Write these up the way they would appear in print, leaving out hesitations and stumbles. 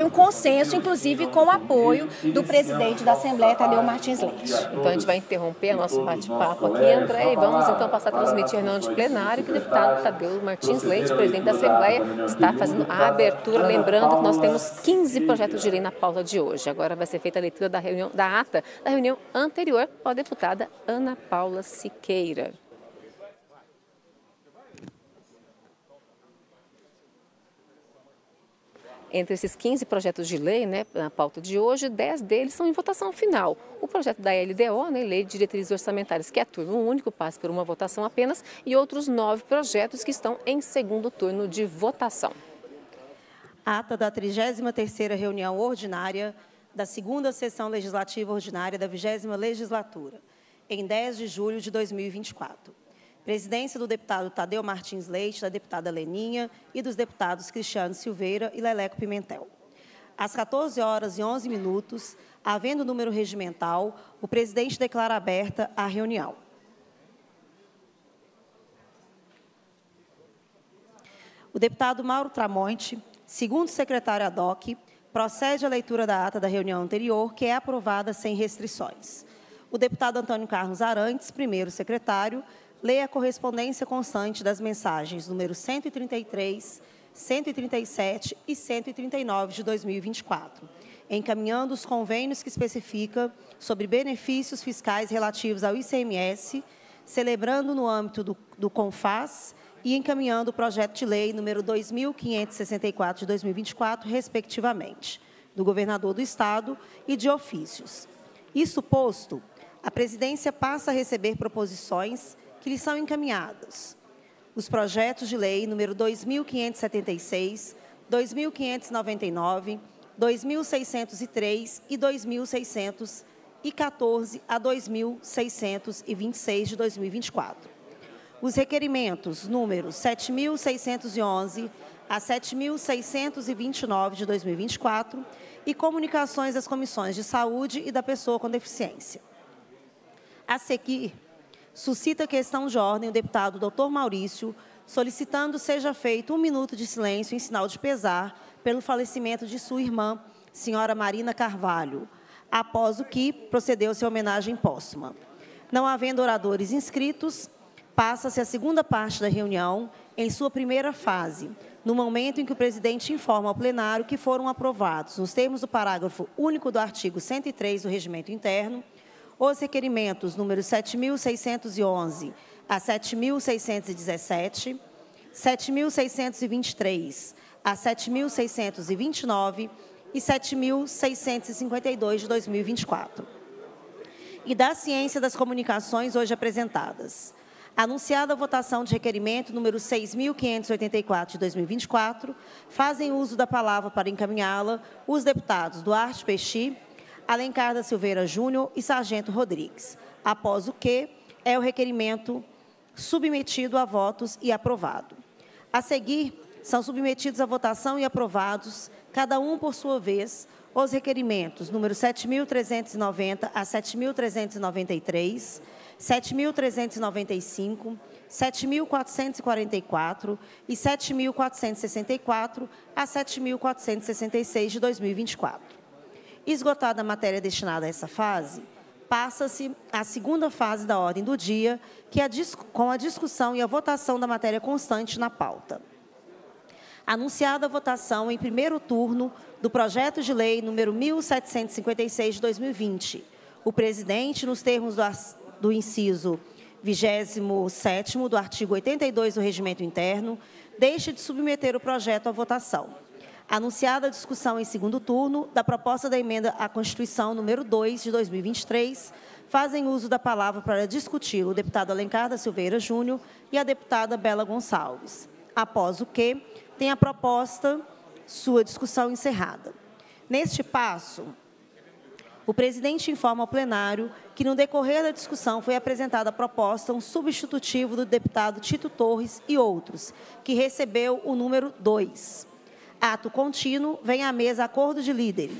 um consenso, inclusive com o apoio do presidente da Assembleia, Tadeu Martins Leite. Então a gente vai interromper nosso bate-papo aqui, André, e vamos então passar a transmitir a reunião de plenário que o deputado Tadeu Martins Leite, presidente da Assembleia, está fazendo a abertura, lembrando que nós temos 15 projetos de lei na pauta de hoje. Agora vai ser feita a leitura da ata da reunião anterior com a deputada Ana Paula Siqueira. Entre esses 15 projetos de lei, na pauta de hoje, 10 deles são em votação final. O projeto da LDO, Lei de Diretrizes Orçamentárias, que é turno único, passa por uma votação apenas, e outros 9 projetos que estão em segundo turno de votação. Ata da 33ª reunião ordinária da 2ª sessão legislativa ordinária da 20ª legislatura, em 10 de julho de 2024. Presidência do deputado Tadeu Martins Leite, da deputada Leninha e dos deputados Cristiano Silveira e Leleco Pimentel. Às 14h11, havendo número regimental, o presidente declara aberta a reunião. O deputado Mauro Tramonte, segundo secretário ad hoc, procede à leitura da ata da reunião anterior, que é aprovada sem restrições. O deputado Antônio Carlos Arantes, primeiro secretário, lê a correspondência constante das mensagens número 133, 137 e 139 de 2024, encaminhando os convênios que especifica sobre benefícios fiscais relativos ao ICMS, celebrando no âmbito do CONFAS e encaminhando o projeto de lei número 2564 de 2024, respectivamente, do governador do Estado e de ofícios. Isso posto, a presidência passa a receber proposições que lhes são encaminhados. Os projetos de lei número 2576, 2599, 2603 e 2614 a 2626 de 2024. Os requerimentos números 7611 a 7629 de 2024 e comunicações das comissões de saúde e da pessoa com deficiência. A seguir, suscita questão de ordem o deputado Dr. Maurício, solicitando seja feito 1 minuto de silêncio em sinal de pesar pelo falecimento de sua irmã, senhora Marina Carvalho, após o que procedeu-se a homenagem póstuma. Não havendo oradores inscritos, passa-se a segunda parte da reunião, em sua primeira fase, no momento em que o presidente informa ao plenário que foram aprovados, nos termos do parágrafo único do artigo 103 do Regimento Interno, os requerimentos números 7.611 a 7.617, 7.623 a 7.629 e 7.652 de 2024. E da ciência das comunicações hoje apresentadas. Anunciada a votação de requerimento número 6.584 de 2024, fazem uso da palavra para encaminhá-la os deputados Duarte Peixi, Alencar da Silveira Júnior e Sargento Rodrigues, após o que é o requerimento submetido a votos e aprovado. A seguir, são submetidos à votação e aprovados, cada um por sua vez, os requerimentos número 7.390 a 7.393, 7.395, 7.444 e 7.464 a 7.466 de 2024. Esgotada a matéria destinada a essa fase, passa-se à segunda fase da ordem do dia, que é com a discussão e a votação da matéria constante na pauta. Anunciada a votação em primeiro turno do projeto de lei número 1.756 de 2020, o presidente, nos termos do inciso 27º do artigo 82 do Regimento Interno, deixa de submeter o projeto à votação. Anunciada a discussão em segundo turno da proposta da emenda à Constituição número 2 de 2023, fazem uso da palavra para discutir o deputado Alencar da Silveira Júnior e a deputada Bela Gonçalves, após o que tem a proposta, sua discussão encerrada. Neste passo, o presidente informa ao plenário que, no decorrer da discussão, foi apresentada a proposta um substitutivo do deputado Tito Torres e outros, que recebeu o número 2. Ato contínuo, vem à mesa acordo de líderes,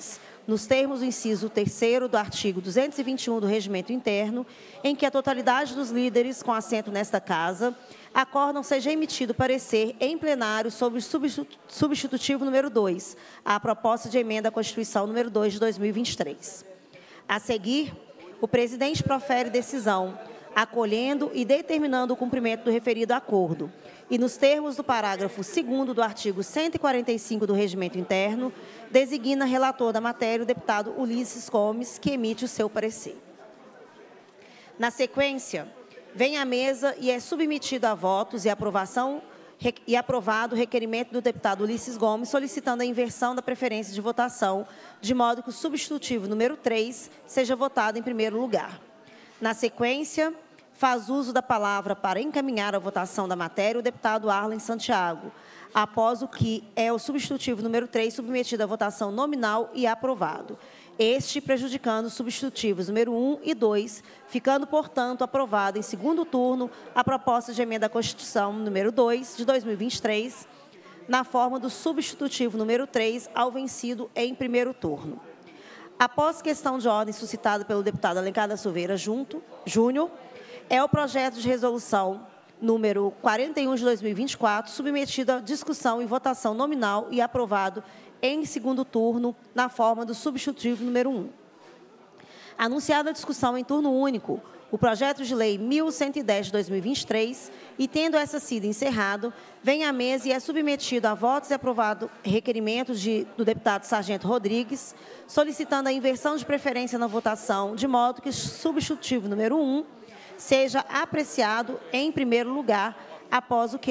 nos termos do inciso 3º do artigo 221 do Regimento Interno, em que a totalidade dos líderes com assento nesta Casa acordam seja emitido parecer em plenário sobre o substitutivo número 2, à proposta de emenda à Constituição número 2 de 2023. A seguir, o presidente profere decisão, acolhendo e determinando o cumprimento do referido acordo, e nos termos do parágrafo 2º do artigo 145 do Regimento Interno, designa relator da matéria o deputado Ulisses Gomes, que emite o seu parecer. Na sequência, vem à mesa e é submetido a votos e aprovação e aprovado o requerimento do deputado Ulisses Gomes, solicitando a inversão da preferência de votação, de modo que o substitutivo número 3 seja votado em primeiro lugar. Na sequência, faz uso da palavra para encaminhar a votação da matéria o deputado Arlen Santiago, após o que é o substitutivo número 3 submetido à votação nominal e aprovado. Este prejudicando os substitutivos número 1 e 2, ficando, portanto, aprovado em segundo turno a proposta de emenda à Constituição número 2 de 2023, na forma do substitutivo número 3 ao vencido em primeiro turno. Após questão de ordem suscitada pelo deputado Alencar da Silveira Júnior, é o projeto de resolução número 41 de 2024, submetido à discussão e votação nominal e aprovado em segundo turno, na forma do substitutivo número 1. Anunciada a discussão em turno único, o projeto de lei 1110 de 2023, e tendo essa sido encerrado, vem à mesa e é submetido a votos e aprovado requerimento do deputado Sargento Rodrigues, solicitando a inversão de preferência na votação, de modo que o substitutivo número 1 seja apreciado em primeiro lugar, após o que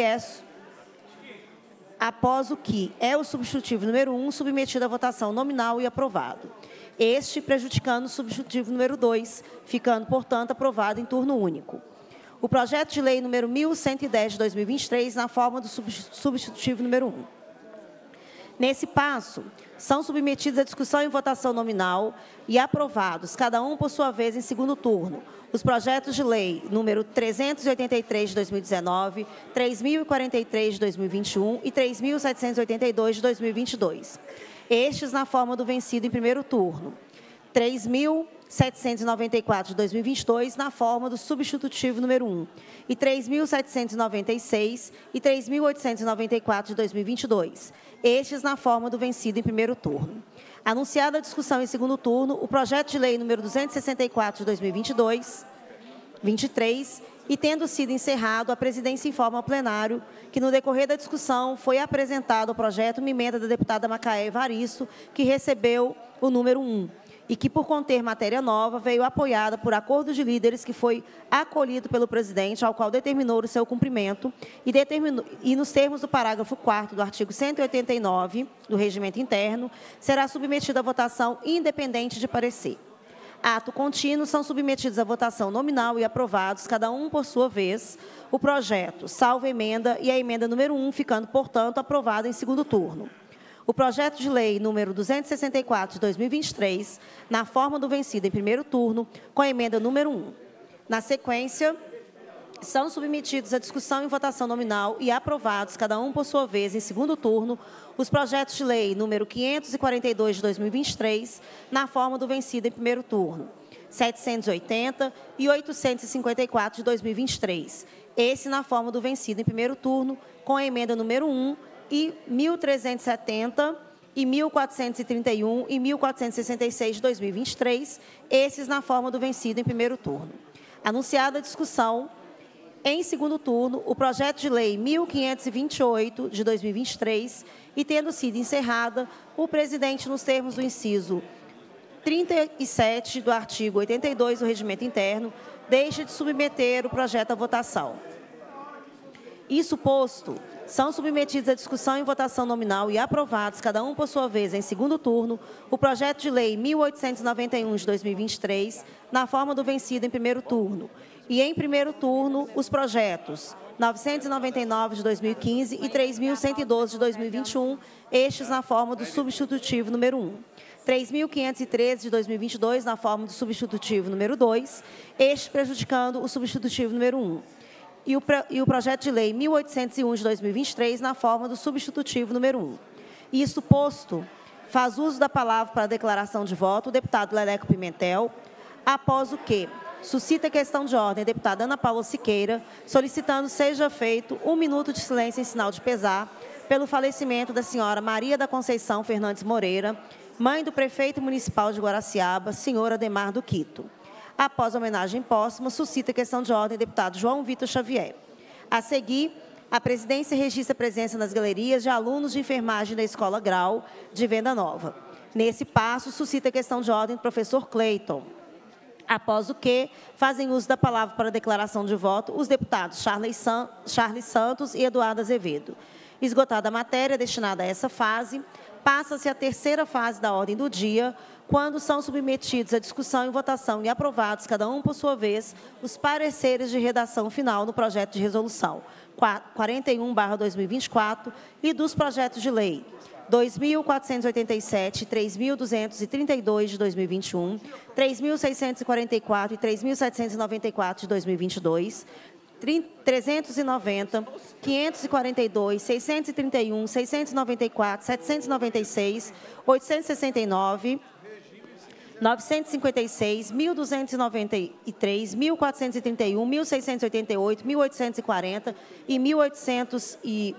é o substitutivo número 1 submetido à votação nominal e aprovado. Este prejudicando o substitutivo número 2, ficando, portanto, aprovado em turno único. O projeto de lei número 1110 de 2023, na forma do substitutivo número 1. Nesse passo, são submetidos à discussão e votação nominal e aprovados, cada um por sua vez em segundo turno, os projetos de lei número 383 de 2019, 3.043 de 2021 e 3.782 de 2022. Estes na forma do vencido em primeiro turno. 3.794 de 2022 na forma do substitutivo número 1 e 3.796 e 3.894 de 2022. Estes na forma do vencido em primeiro turno. Anunciada a discussão em segundo turno, o projeto de lei número 264 de 2023, e tendo sido encerrado, a presidência informa ao plenário que, no decorrer da discussão, foi apresentado ao projeto uma emenda da deputada Macaé Evaristo, que recebeu o número 1, e que, por conter matéria nova, veio apoiada por acordo de líderes que foi acolhido pelo presidente, ao qual determinou o seu cumprimento, e nos termos do parágrafo 4º do artigo 189 do Regimento Interno, será submetido à votação independente de parecer. Ato contínuo, são submetidos à votação nominal e aprovados, cada um por sua vez, o projeto, salvo emenda, e a emenda número 1, ficando, portanto, aprovada em segundo turno. O projeto de lei número 264 de 2023, na forma do vencido em primeiro turno, com a emenda número 1. Na sequência, são submetidos à discussão e votação nominal e aprovados, cada um por sua vez, em segundo turno, os projetos de lei número 542 de 2023, na forma do vencido em primeiro turno, 780 e 854 de 2023. Esse na forma do vencido em primeiro turno, com a emenda número 1, e 1.370, e 1.431 e 1.466 de 2023, esses na forma do vencido em primeiro turno. Anunciada a discussão, em segundo turno, o projeto de lei 1.528 de 2023, e tendo sido encerrada, o presidente, nos termos do inciso 37 do artigo 82 do Regimento Interno, deixa de submeter o projeto à votação. Isso posto, são submetidos à discussão e votação nominal e aprovados, cada um por sua vez, em segundo turno, o projeto de lei 1.891 de 2023, na forma do vencido em primeiro turno. E, em primeiro turno, os projetos 999 de 2015 e 3.112 de 2021, estes na forma do substitutivo número 1. 3.513 de 2022, na forma do substitutivo número 2, este prejudicando o substitutivo número 1. E o projeto de lei 1.801 de 2023, na forma do substitutivo número 1. Isso posto, faz uso da palavra para a declaração de voto o deputado Leleco Pimentel, após o que suscita questão de ordem a deputada Ana Paula Siqueira, solicitando seja feito 1 minuto de silêncio em sinal de pesar pelo falecimento da senhora Maria da Conceição Fernandes Moreira, mãe do prefeito municipal de Guaraciaba, senhor Ademar do Quito. Após a homenagem póstuma, suscita questão de ordem deputado João Vitor Xavier. A seguir, a presidência registra a presença nas galerias de alunos de enfermagem da Escola Grau de Venda Nova. Nesse passo, suscita questão de ordem do professor Cleiton. Após o que, fazem uso da palavra para a declaração de voto os deputados Charles Santos e Eduardo Azevedo. Esgotada a matéria destinada a essa fase, passa-se a terceira fase da ordem do dia, quando são submetidos à discussão e votação e aprovados, cada um por sua vez, os pareceres de redação final no projeto de resolução 41/2024 e dos projetos de lei 2.487 e 3.232 de 2021, 3.644 e 3.794 de 2022, 390, 542, 631, 694, 796, 869, 956, 1.293, 1.431, 1.688, 1.840 e 1.891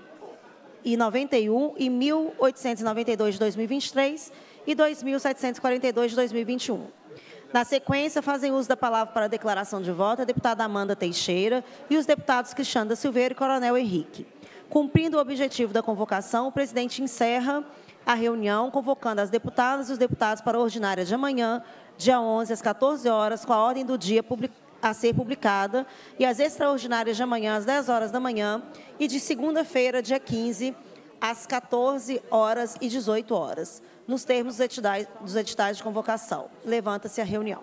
e 1.892 de 2023 e 2.742 de 2021. Na sequência, fazem uso da palavra para a declaração de voto a deputada Amanda Teixeira e os deputados Cristiano da Silveira e Coronel Henrique. Cumprindo o objetivo da convocação, o presidente encerra a reunião, convocando as deputadas e os deputados para a ordinária de amanhã, dia 11, às 14 horas, com a ordem do dia a ser publicada, e as extraordinárias de amanhã, às 10 horas da manhã, e de segunda-feira, dia 15, às 14 horas e 18 horas, nos termos dos editais de convocação. Levanta-se a reunião.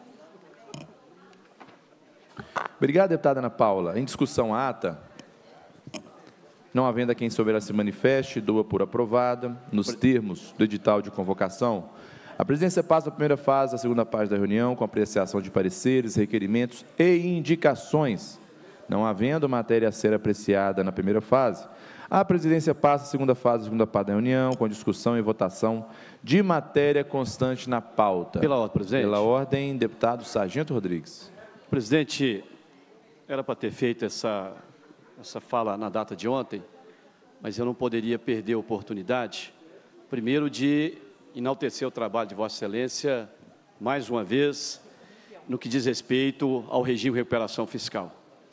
Obrigado, deputada Ana Paula. Em discussão, a ata. Não havendo quem souber se manifeste, doa por aprovada. Nos termos do edital de convocação, a presidência passa a primeira fase, a segunda parte da reunião, com apreciação de pareceres, requerimentos e indicações. Não havendo matéria a ser apreciada na primeira fase, a presidência passa a segunda fase, a segunda parte da reunião, com discussão e votação de matéria constante na pauta. Pela ordem, presidente. Pela ordem, deputado Sargento Rodrigues. Presidente, era para ter feito essa fala na data de ontem, mas eu não poderia perder a oportunidade, primeiro, de enaltecer o trabalho de Vossa Excelência, mais uma vez, no que diz respeito ao regime de recuperação fiscal.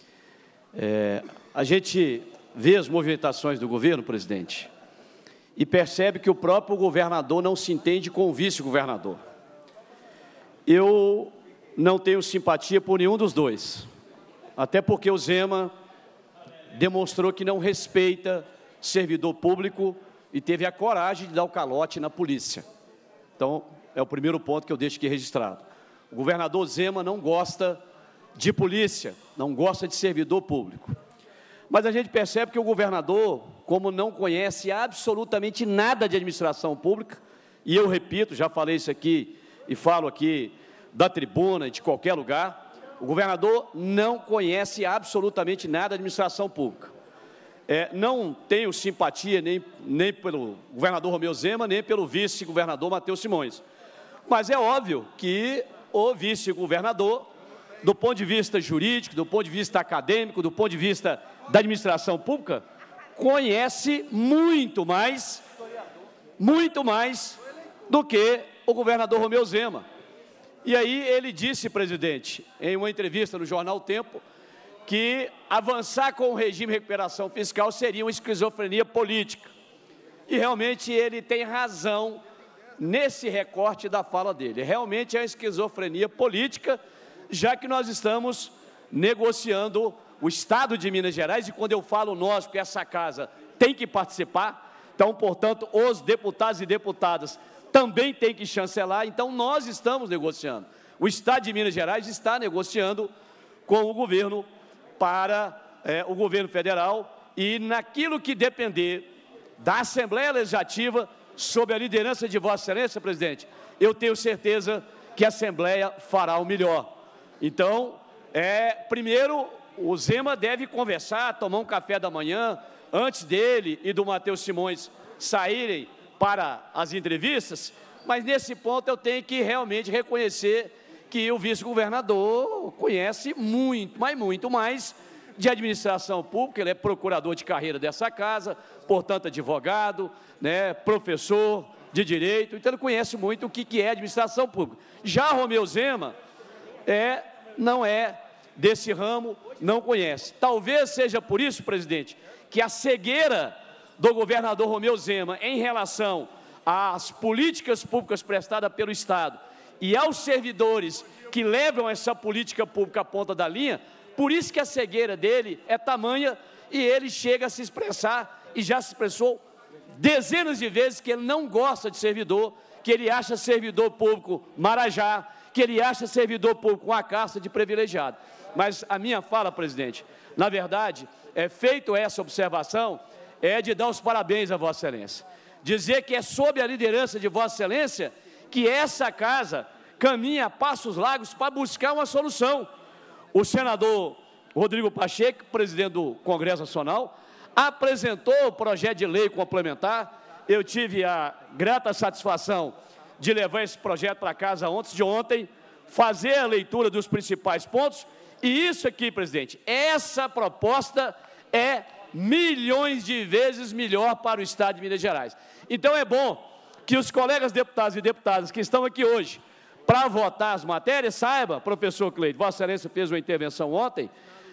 A gente vê as movimentações do governo, presidente, e percebe que o próprio governador não se entende com o vice-governador. Eu não tenho simpatia por nenhum dos dois, até porque o Zema demonstrou que não respeita servidor público e teve a coragem de dar o calote na polícia. Então, é o primeiro ponto que eu deixo aqui registrado. O governador Zema não gosta de polícia, não gosta de servidor público. Mas a gente percebe que o governador, como não conhece absolutamente nada de administração pública, e eu repito, já falei isso aqui e falo aqui da tribuna e de qualquer lugar, o governador não conhece absolutamente nada de administração pública. Não tenho simpatia nem pelo governador Romeu Zema, nem pelo vice-governador Matheus Simões. Mas é óbvio que o vice-governador, do ponto de vista jurídico, do ponto de vista acadêmico, do ponto de vista da administração pública, conhece muito mais do que o governador Romeu Zema. E aí ele disse, presidente, em uma entrevista no jornal O Tempo, que avançar com o regime de recuperação fiscal seria uma esquizofrenia política. E realmente ele tem razão nesse recorte da fala dele. Realmente é uma esquizofrenia política, já que nós estamos negociando o Estado de Minas Gerais, e quando eu falo nós, porque essa casa tem que participar, então, portanto, os deputados e deputadas também têm que chancelar, então nós estamos negociando. O Estado de Minas Gerais está negociando com o governo o governo federal, e naquilo que depender da Assembleia Legislativa, sob a liderança de Vossa Excelência, presidente, eu tenho certeza que a Assembleia fará o melhor. Então, primeiro, o Zema deve conversar, tomar um café da manhã, antes dele e do Matheus Simões saírem para as entrevistas, mas nesse ponto eu tenho que realmente reconhecer que o vice-governador conhece muito, mas muito mais de administração pública. Ele é procurador de carreira dessa casa, portanto advogado, né, professor de direito, então ele conhece muito o que é administração pública. Já Romeu Zema não é desse ramo, não conhece. Talvez seja por isso, presidente, que a cegueira do governador Romeu Zema em relação às políticas públicas prestadas pelo Estado e aos servidores que levam essa política pública à ponta da linha, por isso que a cegueira dele é tamanha e ele chega a se expressar e já se expressou dezenas de vezes que ele não gosta de servidor, que ele acha servidor público marajá, que ele acha servidor público uma casta de privilegiado. Mas a minha fala, presidente, na verdade, feito essa observação, é de dar os parabéns a Vossa Excelência. Dizer que é sob a liderança de Vossa Excelência que essa casa caminha a passos largos para buscar uma solução. O senador Rodrigo Pacheco, presidente do Congresso Nacional, apresentou o projeto de lei complementar. Eu tive a grata satisfação de levar esse projeto para casa antes de ontem, fazer a leitura dos principais pontos, e isso aqui, presidente, essa proposta é milhões de vezes melhor para o Estado de Minas Gerais. Então é bom que os colegas deputados e deputadas que estão aqui hoje para votar as matérias, saiba, professor Cleide, Vossa Excelência fez uma intervenção ontem,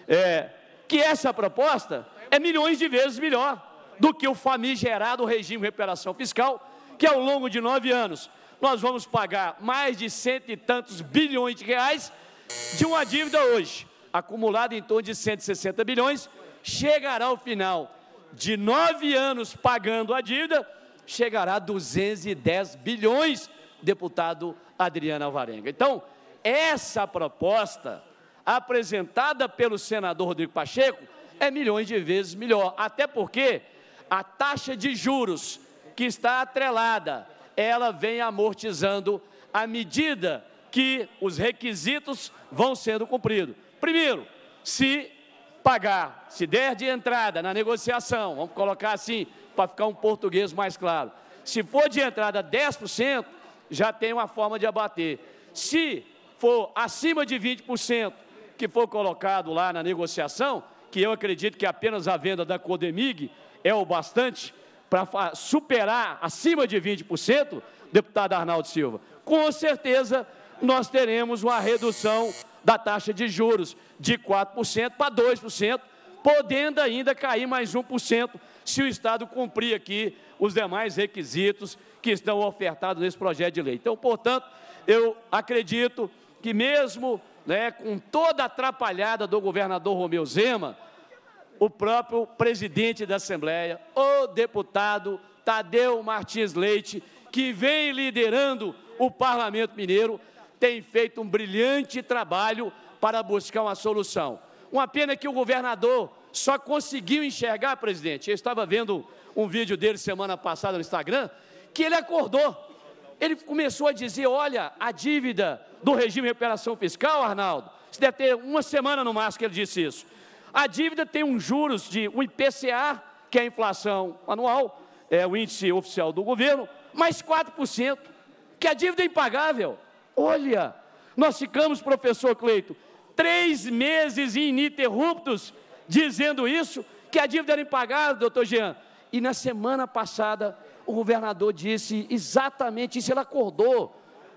que essa proposta é milhões de vezes melhor do que o famigerado regime de recuperação fiscal, que ao longo de 9 anos nós vamos pagar mais de 100 e tantos bilhões de reais de uma dívida hoje, acumulada em torno de 160 bilhões, chegará ao final de 9 anos pagando a dívida, chegará a 210 bilhões, deputado Adriano Alvarenga. Então, essa proposta apresentada pelo senador Rodrigo Pacheco é milhões de vezes melhor, até porque a taxa de juros que está atrelada, ela vem amortizando à medida que os requisitos vão sendo cumpridos. Primeiro, se pagar, se der de entrada na negociação, vamos colocar assim, para ficar um português mais claro, se for de entrada 10%, já tem uma forma de abater. Se for acima de 20%, que for colocado lá na negociação, que eu acredito que apenas a venda da Codemig é o bastante para superar acima de 20%, deputado Arnaldo Silva, com certeza nós teremos uma redução da taxa de juros de 4% para 2%, podendo ainda cair mais 1%, se o Estado cumprir aqui os demais requisitos que estão ofertados nesse projeto de lei. Então, portanto, eu acredito que mesmo com toda a atrapalhada do governador Romeu Zema, o próprio presidente da Assembleia, o deputado Tadeu Martins Leite, que vem liderando o Parlamento Mineiro, tem feito um brilhante trabalho para buscar uma solução. Uma pena que o governador só conseguiu enxergar, presidente, eu estava vendo um vídeo dele semana passada no Instagram, que ele acordou. Ele começou a dizer, olha, a dívida do regime de recuperação fiscal, Arnaldo, isso deve ter uma semana no máximo que ele disse isso. A dívida tem um juros de um IPCA, que é a inflação anual, é o índice oficial do governo, mais 4%, que a dívida é impagável. Olha, nós ficamos, professor Cleito, 3 meses ininterruptos dizendo isso, que a dívida era impagável, doutor Jean. E na semana passada, o governador disse exatamente isso, ele acordou.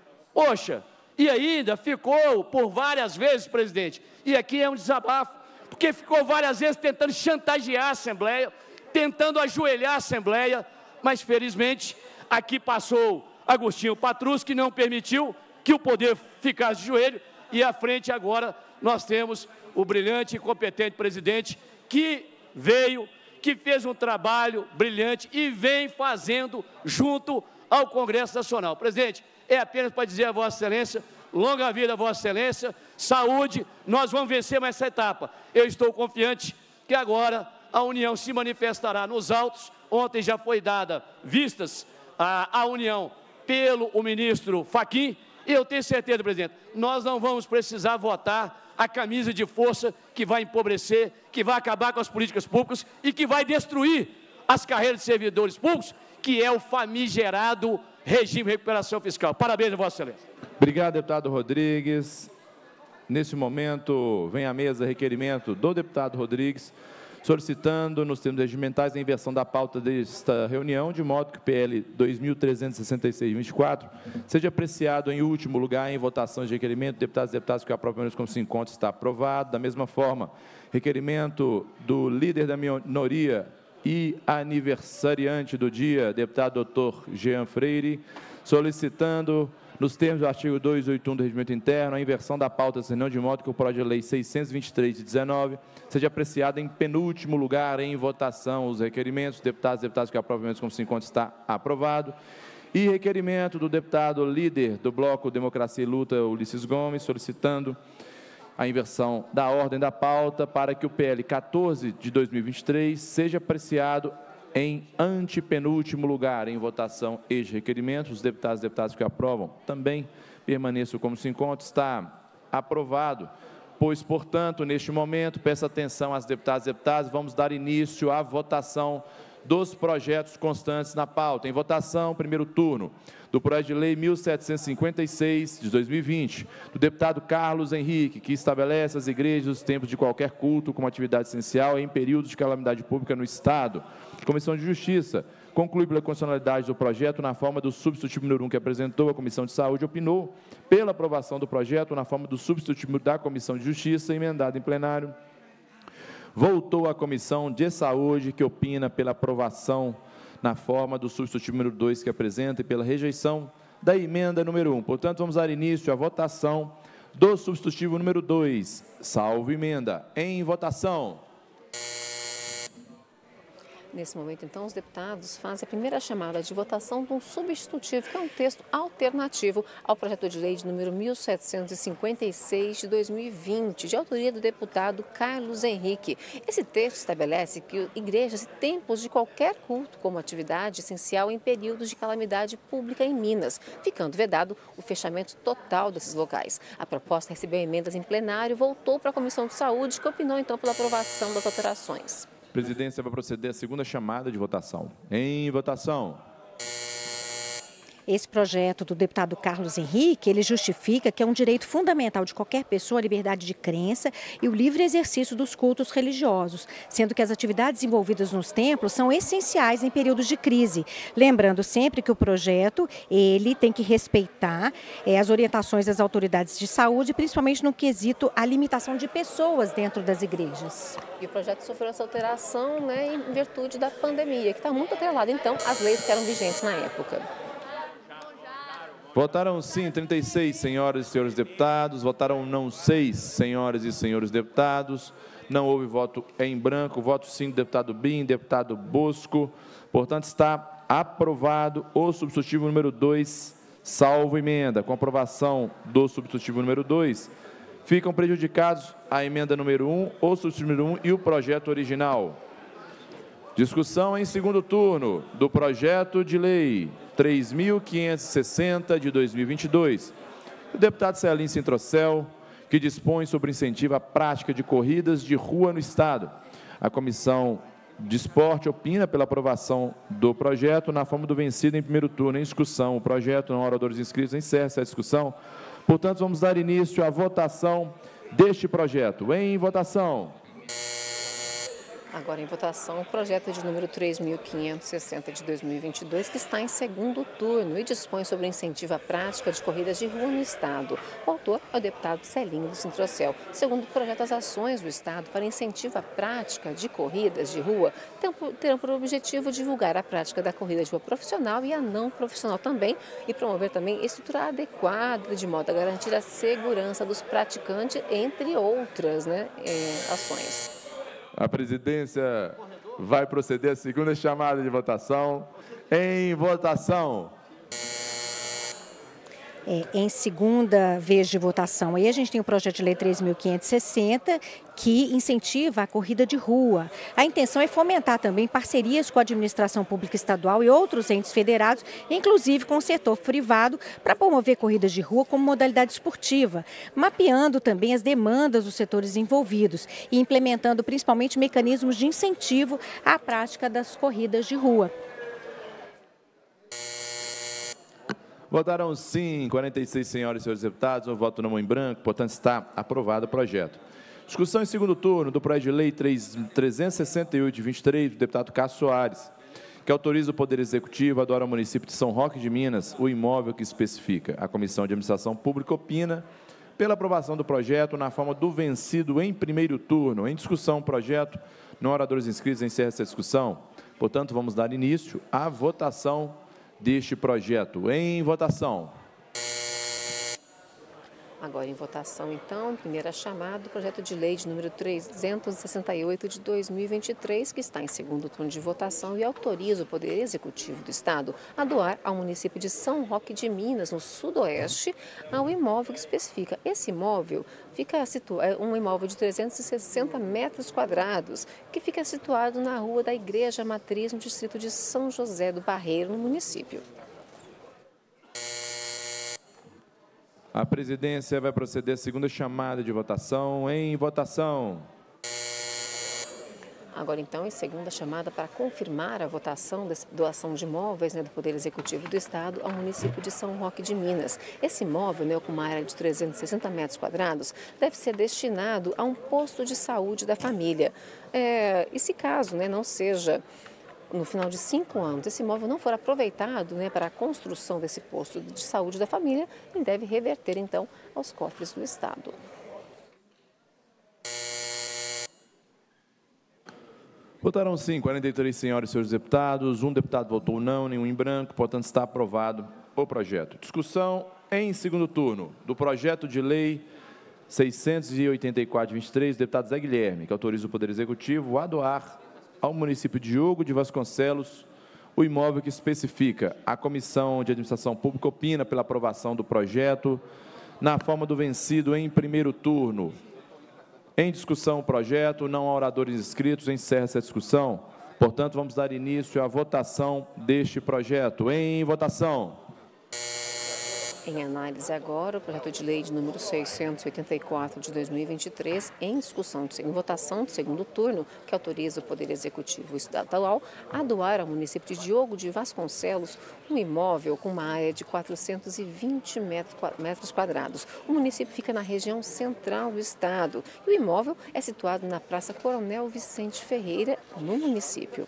Poxa, e ainda ficou por várias vezes, presidente, e aqui é um desabafo, porque ficou várias vezes tentando chantagear a Assembleia, tentando ajoelhar a Assembleia, mas felizmente aqui passou Agostinho Patrus, que não permitiu que o poder ficasse de joelho, e à frente agora nós temos o brilhante e competente presidente que veio, que fez um trabalho brilhante e vem fazendo junto ao Congresso Nacional. Presidente, é apenas para dizer a Vossa Excelência, longa vida a Vossa Excelência, saúde, nós vamos vencer mais essa etapa. Eu estou confiante que agora a União se manifestará nos autos. Ontem já foi dada vistas à União pelo ministro Fachin, e eu tenho certeza, presidente, nós não vamos precisar votar a camisa de força que vai empobrecer, que vai acabar com as políticas públicas e que vai destruir as carreiras de servidores públicos, que é o famigerado regime de recuperação fiscal. Parabéns, Vossa Excelência. Obrigado, deputado Rodrigues. Nesse momento, vem à mesa requerimento do deputado Rodrigues, solicitando, nos termos regimentais, a inversão da pauta desta reunião, de modo que o PL 2366-24 seja apreciado em último lugar em votação de requerimento. Deputados e deputadas que aprovam menos como se encontra, está aprovado. Da mesma forma, requerimento do líder da minoria e aniversariante do dia, deputado Dr. Jean Freire, solicitando, nos termos do artigo 281 do Regimento Interno, a inversão da pauta dessa reunião, de modo que o projeto de lei 623 de 19 seja apreciado em penúltimo lugar em votação. Os requerimentos, deputados e deputadas que aprovam menos como se encontra, está aprovado. E requerimento do deputado líder do Bloco Democracia e Luta, Ulisses Gomes, solicitando a inversão da ordem da pauta para que o PL 14 de 2023 seja apreciado em antepenúltimo lugar em votação. Este requerimento, os deputados e deputadas que aprovam também permaneçam como se encontra, está aprovado. Pois, portanto, neste momento, peço atenção às deputadas e deputados, vamos dar início à votação dos projetos constantes na pauta. Em votação, primeiro turno, do projeto de lei 1756, de 2020, do deputado Carlos Henrique, que estabelece as igrejas os tempos de qualquer culto como atividade essencial em períodos de calamidade pública no Estado. Comissão de Justiça conclui pela constitucionalidade do projeto na forma do substitutivo número 1 que apresentou. A Comissão de Saúde opinou pela aprovação do projeto na forma do substitutivo da Comissão de Justiça, emendado em plenário. Voltou à Comissão de Saúde, que opina pela aprovação na forma do substitutivo número 2 que apresenta e pela rejeição da emenda número 1. Portanto, vamos dar início à votação do substitutivo número 2, salvo emenda. Em votação. Nesse momento, então, os deputados fazem a primeira chamada de votação de um substitutivo, que é um texto alternativo ao projeto de lei de número 1756 de 2020, de autoria do deputado Carlos Henrique. Esse texto estabelece que igrejas e templos de qualquer culto como atividade essencial em períodos de calamidade pública em Minas, ficando vedado o fechamento total desses locais. A proposta recebeu emendas em plenário e voltou para a Comissão de Saúde, que opinou, então, pela aprovação das alterações. A presidência vai proceder à segunda chamada de votação. Em votação. Esse projeto do deputado Carlos Henrique, ele justifica que é um direito fundamental de qualquer pessoa a liberdade de crença e o livre exercício dos cultos religiosos, sendo que as atividades envolvidas nos templos são essenciais em períodos de crise. Lembrando sempre que o projeto, ele tem que respeitar as orientações das autoridades de saúde, principalmente no quesito a limitação de pessoas dentro das igrejas. E o projeto sofreu essa alteração, em virtude da pandemia, que está muito atrelada, então, às leis que eram vigentes na época. Votaram sim 36 senhoras e senhores deputados, votaram não 6 senhoras e senhores deputados, não houve voto em branco, voto sim do deputado Bim, deputado Bosco. Portanto, está aprovado o substitutivo número 2, salvo emenda. Com aprovação do substitutivo número 2, ficam prejudicados a emenda número 1, o substitutivo número 1 e o projeto original. Discussão em segundo turno do projeto de lei 3.560 de 2022. O deputado Celim Sintrocel, que dispõe sobre incentivo à prática de corridas de rua no Estado. A Comissão de Esporte opina pela aprovação do projeto na forma do vencido em primeiro turno. Em discussão, o projeto, não há oradores inscritos, encerra-se a discussão. Portanto, vamos dar início à votação deste projeto. Em votação. Agora em votação o projeto de número 3.560 de 2022, que está em segundo turno e dispõe sobre incentivo à prática de corridas de rua no Estado. O autor é o deputado Celinho do Sintrocel. Segundo o projeto, as ações do Estado para incentivo à prática de corridas de rua terão por objetivo divulgar a prática da corrida de rua profissional e a não profissional também, e promover também estrutura adequada de modo a garantir a segurança dos praticantes, entre outras ações. A presidência vai proceder à segunda chamada de votação. Em votação. Em segunda vez de votação, aí a gente tem o projeto de lei 3.560, que incentiva a corrida de rua. A intenção é fomentar também parcerias com a administração pública estadual e outros entes federados, inclusive com o setor privado, para promover corridas de rua como modalidade esportiva, mapeando também as demandas dos setores envolvidos e implementando principalmente mecanismos de incentivo à prática das corridas de rua. Votaram sim, 46 senhoras e senhores deputados, um voto não em branco, portanto está aprovado o projeto. Discussão em segundo turno do projeto de lei 368 de 23, do deputado Cássio Soares, que autoriza o Poder Executivo a doar ao município de São Roque de Minas o imóvel que especifica. A Comissão de Administração Pública opina pela aprovação do projeto na forma do vencido em primeiro turno. Em discussão, o projeto, não há oradores inscritos, encerra essa discussão. Portanto, vamos dar início à votação deste projeto. Em votação. Agora em votação, então, primeira chamada do projeto de lei de número 368 de 2023, que está em segundo turno de votação e autoriza o Poder Executivo do Estado a doar ao município de São Roque de Minas, no sudoeste, ao imóvel que especifica. Esse imóvel é um imóvel de 360 metros quadrados, que fica situado na rua da Igreja Matriz, no distrito de São José do Barreiro, no município. A presidência vai proceder à segunda chamada de votação. Em votação. Agora, então, em segunda chamada para confirmar a votação da doação de imóveis do Poder Executivo do Estado ao município de São Roque de Minas. Esse imóvel, com uma área de 360 metros quadrados, deve ser destinado a um posto de saúde da família. E se caso não seja... No final de 5 anos, esse imóvel não for aproveitado para a construção desse posto de saúde da família, ele deve reverter, então, aos cofres do Estado. Votaram sim, 43 senhoras e senhores deputados, um deputado votou não, nenhum em branco, portanto está aprovado o projeto. Discussão em segundo turno do projeto de lei 684 de 23, do deputado Zé Guilherme, que autoriza o Poder Executivo a doar ao município de Diogo de Vasconcelos o imóvel que especifica. A Comissão de Administração Pública opina pela aprovação do projeto na forma do vencido em primeiro turno. Em discussão o projeto, não há oradores inscritos, encerra essa discussão. Portanto, vamos dar início à votação deste projeto. Em votação. Em análise agora, o projeto de lei de número 684 de 2023, em discussão, em votação de segundo turno, que autoriza o Poder Executivo Estadual a doar ao município de Diogo de Vasconcelos um imóvel com uma área de 420 metros quadrados. O município fica na região central do estado e o imóvel é situado na Praça Coronel Vicente Ferreira, no município.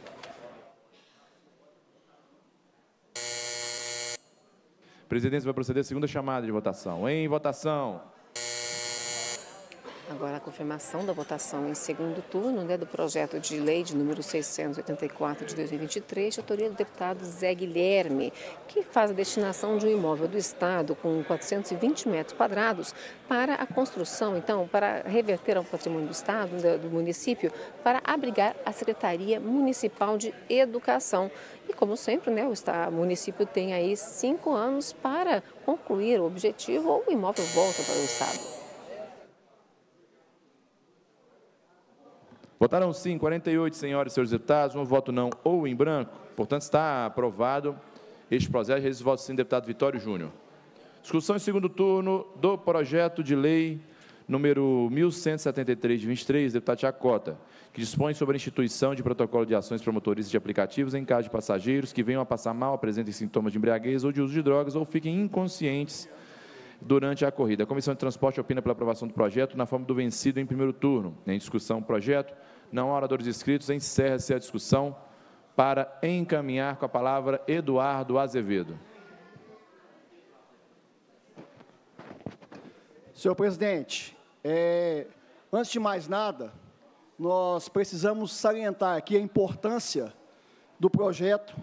A presidência vai proceder à segunda chamada de votação. Em votação. Agora a confirmação da votação em segundo turno do projeto de lei de número 684 de 2023, de autoria do deputado Zé Guilherme, que faz a destinação de um imóvel do Estado com 420 metros quadrados para a construção, então, para reverter ao patrimônio do Estado, do município, para abrigar a Secretaria Municipal de Educação. E, como sempre, o município tem aí 5 anos para concluir o objetivo ou o imóvel volta para o Estado. Votaram sim, 48 senhoras e senhores deputados, um voto não ou em branco. Portanto, está aprovado este projeto. Registra o voto sim, deputado Vitório Júnior. Discussão em segundo turno do projeto de lei número 1173 de 23, deputado Tiago Cota, que dispõe sobre a instituição de protocolo de ações para motoristas de aplicativos em caso de passageiros que venham a passar mal, apresentem sintomas de embriaguez ou de uso de drogas ou fiquem inconscientes durante a corrida. A Comissão de Transporte opina pela aprovação do projeto na forma do vencido em primeiro turno. Em discussão, o projeto. Não há oradores inscritos. Encerra-se a discussão para encaminhar com a palavra Eduardo Azevedo. Senhor presidente, antes de mais nada, nós precisamos salientar aqui a importância do projeto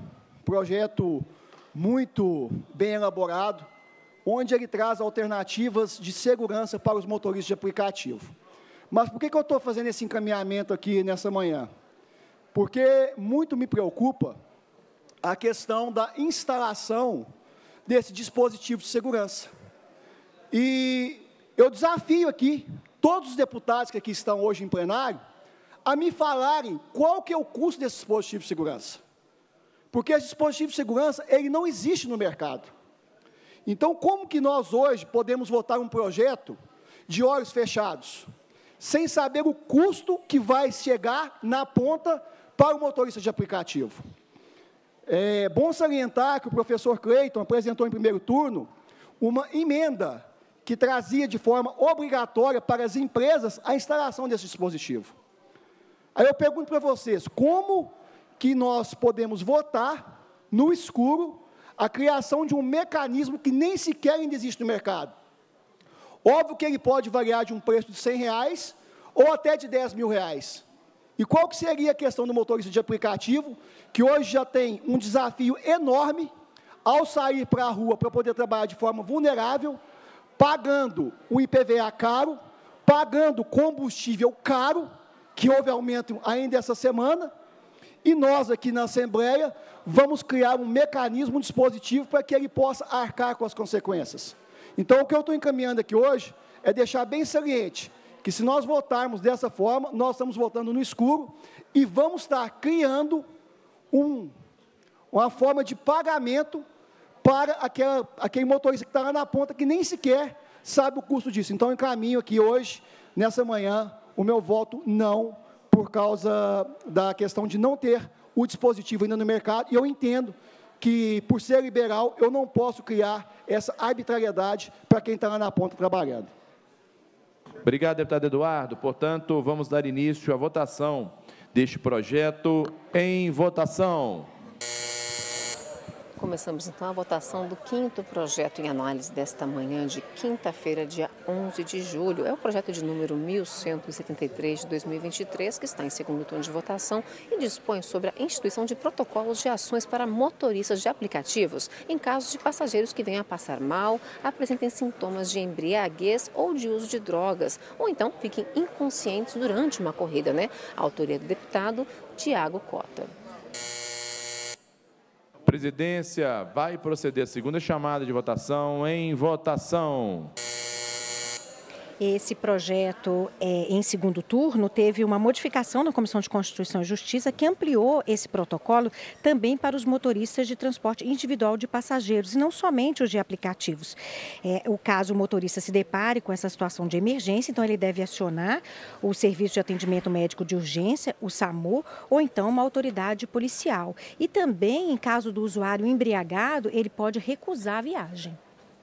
muito bem elaborado, onde ele traz alternativas de segurança para os motoristas de aplicativo. Mas por que eu estou fazendo esse encaminhamento aqui nessa manhã? Porque muito me preocupa a questão da instalação desse dispositivo de segurança. E eu desafio aqui todos os deputados que aqui estão hoje em plenário a me falarem qual que é o custo desse dispositivo de segurança. Porque esse dispositivo de segurança, ele não existe no mercado. Então, como que nós hoje podemos votar um projeto de olhos fechados, sem saber o custo que vai chegar na ponta para o motorista de aplicativo? É bom salientar que o professor Cleiton apresentou em primeiro turno uma emenda que trazia de forma obrigatória para as empresas a instalação desse dispositivo. Aí eu pergunto para vocês, como que nós podemos votar no escuro a criação de um mecanismo que nem sequer ainda existe no mercado? Óbvio que ele pode variar de um preço de R$100 ou até de R$10.000. E qual que seria a questão do motorista de aplicativo, que hoje já tem um desafio enorme ao sair para a rua para poder trabalhar de forma vulnerável, pagando o IPVA caro, pagando combustível caro, que houve aumento ainda essa semana, e nós aqui na Assembleia vamos criar um mecanismo, um dispositivo para que ele possa arcar com as consequências. Então, o que eu estou encaminhando aqui hoje é deixar bem saliente que, se nós votarmos dessa forma, nós estamos votando no escuro e vamos estar criando uma forma de pagamento para aquele motorista que está lá na ponta, que nem sequer sabe o custo disso. Então, eu encaminho aqui hoje, nessa manhã, o meu voto não, por causa da questão de não ter o dispositivo ainda no mercado, e eu entendo que, por ser liberal, eu não posso criar essa arbitrariedade para quem está lá na ponta trabalhando. Obrigado, deputado Eduardo. Portanto, vamos dar início à votação deste projeto. Em votação. Começamos, então, a votação do 5º projeto em análise desta manhã de quinta-feira, dia 11 de julho. É o projeto de número 1173 de 2023, que está em segundo turno de votação e dispõe sobre a instituição de protocolos de ações para motoristas de aplicativos em casos de passageiros que venham a passar mal, apresentem sintomas de embriaguez ou de uso de drogas, ou então fiquem inconscientes durante uma corrida, né? A autoria do deputado Tiago Cota. Presidência vai proceder à segunda chamada de votação. Em votação. Esse projeto, em segundo turno, teve uma modificação na Comissão de Constituição e Justiça que ampliou esse protocolo também para os motoristas de transporte individual de passageiros, e não somente os de aplicativos. O caso o motorista se depare com essa situação de emergência, então ele deve acionar o Serviço de Atendimento Médico de Urgência, o SAMU, ou então uma autoridade policial. E também, em caso do usuário embriagado, ele pode recusar a viagem.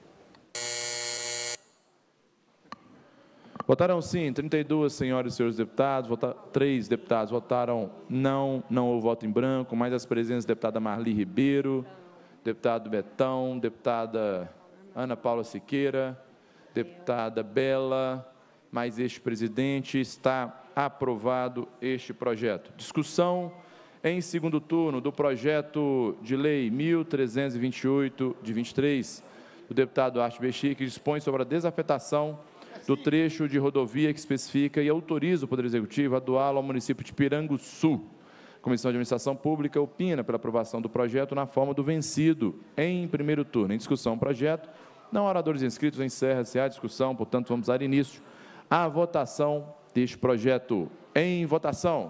Votaram sim, 32 senhoras e senhores deputados, 3 deputados votaram não houve voto em branco, mais as presenças da deputada Marli Ribeiro, deputado Betão, deputada Ana Paula Siqueira, deputada Bela, mais este presidente. Está aprovado este projeto. Discussão em segundo turno do projeto de lei 1328 de 23, do deputado Arte Bexir, que dispõe sobre a desafetação do trecho de rodovia que especifica e autoriza o Poder Executivo a doá-lo ao município de Piranguçu. A Comissão de Administração Pública opina pela aprovação do projeto na forma do vencido em primeiro turno. Em discussão o projeto, não há oradores inscritos, encerra-se a discussão, portanto, vamos dar início à votação deste projeto. Em votação.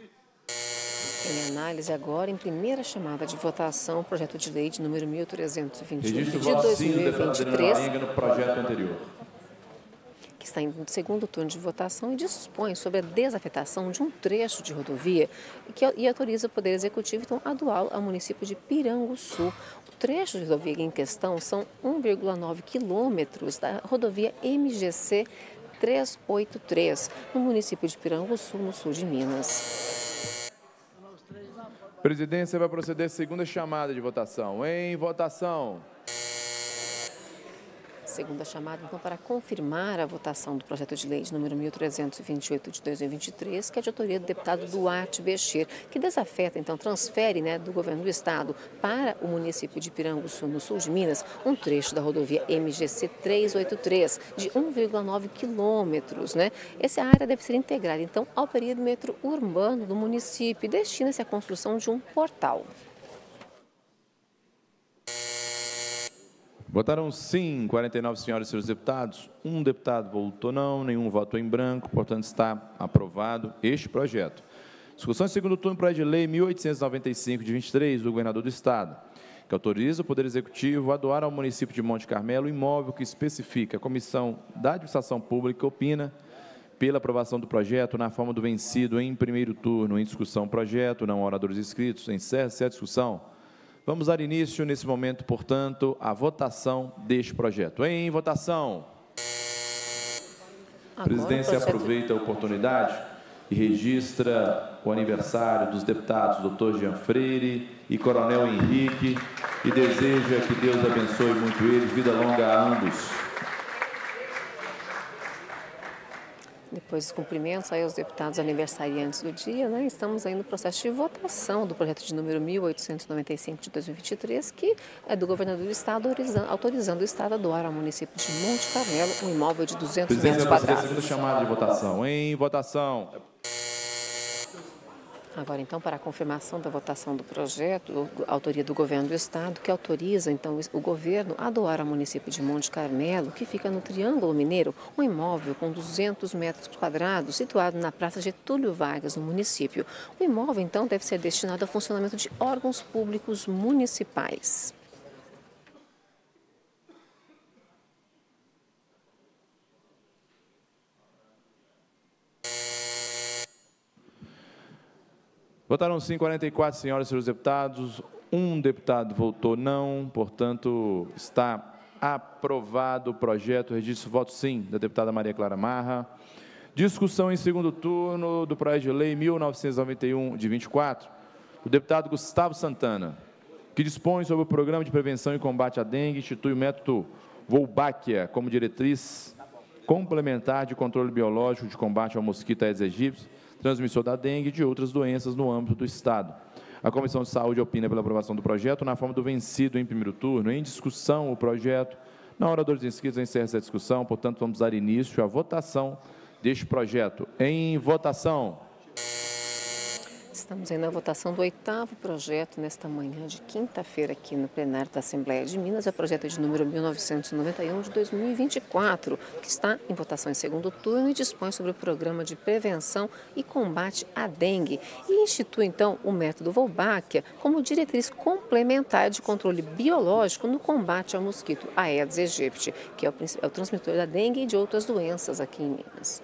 Em análise agora, em primeira chamada de votação, o projeto de lei de número 1328 de 2023. No projeto anterior. Que está em segundo turno de votação e dispõe sobre a desafetação de um trecho de rodovia e autoriza o Poder Executivo, então, a doá-lo ao município de Piranguçu. O trecho de rodovia em questão são 1,9 quilômetros da rodovia MGC 383, no município de Piranguçu, no sul de Minas. Presidência vai proceder à segunda chamada de votação. Em votação. Segunda chamada, então, para confirmar a votação do projeto de lei de número 1328 de 2023, que é de autoria do deputado Duarte Bexir, que desafeta, então, transfere, né, do governo do estado para o município de Piranguçu, no sul de Minas, um trecho da rodovia MGC 383, de 1,9 quilômetros, né? Essa área deve ser integrada, então, ao perímetro urbano do município e destina-se à construção de um portal. Votaram sim, 49 senhoras e senhores deputados. Um deputado votou não, nenhum votou em branco, portanto está aprovado este projeto. Discussão em segundo turno, projeto de lei 1895 de 23, do governador do estado, que autoriza o Poder Executivo a doar ao município de Monte Carmelo o imóvel que especifica. A Comissão da Administração Pública opina pela aprovação do projeto na forma do vencido em primeiro turno. Em discussão, projeto, não há oradores inscritos, encerra-se a discussão. Vamos dar início, nesse momento, portanto, à votação deste projeto. Em votação. A presidência aproveita a oportunidade e registra o aniversário dos deputados Dr. Jean Freire e Coronel Henrique e deseja que Deus abençoe muito eles, vida longa a ambos. Depois dos cumprimentos aí aos deputados aniversariantes do dia, né, estamos aí no processo de votação do projeto de número 1895 de 2023, que é do governador do Estado, autorizando o Estado a doar ao município de Monte Carmelo um imóvel de 200 metros quadrados. Segunda chamada de votação. Em votação. Agora, então, para a confirmação da votação do projeto, autoria do governo do Estado, que autoriza, então, o governo a doar ao município de Monte Carmelo, que fica no Triângulo Mineiro, um imóvel com 200 metros quadrados, situado na Praça Getúlio Vargas, no município. O imóvel, então, deve ser destinado ao funcionamento de órgãos públicos municipais. Votaram sim 44 senhoras e senhores deputados, um deputado votou não, portanto, está aprovado o projeto. Registro voto sim da deputada Maria Clara Marra. Discussão em segundo turno do projeto de lei 1991 de 24, do deputado Gustavo Santana, que dispõe sobre o Programa de Prevenção e Combate à Dengue, institui o método Wolbachia como diretriz complementar de controle biológico de combate ao mosquito Aedes aegypti, transmissor da dengue e de outras doenças no âmbito do Estado. A Comissão de Saúde opina pela aprovação do projeto na forma do vencido em primeiro turno. Em discussão, o projeto. Não há oradores inscritos, encerra essa discussão. Portanto, vamos dar início à votação deste projeto. Em votação. Estamos aí na votação do 8º projeto nesta manhã de quinta-feira aqui no plenário da Assembleia de Minas. É o projeto de número 1991 de 2024, que está em votação em segundo turno e dispõe sobre o Programa de Prevenção e Combate à Dengue e institui, então, o método Wolbachia como diretriz complementar de controle biológico no combate ao mosquito Aedes aegypti, que é o transmissor da dengue e de outras doenças aqui em Minas.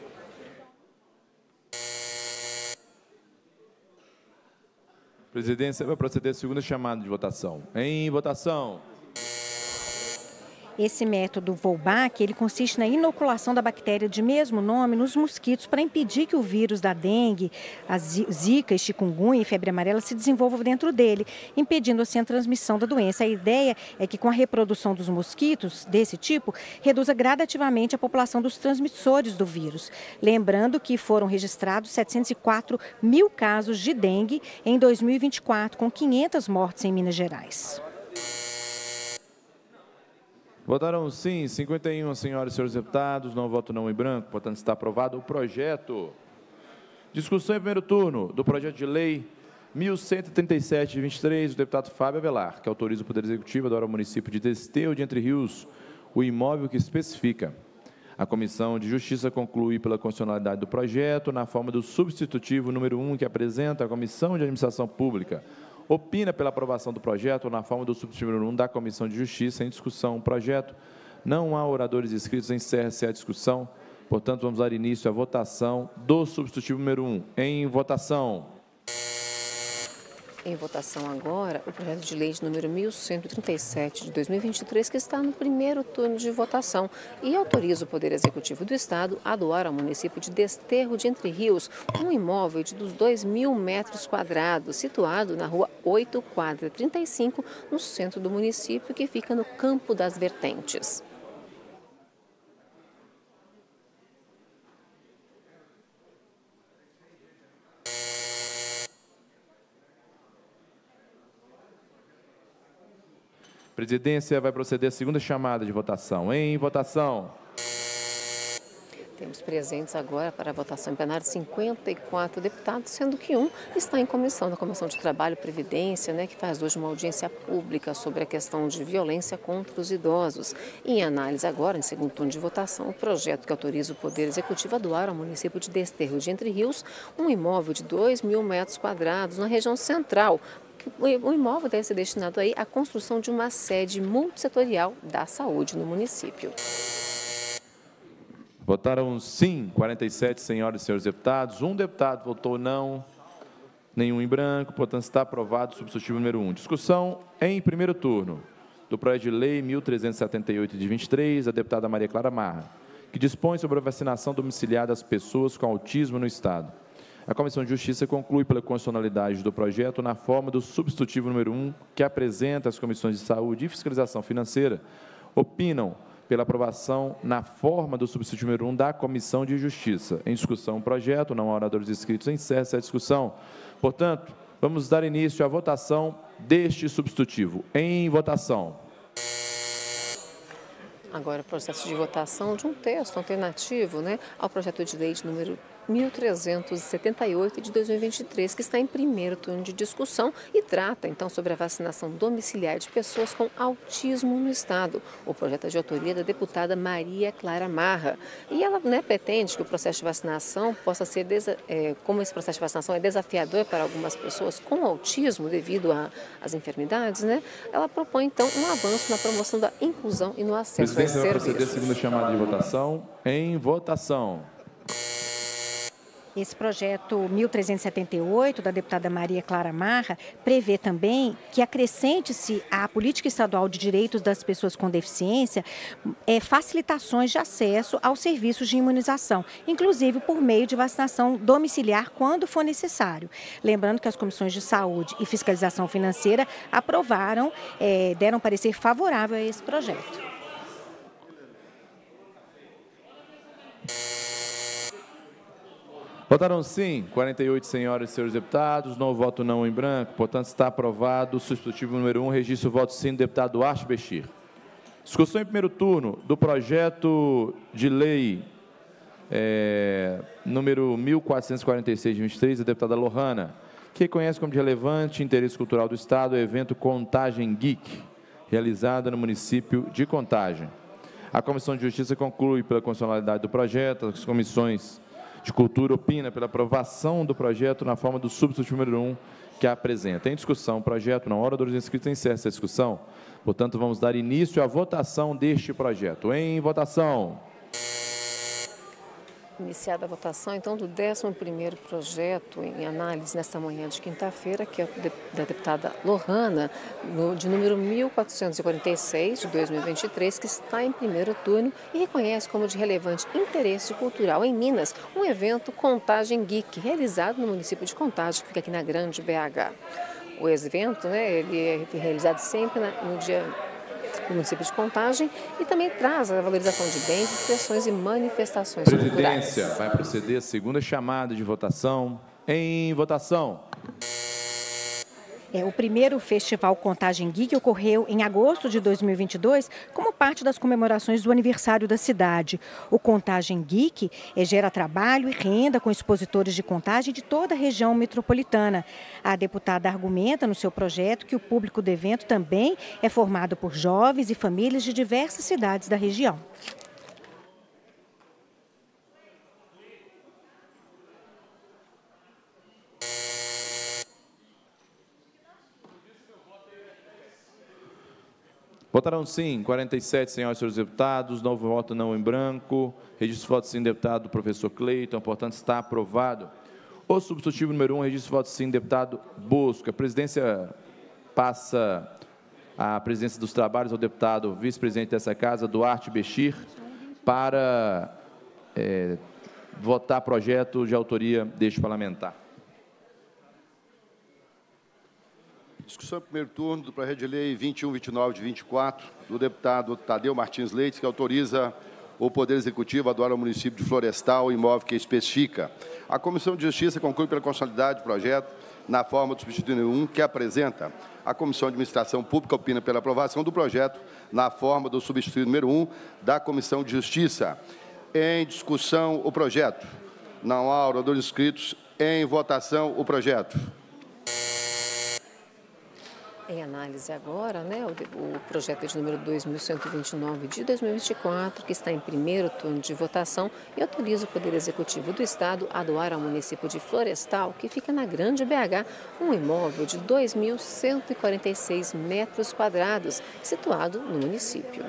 A presidência vai proceder à segunda chamada de votação. Em votação. Esse método Wolbachia, ele consiste na inoculação da bactéria de mesmo nome nos mosquitos para impedir que o vírus da dengue, a zika, chikungunya e febre amarela se desenvolva dentro dele, impedindo assim a transmissão da doença. A ideia é que com a reprodução dos mosquitos desse tipo, reduza gradativamente a população dos transmissores do vírus. Lembrando que foram registrados 704 mil casos de dengue em 2024, com 500 mortes em Minas Gerais. Votaram sim 51 senhoras e senhores deputados, não voto não em branco, portanto está aprovado o projeto. Discussão em primeiro turno do projeto de lei 1137 de 23, do deputado Fábio Avelar, que autoriza o Poder Executivo a doar ao município de Desterro de Entre Rios o imóvel que especifica. A Comissão de Justiça conclui pela constitucionalidade do projeto na forma do substitutivo número 1, que apresenta a Comissão de Administração Pública. Opina pela aprovação do projeto na forma do substitutivo número 1 da Comissão de Justiça. Em discussão, o projeto. Não há oradores inscritos, encerra-se a discussão. Portanto, vamos dar início à votação do substitutivo número 1. Em votação. Em votação agora, o projeto de lei de número 1137 de 2023, que está no primeiro turno de votação e autoriza o Poder Executivo do Estado a doar ao município de Desterro de Entre Rios um imóvel de 2.000 metros quadrados, situado na rua 8, quadra 35, no centro do município, que fica no Campo das Vertentes. A presidência vai proceder à segunda chamada de votação. Em votação. Temos presentes agora para a votação em plenário 54 deputados, sendo que um está em comissão, na Comissão de Trabalho e Previdência, que faz hoje uma audiência pública sobre a questão de violência contra os idosos. Em análise agora, em segundo turno de votação, o projeto que autoriza o Poder Executivo a doar ao município de Desterro de Entre Rios um imóvel de 2.000 metros quadrados na região central. O imóvel deve ser destinado aí à construção de uma sede multissetorial da saúde no município. Votaram sim 47 senhoras e senhores deputados. Um deputado votou não. Nenhum em branco, portanto, está aprovado o substitutivo número 1. Discussão em primeiro turno do projeto de lei 1378 de 23, da deputada Maria Clara Marra, que dispõe sobre a vacinação domiciliar das pessoas com autismo no Estado. A Comissão de Justiça conclui pela constitucionalidade do projeto na forma do substitutivo número 1, que apresenta as comissões de saúde e fiscalização financeira, opinam pela aprovação na forma do substitutivo número 1 da Comissão de Justiça. Em discussão o projeto, não há oradores inscritos, encerra-se a discussão. Portanto, vamos dar início à votação deste substitutivo. Em votação. Agora, o processo de votação de um texto alternativo, ao projeto de lei de número 1378 de 2023, que está em primeiro turno de discussão e trata, então, sobre a vacinação domiciliar de pessoas com autismo no Estado. O projeto é de autoria da deputada Maria Clara Marra. E ela pretende que o processo de vacinação possa ser, como esse processo de vacinação é desafiador para algumas pessoas com autismo devido às enfermidades, ela propõe, então, um avanço na promoção da inclusão e no acesso aos serviços. Presidência vai proceder a segunda chamada de votação. Em votação. Esse projeto 1378, da deputada Maria Clara Marra, prevê também que acrescente-se à política estadual de direitos das pessoas com deficiência facilitações de acesso aos serviços de imunização, inclusive por meio de vacinação domiciliar quando for necessário. Lembrando que as comissões de saúde e fiscalização financeira aprovaram, deram parecer favorável a esse projeto. Votaram sim, 48 senhoras e senhores deputados, não voto não em branco, portanto está aprovado o substitutivo número 1, registro o voto sim do deputado Duarte Bechir. Discussão em primeiro turno do projeto de lei número 1446 de 23, da deputada Lohana, que reconhece como de relevante interesse cultural do Estado o evento Contagem Geek, realizado no município de Contagem. A Comissão de Justiça conclui pela constitucionalidade do projeto, as comissões de Cultura opina pela aprovação do projeto na forma do substitutivo número 1 que apresenta. Em discussão, o projeto, na hora dos inscritos, encerra essa discussão. Portanto, vamos dar início à votação deste projeto. Em votação. Iniciada a votação, então, do 11º projeto em análise nesta manhã de quinta-feira, que é da deputada Lohana, de número 1446, de 2023, que está em primeiro turno e reconhece como de relevante interesse cultural em Minas um evento Contagem Geek, realizado no município de Contagem, que fica aqui na Grande BH. O evento, ele é realizado sempre no dia do município de Contagem e também traz a valorização de bens, expressões e manifestações culturais. Presidência vai proceder a segunda chamada de votação. Em votação. O primeiro festival Contagem Geek ocorreu em agosto de 2022 como parte das comemorações do aniversário da cidade. O Contagem Geek gera trabalho e renda com expositores de Contagem de toda a região metropolitana. A deputada argumenta no seu projeto que o público do evento também é formado por jovens e famílias de diversas cidades da região. Votaram sim, 47 senhoras e senhores deputados, não voto não em branco, registro voto sim, deputado professor Cleiton, portanto está aprovado. O substitutivo número 1, registro voto sim, deputado Bosco. A presidência passa a presidência dos trabalhos ao deputado vice-presidente dessa casa, Duarte Bechir, para votar projeto de autoria deste parlamentar. Discussão em primeiro turno do projeto de lei 2129 de 24, do deputado Tadeu Martins Leite, que autoriza o Poder Executivo a doar ao município de Florestal o imóvel que especifica. A Comissão de Justiça conclui pela constitucionalidade do projeto na forma do substitutivo número 1, que apresenta. A Comissão de Administração Pública opina pela aprovação do projeto na forma do substitutivo número 1 da Comissão de Justiça. Em discussão, o projeto. Não há oradores inscritos. Em votação, o projeto. Em análise agora, o projeto de número 2129 de 2024, que está em primeiro turno de votação e autoriza o Poder Executivo do Estado a doar ao município de Florestal, que fica na Grande BH, um imóvel de 2.146 metros quadrados, situado no município.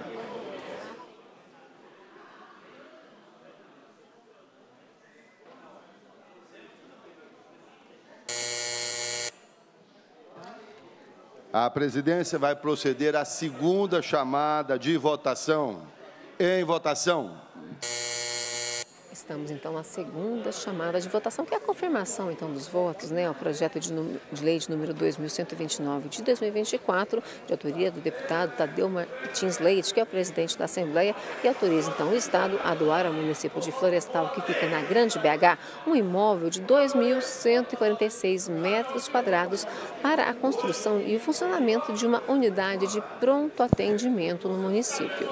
A presidência vai proceder à segunda chamada de votação. Em votação. Estamos, então, na segunda chamada de votação, que é a confirmação, então, dos votos, né, ao projeto de lei de número 2129 de 2024, de autoria do deputado Tadeu Martins Leite, que é o presidente da Assembleia, e autoriza, então, o Estado a doar ao município de Florestal, que fica na Grande BH, um imóvel de 2.146 metros quadrados para a construção e o funcionamento de uma unidade de pronto atendimento no município.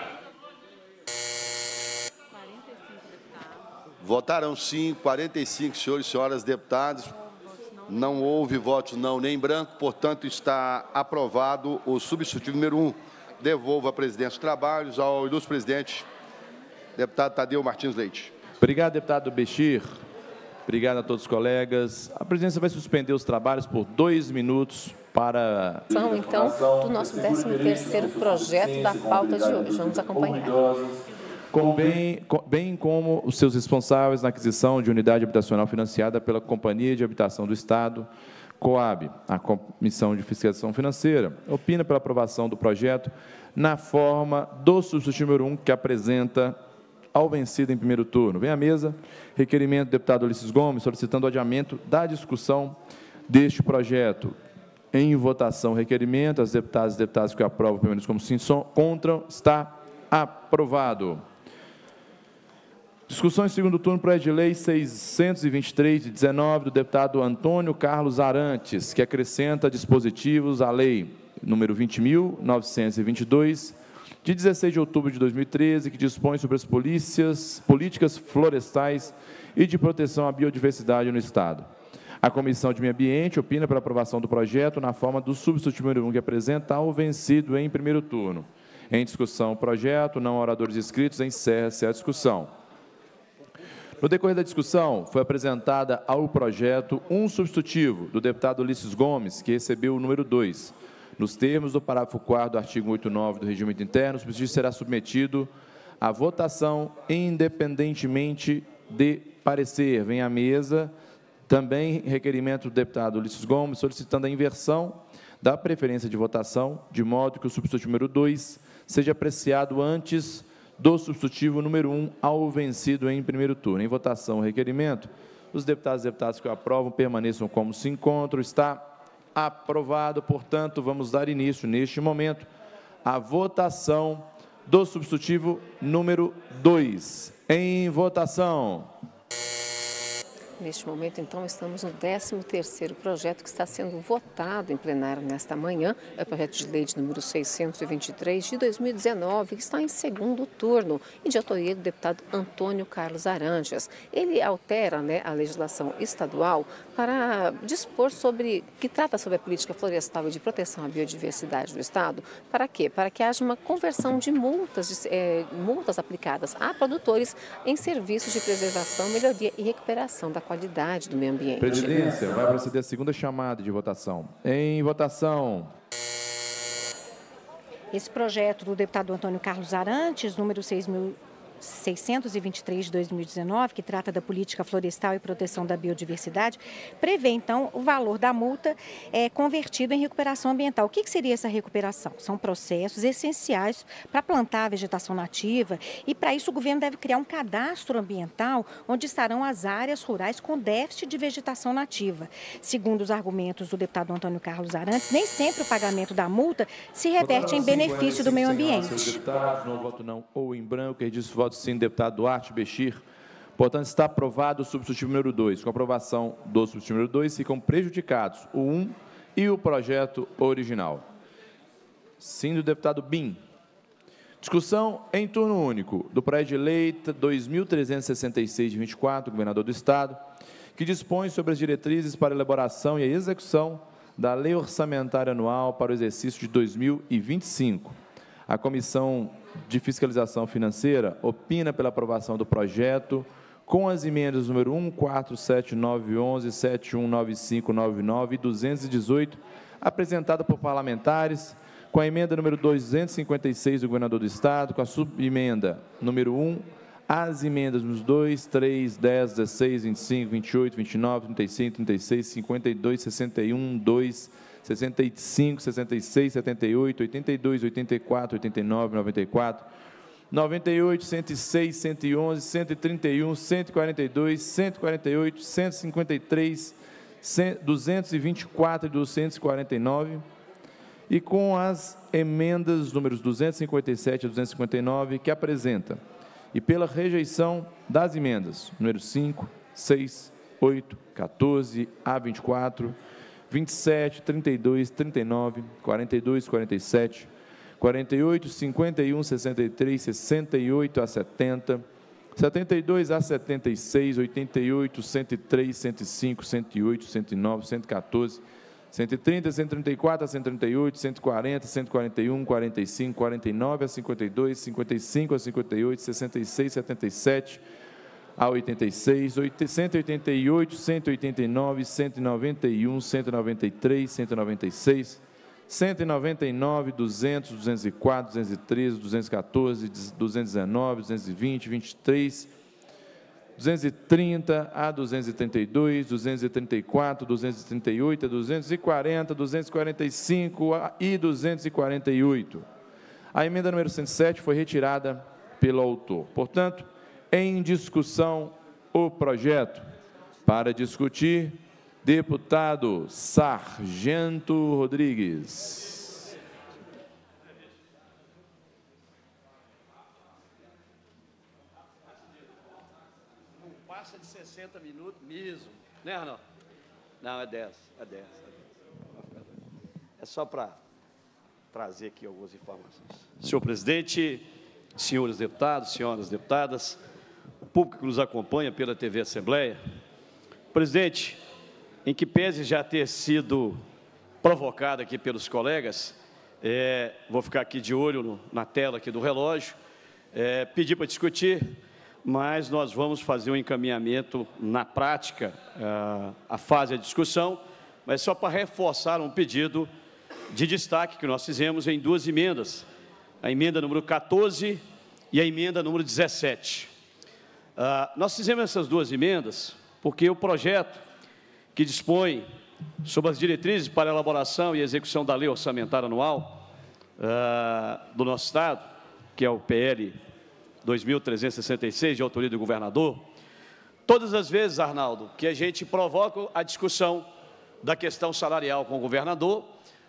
Votaram sim 45 senhores e senhoras deputados. Não houve votos não nem em branco, portanto, está aprovado o substitutivo número 1. Devolvo a presidência dos trabalhos ao ilustre presidente, deputado Tadeu Martins Leite. Obrigado, deputado Béchir. Obrigado a todos os colegas. A presidência vai suspender os trabalhos por 2 minutos para... Então, do nosso 13º projeto da pauta de hoje. Vamos acompanhar. Bem como os seus responsáveis na aquisição de unidade habitacional financiada pela Companhia de Habitação do Estado, COAB. A Comissão de Fiscalização Financeira opina pela aprovação do projeto na forma do substitutivo número 1, que apresenta ao vencido em primeiro turno. Vem à mesa requerimento do deputado Ulisses Gomes, solicitando o adiamento da discussão deste projeto. Em votação, requerimento. As deputadas e deputados que aprovam, permaneçam como sim, contra. Está aprovado. Discussão em segundo turno, projeto de lei 623 de 19, do deputado Antônio Carlos Arantes, que acrescenta dispositivos à lei número 20.922, de 16 de outubro de 2013, que dispõe sobre as políticas florestais e de proteção à biodiversidade no Estado. A Comissão de Meio Ambiente opina pela aprovação do projeto na forma do substitutivo número 1, que apresenta ao vencido em primeiro turno. Em discussão, o projeto, não oradores inscritos, encerra-se a discussão. No decorrer da discussão, foi apresentada ao projeto um substitutivo do deputado Ulisses Gomes, que recebeu o número 2. Nos termos do parágrafo 4º do artigo 89 do Regimento Interno, o substitutivo será submetido à votação independentemente de parecer. Vem à mesa também requerimento do deputado Ulisses Gomes, solicitando a inversão da preferência de votação, de modo que o substitutivo número 2 seja apreciado antes do substitutivo número 1 ao vencido em primeiro turno. Em votação, o requerimento. Os deputados e deputadas que o aprovam permaneçam como se encontram. Está aprovado. Portanto, vamos dar início, neste momento, à votação do substitutivo número 2. Em votação. Neste momento, então, estamos no 13º projeto que está sendo votado em plenário nesta manhã. É o projeto de lei de número 623 de 2019, que está em segundo turno e de autoria do deputado Antônio Carlos Arantes. Ele altera, né, a legislação estadual para dispor sobre, que trata sobre a política florestal e de proteção à biodiversidade do Estado. Para quê? Para que haja uma conversão de multas aplicadas a produtores em serviços de preservação, melhoria e recuperação da qualidade do meio ambiente. Presidência, vai proceder a segunda chamada de votação. Em votação. Esse projeto do deputado Antônio Carlos Arantes, número 623 de 2019, que trata da política florestal e proteção da biodiversidade, prevê, então, o valor da multa convertido em recuperação ambiental. O que seria essa recuperação? São processos essenciais para plantar a vegetação nativa e, para isso, o governo deve criar um cadastro ambiental onde estarão as áreas rurais com déficit de vegetação nativa. Segundo os argumentos do deputado Antônio Carlos Arantes, nem sempre o pagamento da multa se reverte em benefício do meio ambiente. Deputados, não voto não ou em branco, registro voto sim, deputado Duarte Béchir. Portanto, está aprovado o substitutivo número 2. Com a aprovação do substitutivo número 2, ficam prejudicados o 1 e o projeto original. Sim, do deputado Bim. Discussão em turno único do projeto de lei 2.366 de 24, do governador do Estado, que dispõe sobre as diretrizes para a elaboração e a execução da Lei Orçamentária Anual para o exercício de 2025. A Comissão de Fiscalização Financeira opina pela aprovação do projeto com as emendas número 1, 4, 7, 9, 11, 7, 1, 9, 5, 9, 9 e 218, apresentada por parlamentares, com a emenda número 256 do governador do Estado, com a subemenda número 1, as emendas nos 2, 3, 10, 16, 25, 28, 29, 35, 36, 52, 61, 2, 65, 66, 78, 82, 84, 89, 94, 98, 106, 111, 131, 142, 148, 153, 224 e 249, e com as emendas números 257 e 259, que apresenta, e pela rejeição das emendas números 5, 6, 8, 14, A24, 27, 32, 39, 42, 47, 48, 51, 63, 68 a 70, 72 a 76, 88, 103, 105, 108, 109, 114, 130, 134 a 138, 140, 141, 45, 49 a 52, 55 a 58, 66, 77 a 86, 188, 189, 191, 193, 196, 199, 200, 204, 213, 214, 219, 220, 23, 230 a 232, 234, 238 a 240, 245 e 248. A emenda número 107 foi retirada pelo autor. Portanto, em discussão o projeto. Para discutir, deputado Sargento Rodrigues. Não passa de 60 minutos mesmo, né, Arnaldo? Não, é 10, é 10. É só para trazer aqui algumas informações. Senhor presidente, senhores deputados, senhoras deputadas, o público que nos acompanha pela TV Assembleia, presidente, em que pese já ter sido provocado aqui pelos colegas, vou ficar aqui de olho na tela aqui do relógio, pedir para discutir, mas nós vamos fazer um encaminhamento na prática, a fase de discussão, mas só para reforçar um pedido de destaque que nós fizemos em duas emendas, a emenda número 14 e a emenda número 17. Nós fizemos essas duas emendas porque o projeto que dispõe sobre as diretrizes para a elaboração e execução da Lei Orçamentária Anual do nosso Estado, que é o PL 2366, de autoria do governador, todas as vezes, Arnaldo, que a gente provoca a discussão da questão salarial com o governador,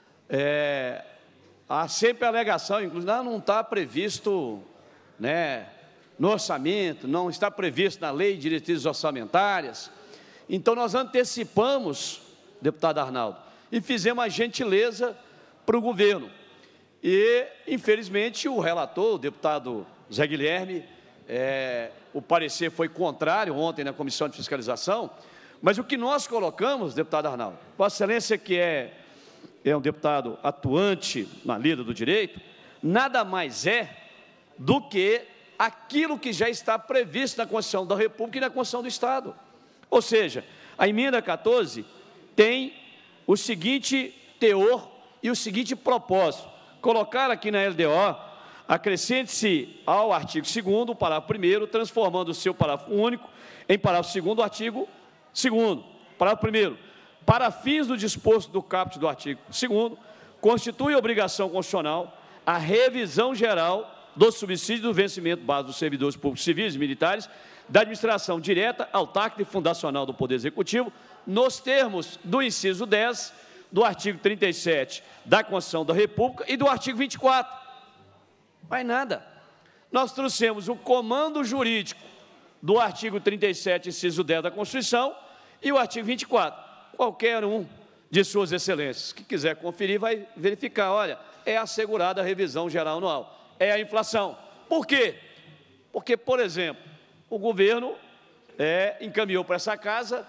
há sempre a alegação, inclusive, não está previsto, né, no orçamento, não está previsto na lei de diretrizes orçamentárias. Então, nós antecipamos, deputado Arnaldo, e fizemos a gentileza para o governo. E, infelizmente, o relator, o deputado Zé Guilherme, o parecer foi contrário ontem na Comissão de Fiscalização, mas o que nós colocamos, deputado Arnaldo, Vossa Excelência, que é um deputado atuante na lida do direito, nada mais é do que aquilo que já está previsto na Constituição da República e na Constituição do Estado. Ou seja, a emenda 14 tem o seguinte teor e o seguinte propósito: colocar aqui na LDO, acrescente-se ao artigo 2º, o parágrafo 1º, transformando o seu parágrafo único em parágrafo 2º do artigo 2º. Parágrafo 1º. Para fins do disposto do caput do artigo 2º, constitui obrigação constitucional a revisão geral do subsídio do vencimento base dos servidores públicos civis e militares da administração direta, autárquica e fundacional do Poder Executivo, nos termos do inciso 10 do artigo 37 da Constituição da República e do artigo 24. Mais nada. Nós trouxemos o comando jurídico do artigo 37, inciso 10 da Constituição e o artigo 24. Qualquer um de suas excelências que quiser conferir vai verificar, olha, é assegurada a revisão geral anual. É a inflação. Por quê? Porque, por exemplo, o governo encaminhou para essa casa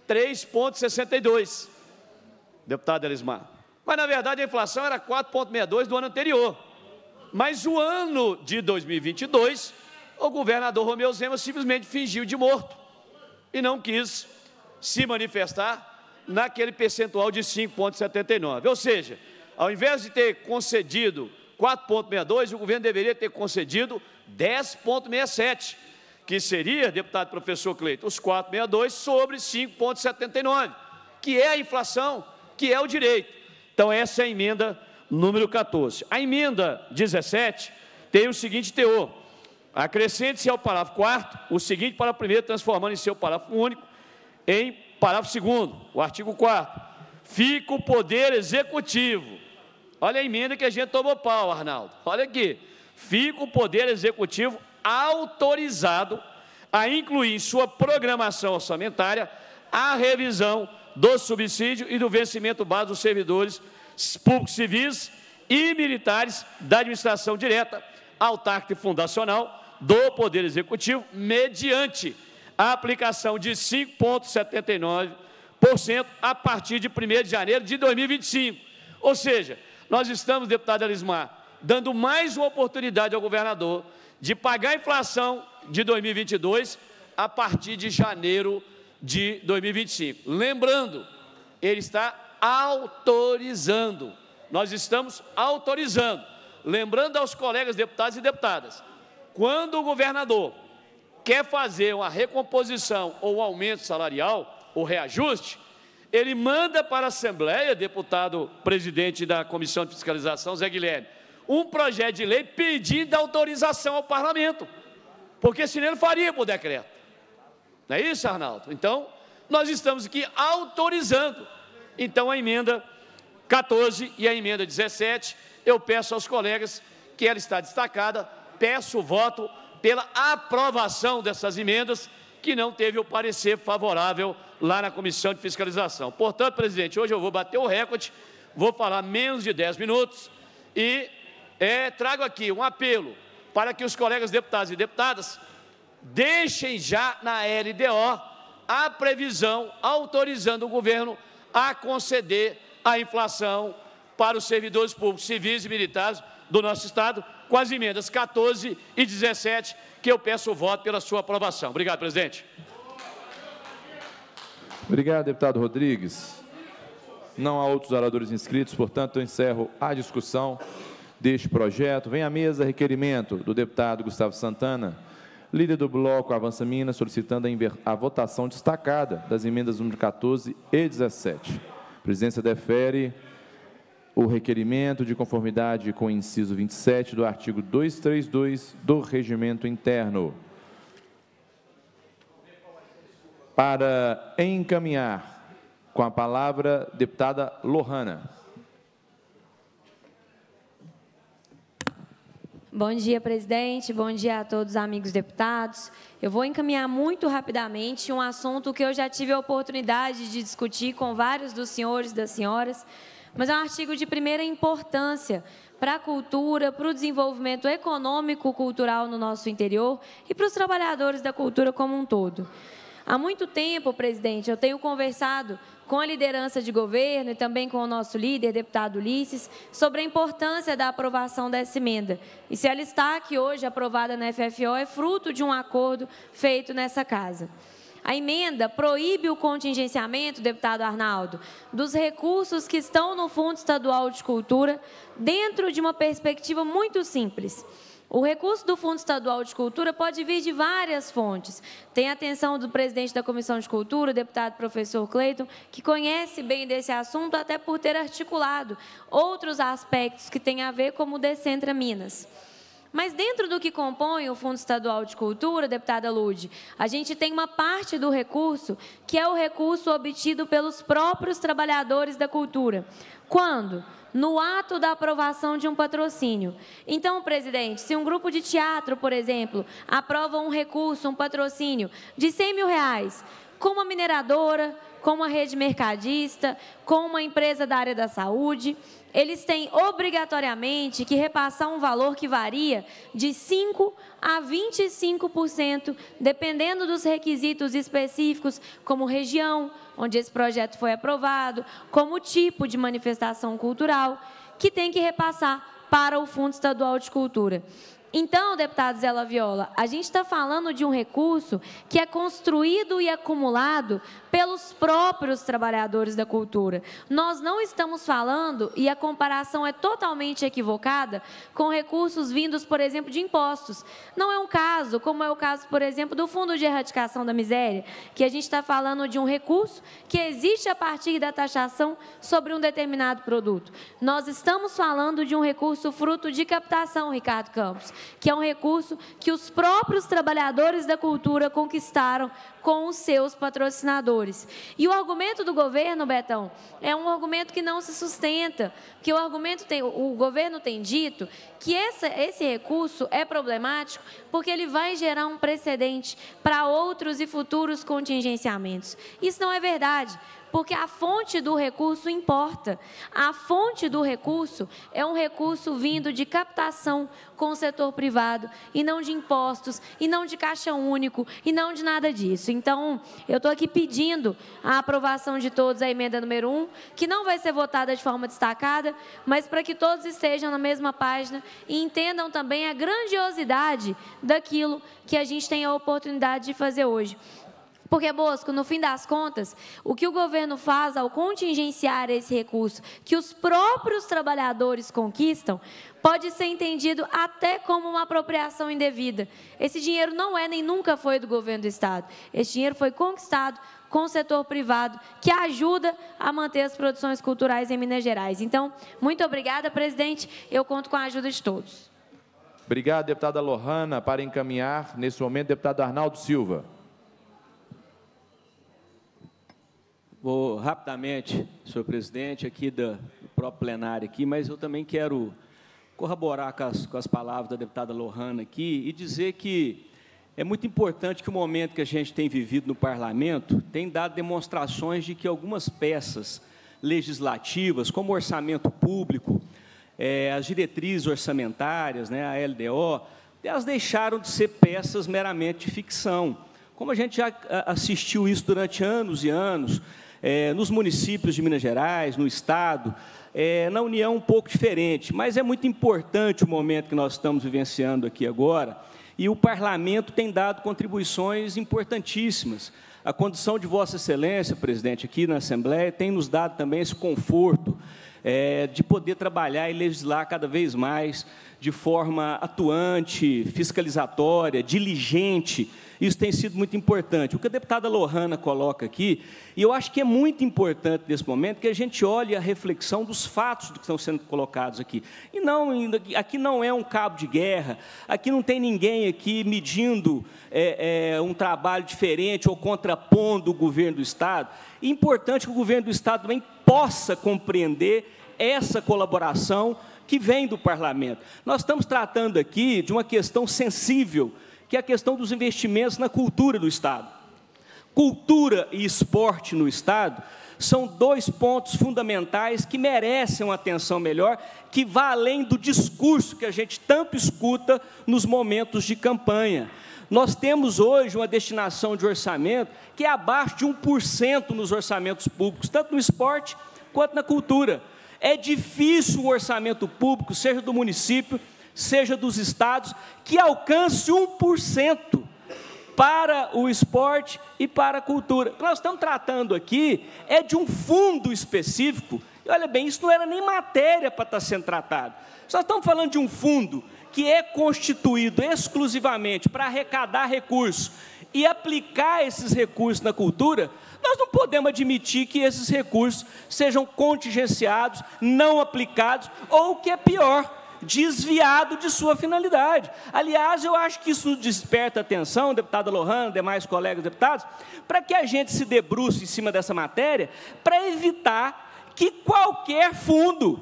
3,62, deputado Elismar. Mas, na verdade, a inflação era 4,62 do ano anterior. Mas o ano de 2022, o governador Romeu Zema simplesmente fingiu de morto e não quis se manifestar naquele percentual de 5,79. Ou seja, ao invés de ter concedido 4,62, o governo deveria ter concedido 10,67, que seria, deputado professor Cleiton, os 4,62 sobre 5,79, que é a inflação, que é o direito. Então, essa é a emenda número 14. A emenda 17 tem o seguinte teor: acrescente-se ao parágrafo 4º o seguinte parágrafo 1º, transformando em seu parágrafo único em parágrafo 2º, o artigo 4º. Fica o Poder Executivo. Olha a emenda que a gente tomou pau, Arnaldo. Olha aqui. Fica o Poder Executivo autorizado a incluir em sua programação orçamentária a revisão do subsídio e do vencimento base dos servidores públicos civis e militares da administração direta, autárquica e fundacional do Poder Executivo, mediante a aplicação de 5,79% a partir de 1º de janeiro de 2025. Ou seja, nós estamos, deputado Elismar, dando mais uma oportunidade ao governador de pagar a inflação de 2022 a partir de janeiro de 2025. Lembrando, ele está autorizando, nós estamos autorizando. Lembrando aos colegas deputados e deputadas, quando o governador quer fazer uma recomposição ou aumento salarial, ou reajuste, ele manda para a Assembleia, deputado presidente da Comissão de Fiscalização, Zé Guilherme, um projeto de lei pedindo autorização ao Parlamento, porque senão ele faria por decreto. Não é isso, Arnaldo? Então, nós estamos aqui autorizando. Então, a emenda 14 e a emenda 17, eu peço aos colegas que ela está destacada, peço o voto pela aprovação dessas emendas, que não teve o parecer favorável lá na Comissão de Fiscalização. Portanto, presidente, hoje eu vou bater o recorde, vou falar menos de 10 minutos e trago aqui um apelo para que os colegas deputados e deputadas deixem já na LDO a previsão autorizando o governo a conceder a inflação para os servidores públicos, civis e militares do nosso Estado, com as emendas 14 e 17, que eu peço o voto pela sua aprovação. Obrigado, presidente. Obrigado, deputado Rodrigues. Não há outros oradores inscritos, portanto, eu encerro a discussão deste projeto. Vem à mesa requerimento do deputado Gustavo Santana, líder do bloco Avança Minas, solicitando a votação destacada das emendas número 14 e 17. A presidência defere o requerimento de conformidade com o inciso 27 do artigo 232 do Regimento Interno. Para encaminhar, com a palavra, deputada Lohana. Bom dia, presidente. Bom dia a todos os amigos deputados. Eu vou encaminhar muito rapidamente um assunto que eu já tive a oportunidade de discutir com vários dos senhores e das senhoras, mas é um artigo de primeira importância para a cultura, para o desenvolvimento econômico, cultural no nosso interior e para os trabalhadores da cultura como um todo. Há muito tempo, presidente, eu tenho conversado com a liderança de governo e também com o nosso líder, deputado Ulisses, sobre a importância da aprovação dessa emenda. E se ela está aqui hoje, aprovada na FFO, é fruto de um acordo feito nessa casa. A emenda proíbe o contingenciamento, deputado Arnaldo, dos recursos que estão no Fundo Estadual de Cultura, dentro de uma perspectiva muito simples. O recurso do Fundo Estadual de Cultura pode vir de várias fontes. Tem a atenção do presidente da Comissão de Cultura, o deputado professor Cleiton, que conhece bem desse assunto, até por ter articulado outros aspectos que têm a ver, como o Decentra Minas. Mas dentro do que compõe o Fundo Estadual de Cultura, deputada Lude, a gente tem uma parte do recurso que é o recurso obtido pelos próprios trabalhadores da cultura. Quando? No ato da aprovação de um patrocínio. Então, presidente, se um grupo de teatro, por exemplo, aprova um recurso, um patrocínio de R$100 mil, com uma mineradora, com uma rede mercadista, com uma empresa da área da saúde, eles têm obrigatoriamente que repassar um valor que varia de 5% a 25%, dependendo dos requisitos específicos, como região, onde esse projeto foi aprovado, como tipo de manifestação cultural, que tem que repassar para o Fundo Estadual de Cultura. Então, deputado Zé Laviola, a gente está falando de um recurso que é construído e acumulado pelos próprios trabalhadores da cultura. Nós não estamos falando, e a comparação é totalmente equivocada, com recursos vindos, por exemplo, de impostos. Não é um caso, como é o caso, por exemplo, do Fundo de Erradicação da Miséria, que a gente está falando de um recurso que existe a partir da taxação sobre um determinado produto. Nós estamos falando de um recurso fruto de captação, Ricardo Campos, que é um recurso que os próprios trabalhadores da cultura conquistaram com os seus patrocinadores. E o argumento do governo, Betão, é um argumento que não se sustenta, porque o governo tem dito que esse recurso é problemático porque ele vai gerar um precedente para outros e futuros contingenciamentos. Isso não é verdade, porque a fonte do recurso importa. A fonte do recurso é um recurso vindo de captação com o setor privado, e não de impostos, e não de caixa único, e não de nada disso. Então, eu estou aqui pedindo a aprovação de todos a emenda número 1, que não vai ser votada de forma destacada, mas para que todos estejam na mesma página e entendam também a grandiosidade daquilo que a gente tem a oportunidade de fazer hoje. Porque, Bosco, no fim das contas, o que o governo faz ao contingenciar esse recurso que os próprios trabalhadores conquistam, pode ser entendido até como uma apropriação indevida. Esse dinheiro não é nem nunca foi do governo do Estado. Esse dinheiro foi conquistado com o setor privado, que ajuda a manter as produções culturais em Minas Gerais. Então, muito obrigada, presidente. Eu conto com a ajuda de todos. Obrigado, deputada Lohana. Para encaminhar, nesse momento, deputado Arnaldo Silva. Vou rapidamente, senhor presidente, aqui do próprio plenário aqui, mas eu também quero corroborar com as palavras da deputada Lohana aqui e dizer que é muito importante que o momento que a gente tem vivido no parlamento tem dado demonstrações de que algumas peças legislativas, como o orçamento público, as diretrizes orçamentárias, né, a LDO, elas deixaram de ser peças meramente de ficção. Como a gente já assistiu isso durante anos e anos, nos municípios de Minas Gerais, no Estado, na União um pouco diferente, mas é muito importante o momento que nós estamos vivenciando aqui agora, e o Parlamento tem dado contribuições importantíssimas. A condição de Vossa Excelência, presidente, aqui na Assembleia, tem nos dado também esse conforto de poder trabalhar e legislar cada vez mais de forma atuante, fiscalizatória, diligente. Isso tem sido muito importante. O que a deputada Lohana coloca aqui, e eu acho que é muito importante nesse momento que a gente olhe a reflexão dos fatos que estão sendo colocados aqui. E não, aqui não é um cabo de guerra, aqui não tem ninguém aqui medindo um trabalho diferente ou contrapondo o governo do Estado. E é importante que o governo do Estado também possa compreender essa colaboração que vem do Parlamento. Nós estamos tratando aqui de uma questão sensível, que é a questão dos investimentos na cultura do Estado. Cultura e esporte no Estado são dois pontos fundamentais que merecem uma atenção melhor, que vá além do discurso que a gente tanto escuta nos momentos de campanha. Nós temos hoje uma destinação de orçamento que é abaixo de 1% nos orçamentos públicos, tanto no esporte quanto na cultura. É difícil o orçamento público, seja do município, seja dos estados, que alcance 1% para o esporte e para a cultura. O que nós estamos tratando aqui é de um fundo específico, e olha bem, isso não era nem matéria para estar sendo tratado. Nós estamos falando de um fundo que é constituído exclusivamente para arrecadar recursos e aplicar esses recursos na cultura. Nós não podemos admitir que esses recursos sejam contingenciados, não aplicados, ou, o que é pior, desviado de sua finalidade. Aliás, eu acho que isso desperta atenção, deputada Lohana, demais colegas deputados, para que a gente se debruce em cima dessa matéria, para evitar que qualquer fundo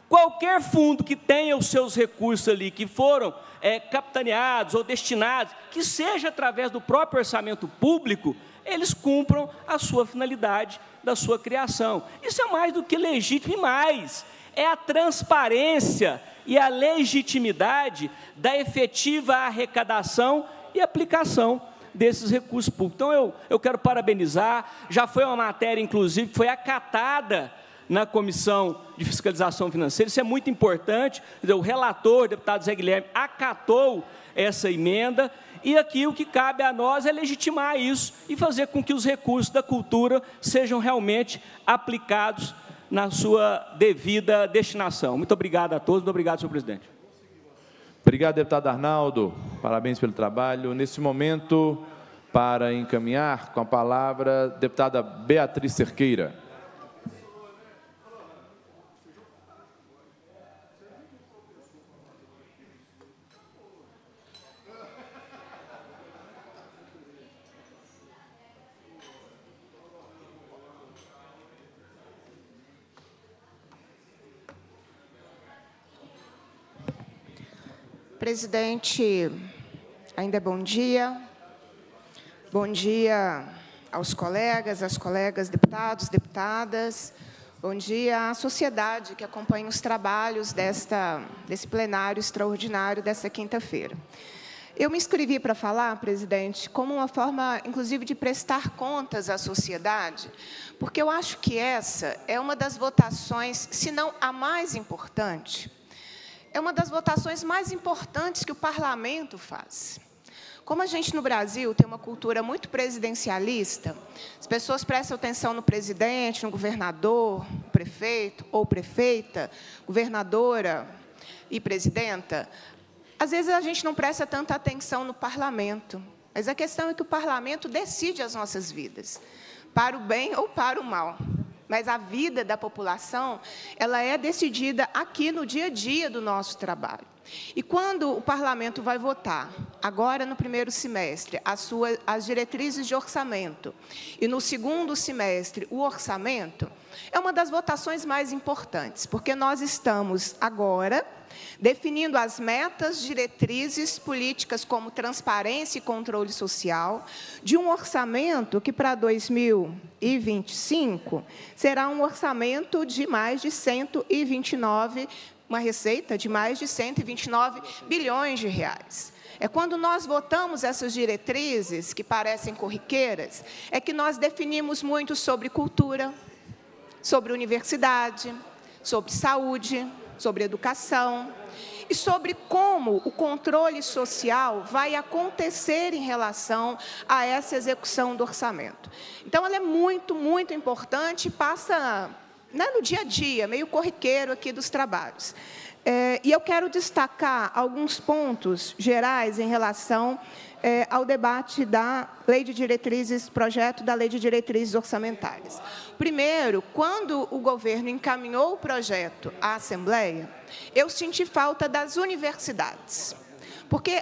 que tenha os seus recursos ali, que foram capitaneados ou destinados, que seja através do próprio orçamento público, eles cumpram a sua finalidade da sua criação. Isso é mais do que legítimo, e mais, é a transparência e a legitimidade da efetiva arrecadação e aplicação desses recursos públicos. Então, eu quero parabenizar, já foi uma matéria, inclusive, que foi acatada na Comissão de Fiscalização Financeira. Isso é muito importante. O relator, o deputado Zé Guilherme, acatou essa emenda, e aqui o que cabe a nós é legitimar isso e fazer com que os recursos da cultura sejam realmente aplicados na sua devida destinação. Muito obrigado a todos. Muito obrigado, senhor presidente. Obrigado, deputado Arnaldo. Parabéns pelo trabalho. Nesse momento, para encaminhar com a palavra, deputada Beatriz Cerqueira. Presidente, ainda bom dia. Bom dia aos colegas, às colegas deputados, deputadas. Bom dia à sociedade que acompanha os trabalhos desse plenário extraordinário desta quinta-feira. Eu me inscrevi para falar, presidente, como uma forma, inclusive, de prestar contas à sociedade, porque eu acho que essa é uma das votações, se não a mais importante, é uma das votações mais importantes que o parlamento faz. Como a gente, no Brasil, tem uma cultura muito presidencialista, as pessoas prestam atenção no presidente, no governador, prefeito ou prefeita, governadora e presidenta, às vezes a gente não presta tanta atenção no parlamento, mas a questão é que o parlamento decide as nossas vidas, para o bem ou para o mal. Mas a vida da população, ela é decidida aqui no dia a dia do nosso trabalho. E quando o parlamento vai votar, agora no primeiro semestre, as diretrizes de orçamento, e no segundo semestre, o orçamento, é uma das votações mais importantes, porque nós estamos agora definindo as metas, diretrizes políticas como transparência e controle social, de um orçamento que, para 2025, será um orçamento de mais de 129, uma receita de mais de 129 bilhões de reais. É quando nós votamos essas diretrizes, que parecem corriqueiras, é que nós definimos muito sobre cultura, sobre universidade, sobre saúde, sobre educação, e sobre como o controle social vai acontecer em relação a essa execução do orçamento. Então, ela é muito, muito importante, passa no dia a dia, meio corriqueiro aqui dos trabalhos. E eu quero destacar alguns pontos gerais em relação ao debate da Lei de Diretrizes, projeto da Lei de Diretrizes Orçamentárias. Primeiro, quando o governo encaminhou o projeto à Assembleia, eu senti falta das universidades, porque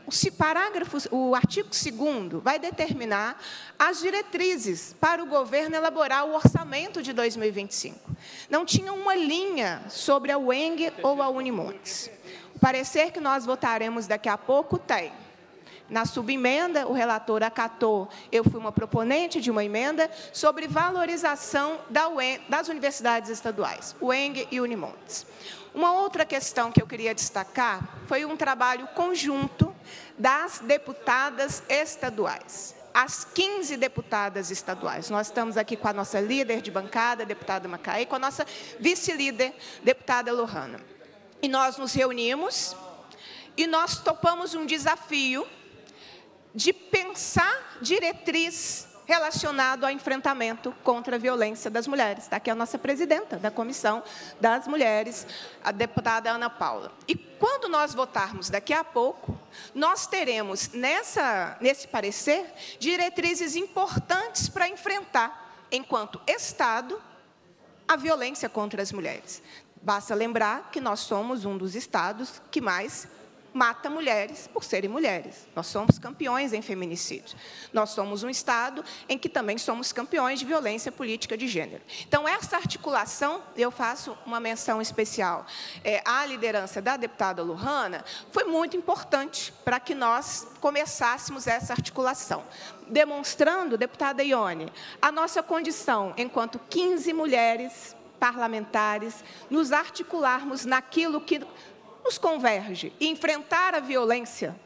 o artigo 2º vai determinar as diretrizes para o governo elaborar o orçamento de 2025. Não tinha uma linha sobre a UENG ou a Unimontes. O parecer que nós votaremos daqui a pouco tem. Na subemenda, o relator acatou, eu fui uma proponente de uma emenda sobre valorização das universidades estaduais, UENG e Unimontes. Uma outra questão que eu queria destacar foi um trabalho conjunto das deputadas estaduais, as 15 deputadas estaduais. Nós estamos aqui com a nossa líder de bancada, deputada Macaé, com a nossa vice-líder, deputada Lohana. E nós nos reunimos e nós topamos um desafio de pensar diretriz relacionado ao enfrentamento contra a violência das mulheres. Está aqui a nossa presidenta da Comissão das Mulheres, a deputada Ana Paula. E quando nós votarmos daqui a pouco, nós teremos nesse parecer diretrizes importantes para enfrentar, enquanto Estado, a violência contra as mulheres. Basta lembrar que nós somos um dos estados que mais mata mulheres por serem mulheres. Nós somos campeões em feminicídio. Nós somos um estado em que também somos campeões de violência política de gênero. Então, essa articulação, eu faço uma menção especial à liderança da deputada Lohana, foi muito importante para que nós começássemos essa articulação, demonstrando, deputada Ione, a nossa condição, enquanto 15 mulheres parlamentares, nos articularmos naquilo que nos converge. Enfrentar a violência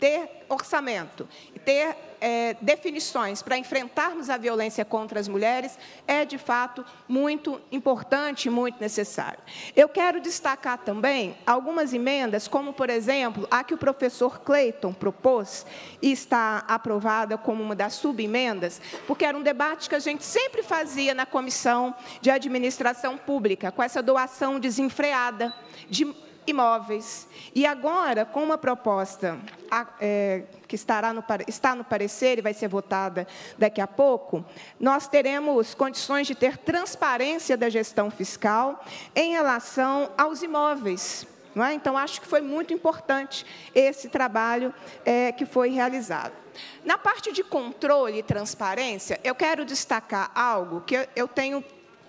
ter orçamento, ter definições para enfrentarmos a violência contra as mulheres é, de fato, muito importante e muito necessário. Eu quero destacar também algumas emendas, como, por exemplo, a que o professor Cleiton propôs e está aprovada como uma das subemendas, porque era um debate que a gente sempre fazia na Comissão de Administração Pública, com essa doação desenfreada de imóveis. E agora, com uma proposta que está no parecer e vai ser votada daqui a pouco, nós teremos condições de ter transparência da gestão fiscal em relação aos imóveis. Não é? Então, acho que foi muito importante esse trabalho que foi realizado. Na parte de controle e transparência, eu quero destacar algo que eu tenho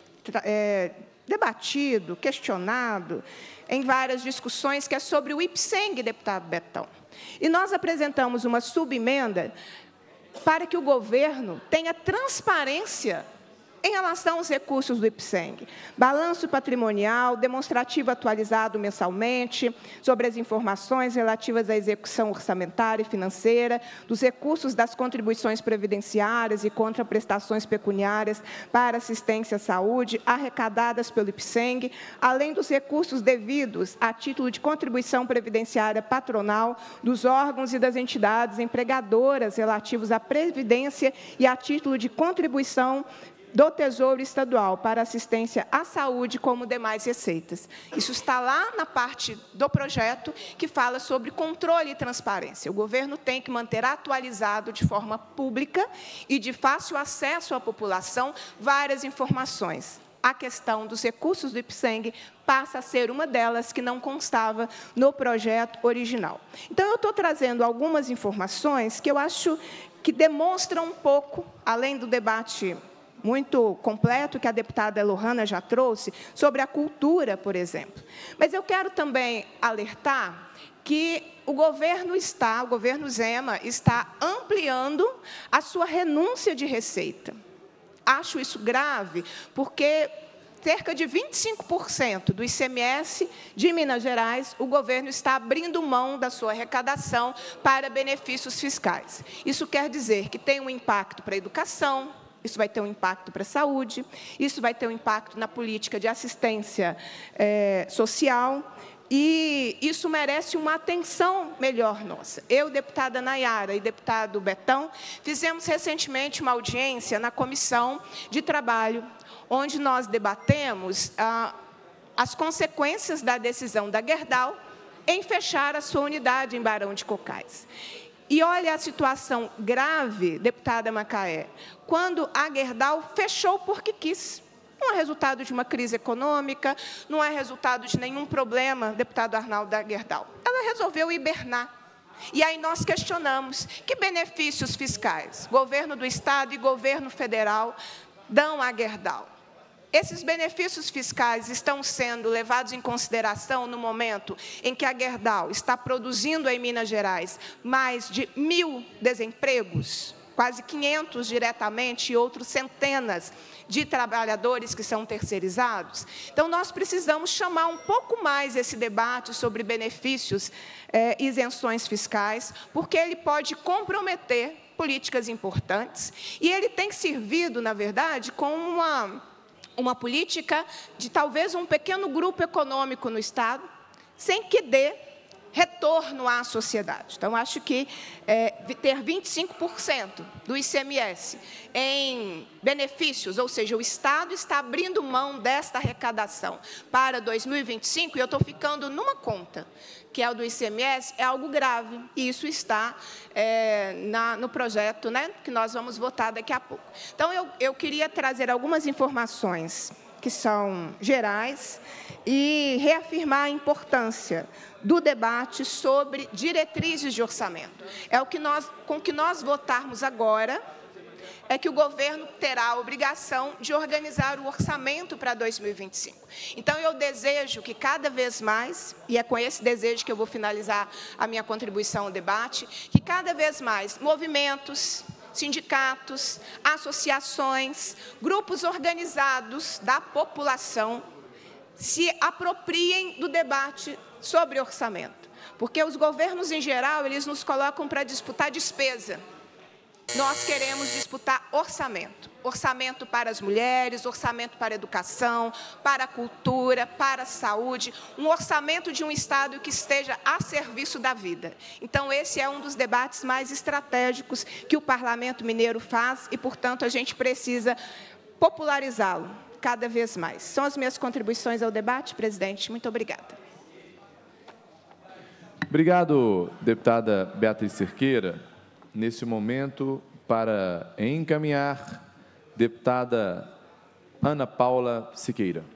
debatido, questionado, em várias discussões, que é sobre o IPSENG, deputado Betão. E nós apresentamos uma subemenda para que o governo tenha transparência em relação aos recursos do IPSENG. Balanço patrimonial, demonstrativo atualizado mensalmente, sobre as informações relativas à execução orçamentária e financeira, dos recursos das contribuições previdenciárias e contraprestações pecuniárias para assistência à saúde, arrecadadas pelo IPSENG, além dos recursos devidos a título de contribuição previdenciária patronal dos órgãos e das entidades empregadoras relativos à previdência e a título de contribuição do Tesouro Estadual para assistência à saúde, como demais receitas. Isso está lá na parte do projeto que fala sobre controle e transparência. O governo tem que manter atualizado de forma pública e de fácil acesso à população várias informações. A questão dos recursos do IPSENG passa a ser uma delas que não constava no projeto original. Então, eu estou trazendo algumas informações que eu acho que demonstram um pouco, além do debate muito completo que a deputada Lohana já trouxe, sobre a cultura, por exemplo. Mas eu quero também alertar que o governo Zema, está ampliando a sua renúncia de receita. Acho isso grave, porque cerca de 25% do ICMS de Minas Gerais, o governo está abrindo mão da sua arrecadação para benefícios fiscais. Isso quer dizer que tem um impacto para a educação, isso vai ter um impacto para a saúde, isso vai ter um impacto na política de assistência social, e isso merece uma atenção melhor nossa. Eu, deputada Nayara e deputado Betão, fizemos recentemente uma audiência na Comissão de Trabalho, onde nós debatemos as consequências da decisão da Gerdau em fechar a sua unidade em Barão de Cocais. E olha a situação grave, deputada Macaé, quando a Gerdau fechou porque quis. Não é resultado de uma crise econômica, não é resultado de nenhum problema, deputado Arnaldo, da Gerdau. Ela resolveu hibernar. E aí nós questionamos que benefícios fiscais governo do Estado e governo federal dão à Gerdau. Esses benefícios fiscais estão sendo levados em consideração no momento em que a Gerdau está produzindo em Minas Gerais mais de 1.000 desempregos, quase 500 diretamente e outros centenas de trabalhadores que são terceirizados. Então, nós precisamos chamar um pouco mais esse debate sobre benefícios e isenções fiscais, porque ele pode comprometer políticas importantes e ele tem servido, na verdade, como uma política de talvez um pequeno grupo econômico no Estado, sem que dê retorno à sociedade. Então, acho que ter 25% do ICMS em benefícios, ou seja, o Estado está abrindo mão desta arrecadação para 2025, e eu estou ficando numa conta, que é o do ICMS, é algo grave, e isso está no projeto, né, que nós vamos votar daqui a pouco. Então, eu queria trazer algumas informações que são gerais e reafirmar a importância do debate sobre diretrizes de orçamento. Com que nós votarmos agora, é que o governo terá a obrigação de organizar o orçamento para 2025. Então, eu desejo que cada vez mais, e é com esse desejo que eu vou finalizar a minha contribuição ao debate, que cada vez mais movimentos, sindicatos, associações, grupos organizados da população se apropriem do debate sobre orçamento. Porque os governos, em geral, eles nos colocam para disputar despesa. Nós queremos disputar orçamento. Orçamento para as mulheres, orçamento para a educação, para a cultura, para a saúde, um orçamento de um Estado que esteja a serviço da vida. Então, esse é um dos debates mais estratégicos que o Parlamento Mineiro faz e, portanto, a gente precisa popularizá-lo cada vez mais. São as minhas contribuições ao debate, presidente. Muito obrigada. Obrigado, deputada Beatriz Cerqueira. Nesse momento, para encaminhar, deputada Ana Paula Siqueira.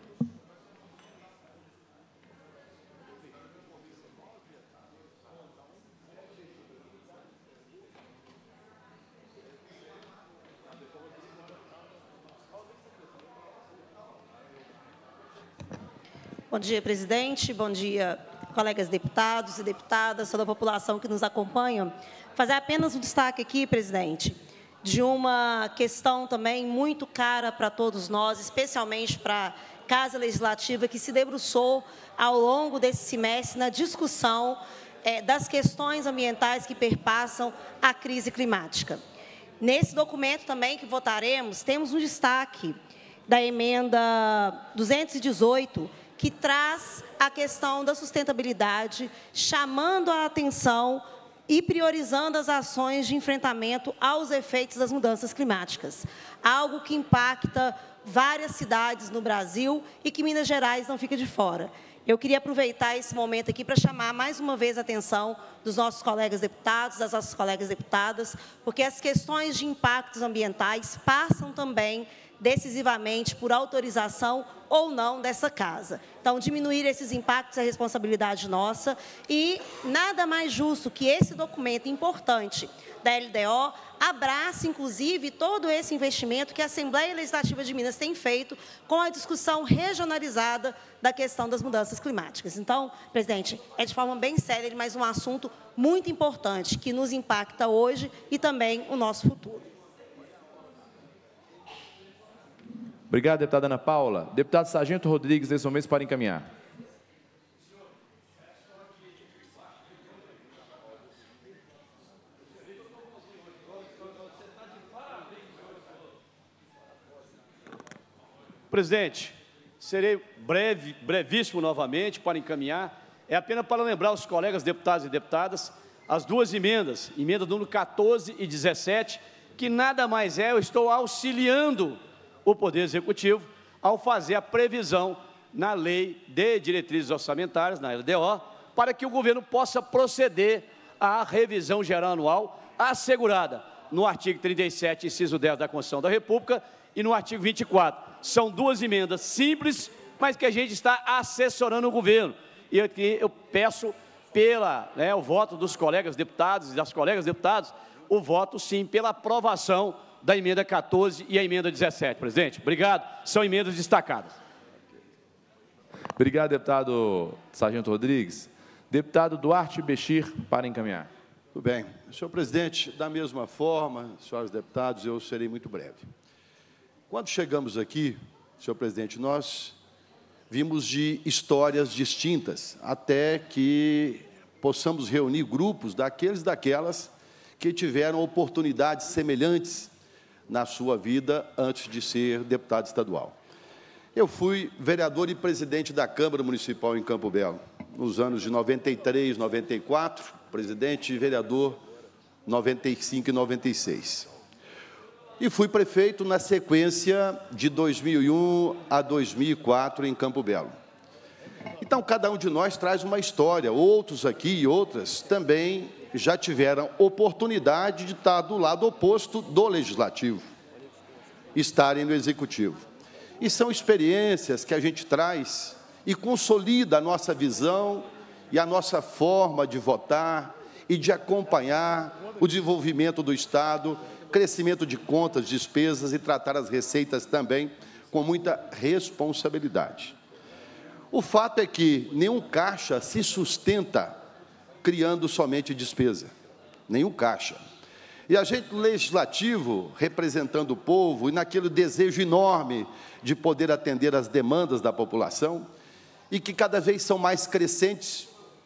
Bom dia, presidente. Bom dia, colegas deputados e deputadas, toda a população que nos acompanha. Fazer apenas um destaque aqui, presidente, de uma questão também muito cara para todos nós, especialmente para a Casa Legislativa, que se debruçou ao longo desse semestre na discussão das questões ambientais que perpassam a crise climática. Nesse documento também que votaremos, temos um destaque da emenda 218, que traz a questão da sustentabilidade, chamando a atenção e priorizando as ações de enfrentamento aos efeitos das mudanças climáticas, algo que impacta várias cidades no Brasil e que Minas Gerais não fica de fora. Eu queria aproveitar esse momento aqui para chamar mais uma vez a atenção dos nossos colegas deputados, das nossas colegas deputadas, porque as questões de impactos ambientais passam também decisivamente por autorização ou não dessa casa. Então, diminuir esses impactos é responsabilidade nossa e nada mais justo que esse documento importante da LDO abrace, inclusive, todo esse investimento que a Assembleia Legislativa de Minas tem feito com a discussão regionalizada da questão das mudanças climáticas. Então, presidente, é de forma bem séria, mas um assunto muito importante que nos impacta hoje e também o nosso futuro. Obrigado, deputada Ana Paula. Deputado Sargento Rodrigues, nesse momento, para encaminhar. Presidente, serei brevíssimo novamente para encaminhar. É apenas para lembrar os colegas deputados e deputadas as duas emendas, emenda número 14 e 17, que nada mais é, eu estou auxiliando o Poder Executivo ao fazer a previsão na Lei de Diretrizes Orçamentárias, na LDO, para que o governo possa proceder à revisão geral anual assegurada no artigo 37, inciso 10 da Constituição da República e no artigo 24. São duas emendas simples, mas que a gente está assessorando o governo. E aqui eu peço o voto dos colegas deputados e das colegas deputadas, o voto, sim, pela aprovação da emenda 14 e a emenda 17, presidente. Obrigado. São emendas destacadas. Obrigado, deputado Sargento Rodrigues. Deputado Duarte Bechir, para encaminhar. Tudo bem. Senhor presidente, da mesma forma, senhores deputados, eu serei muito breve. Quando chegamos aqui, senhor presidente, nós vimos de histórias distintas, até que possamos reunir grupos daqueles e daquelas que tiveram oportunidades semelhantes na sua vida antes de ser deputado estadual. Eu fui vereador e presidente da Câmara Municipal em Campo Belo, nos anos de 93, 94, presidente e vereador 95 e 96. E fui prefeito na sequência de 2001 a 2004 em Campo Belo. Então, cada um de nós traz uma história, outros aqui e outras também já tiveram oportunidade de estar do lado oposto do Legislativo, estarem no Executivo. E são experiências que a gente traz e consolida a nossa visão e a nossa forma de votar e de acompanhar o desenvolvimento do Estado, crescimento de contas, despesas e tratar as receitas também com muita responsabilidade. O fato é que nenhum caixa se sustenta criando somente despesa, nenhum caixa. E a gente legislativo, representando o povo, e naquele desejo enorme de poder atender às demandas da população, e que cada vez são mais crescentes,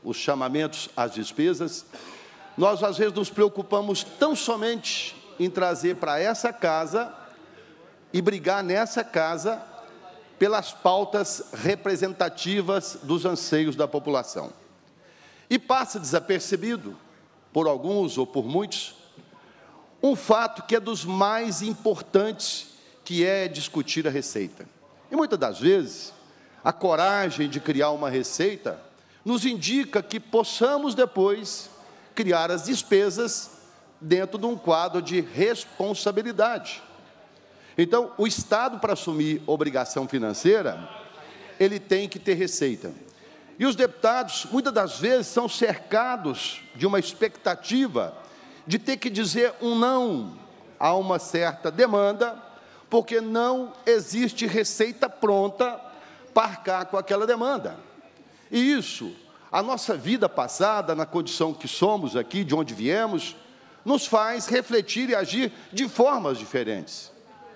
os chamamentos às despesas, nós às vezes nos preocupamos tão somente em trazer para essa casa e brigar nessa casa pelas pautas representativas dos anseios da população. E passa desapercebido, por alguns ou por muitos, um fato que é dos mais importantes, que é discutir a receita. E muitas das vezes, a coragem de criar uma receita nos indica que possamos depois criar as despesas dentro de um quadro de responsabilidade. Então, o Estado, para assumir obrigação financeira, ele tem que ter receita. E os deputados, muitas das vezes, são cercados de uma expectativa de ter que dizer um não a uma certa demanda, porque não existe receita pronta para arcar com aquela demanda. E isso, a nossa vida passada, na condição que somos aqui, de onde viemos, nos faz refletir e agir de formas diferentes.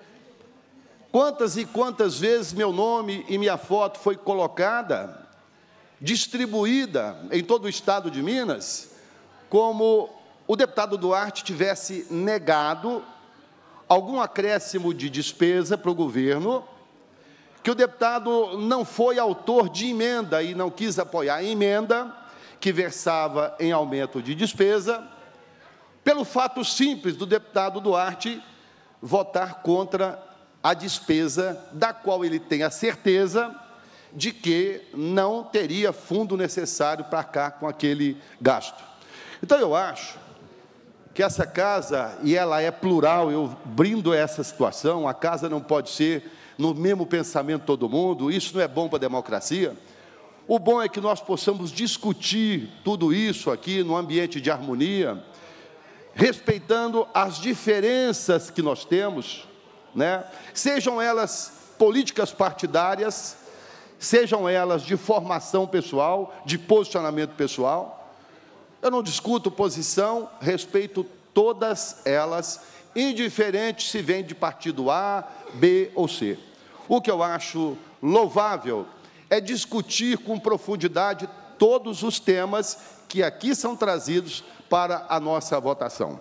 Quantas e quantas vezes meu nome e minha foto foi colocada, distribuída em todo o estado de Minas, como o deputado Duarte tivesse negado algum acréscimo de despesa para o governo, que o deputado não foi autor de emenda e não quis apoiar a emenda que versava em aumento de despesa, pelo fato simples do deputado Duarte votar contra a despesa da qual ele tem a certeza de que não teria fundo necessário para arcar com aquele gasto. Então, eu acho que essa casa, e ela é plural, eu brindo essa situação, a casa não pode ser no mesmo pensamento de todo mundo, isso não é bom para a democracia. O bom é que nós possamos discutir tudo isso aqui no ambiente de harmonia, respeitando as diferenças que nós temos, né? Sejam elas políticas partidárias, sejam elas de formação pessoal, de posicionamento pessoal. Eu não discuto posição, respeito todas elas, indiferente se vem de partido A, B ou C. O que eu acho louvável é discutir com profundidade todos os temas que aqui são trazidos para a nossa votação.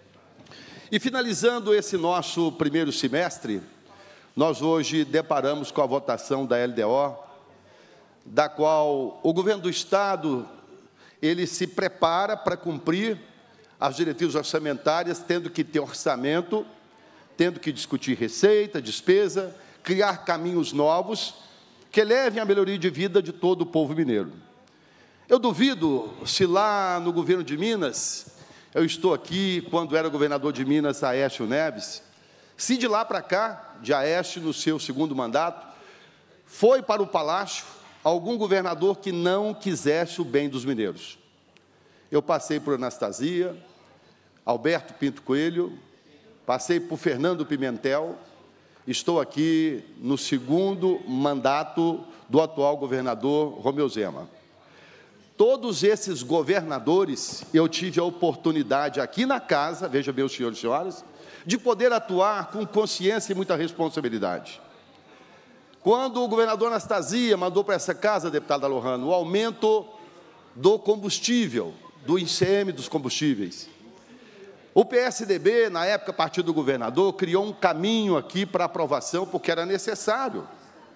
E finalizando esse nosso primeiro semestre, nós hoje deparamos com a votação da LDO, da qual o governo do Estado ele se prepara para cumprir as diretrizes orçamentárias, tendo que ter orçamento, tendo que discutir receita, despesa, criar caminhos novos que levem à melhoria de vida de todo o povo mineiro. Eu duvido se lá no governo de Minas, eu estou aqui quando era governador de Minas, Aécio Neves, se de lá para cá, de Aécio no seu segundo mandato, foi para o Palácio algum governador que não quisesse o bem dos mineiros. Eu passei por Anastasia, Alberto Pinto Coelho, passei por Fernando Pimentel, estou aqui no segundo mandato do atual governador Romeu Zema. Todos esses governadores, eu tive a oportunidade aqui na casa, veja bem os senhores e senhoras, de poder atuar com consciência e muita responsabilidade. Quando o governador Anastasia mandou para essa casa, deputada Lohano, o aumento do combustível, do ICM dos combustíveis, o PSDB, na época, partido do governador, criou um caminho aqui para aprovação, porque era necessário.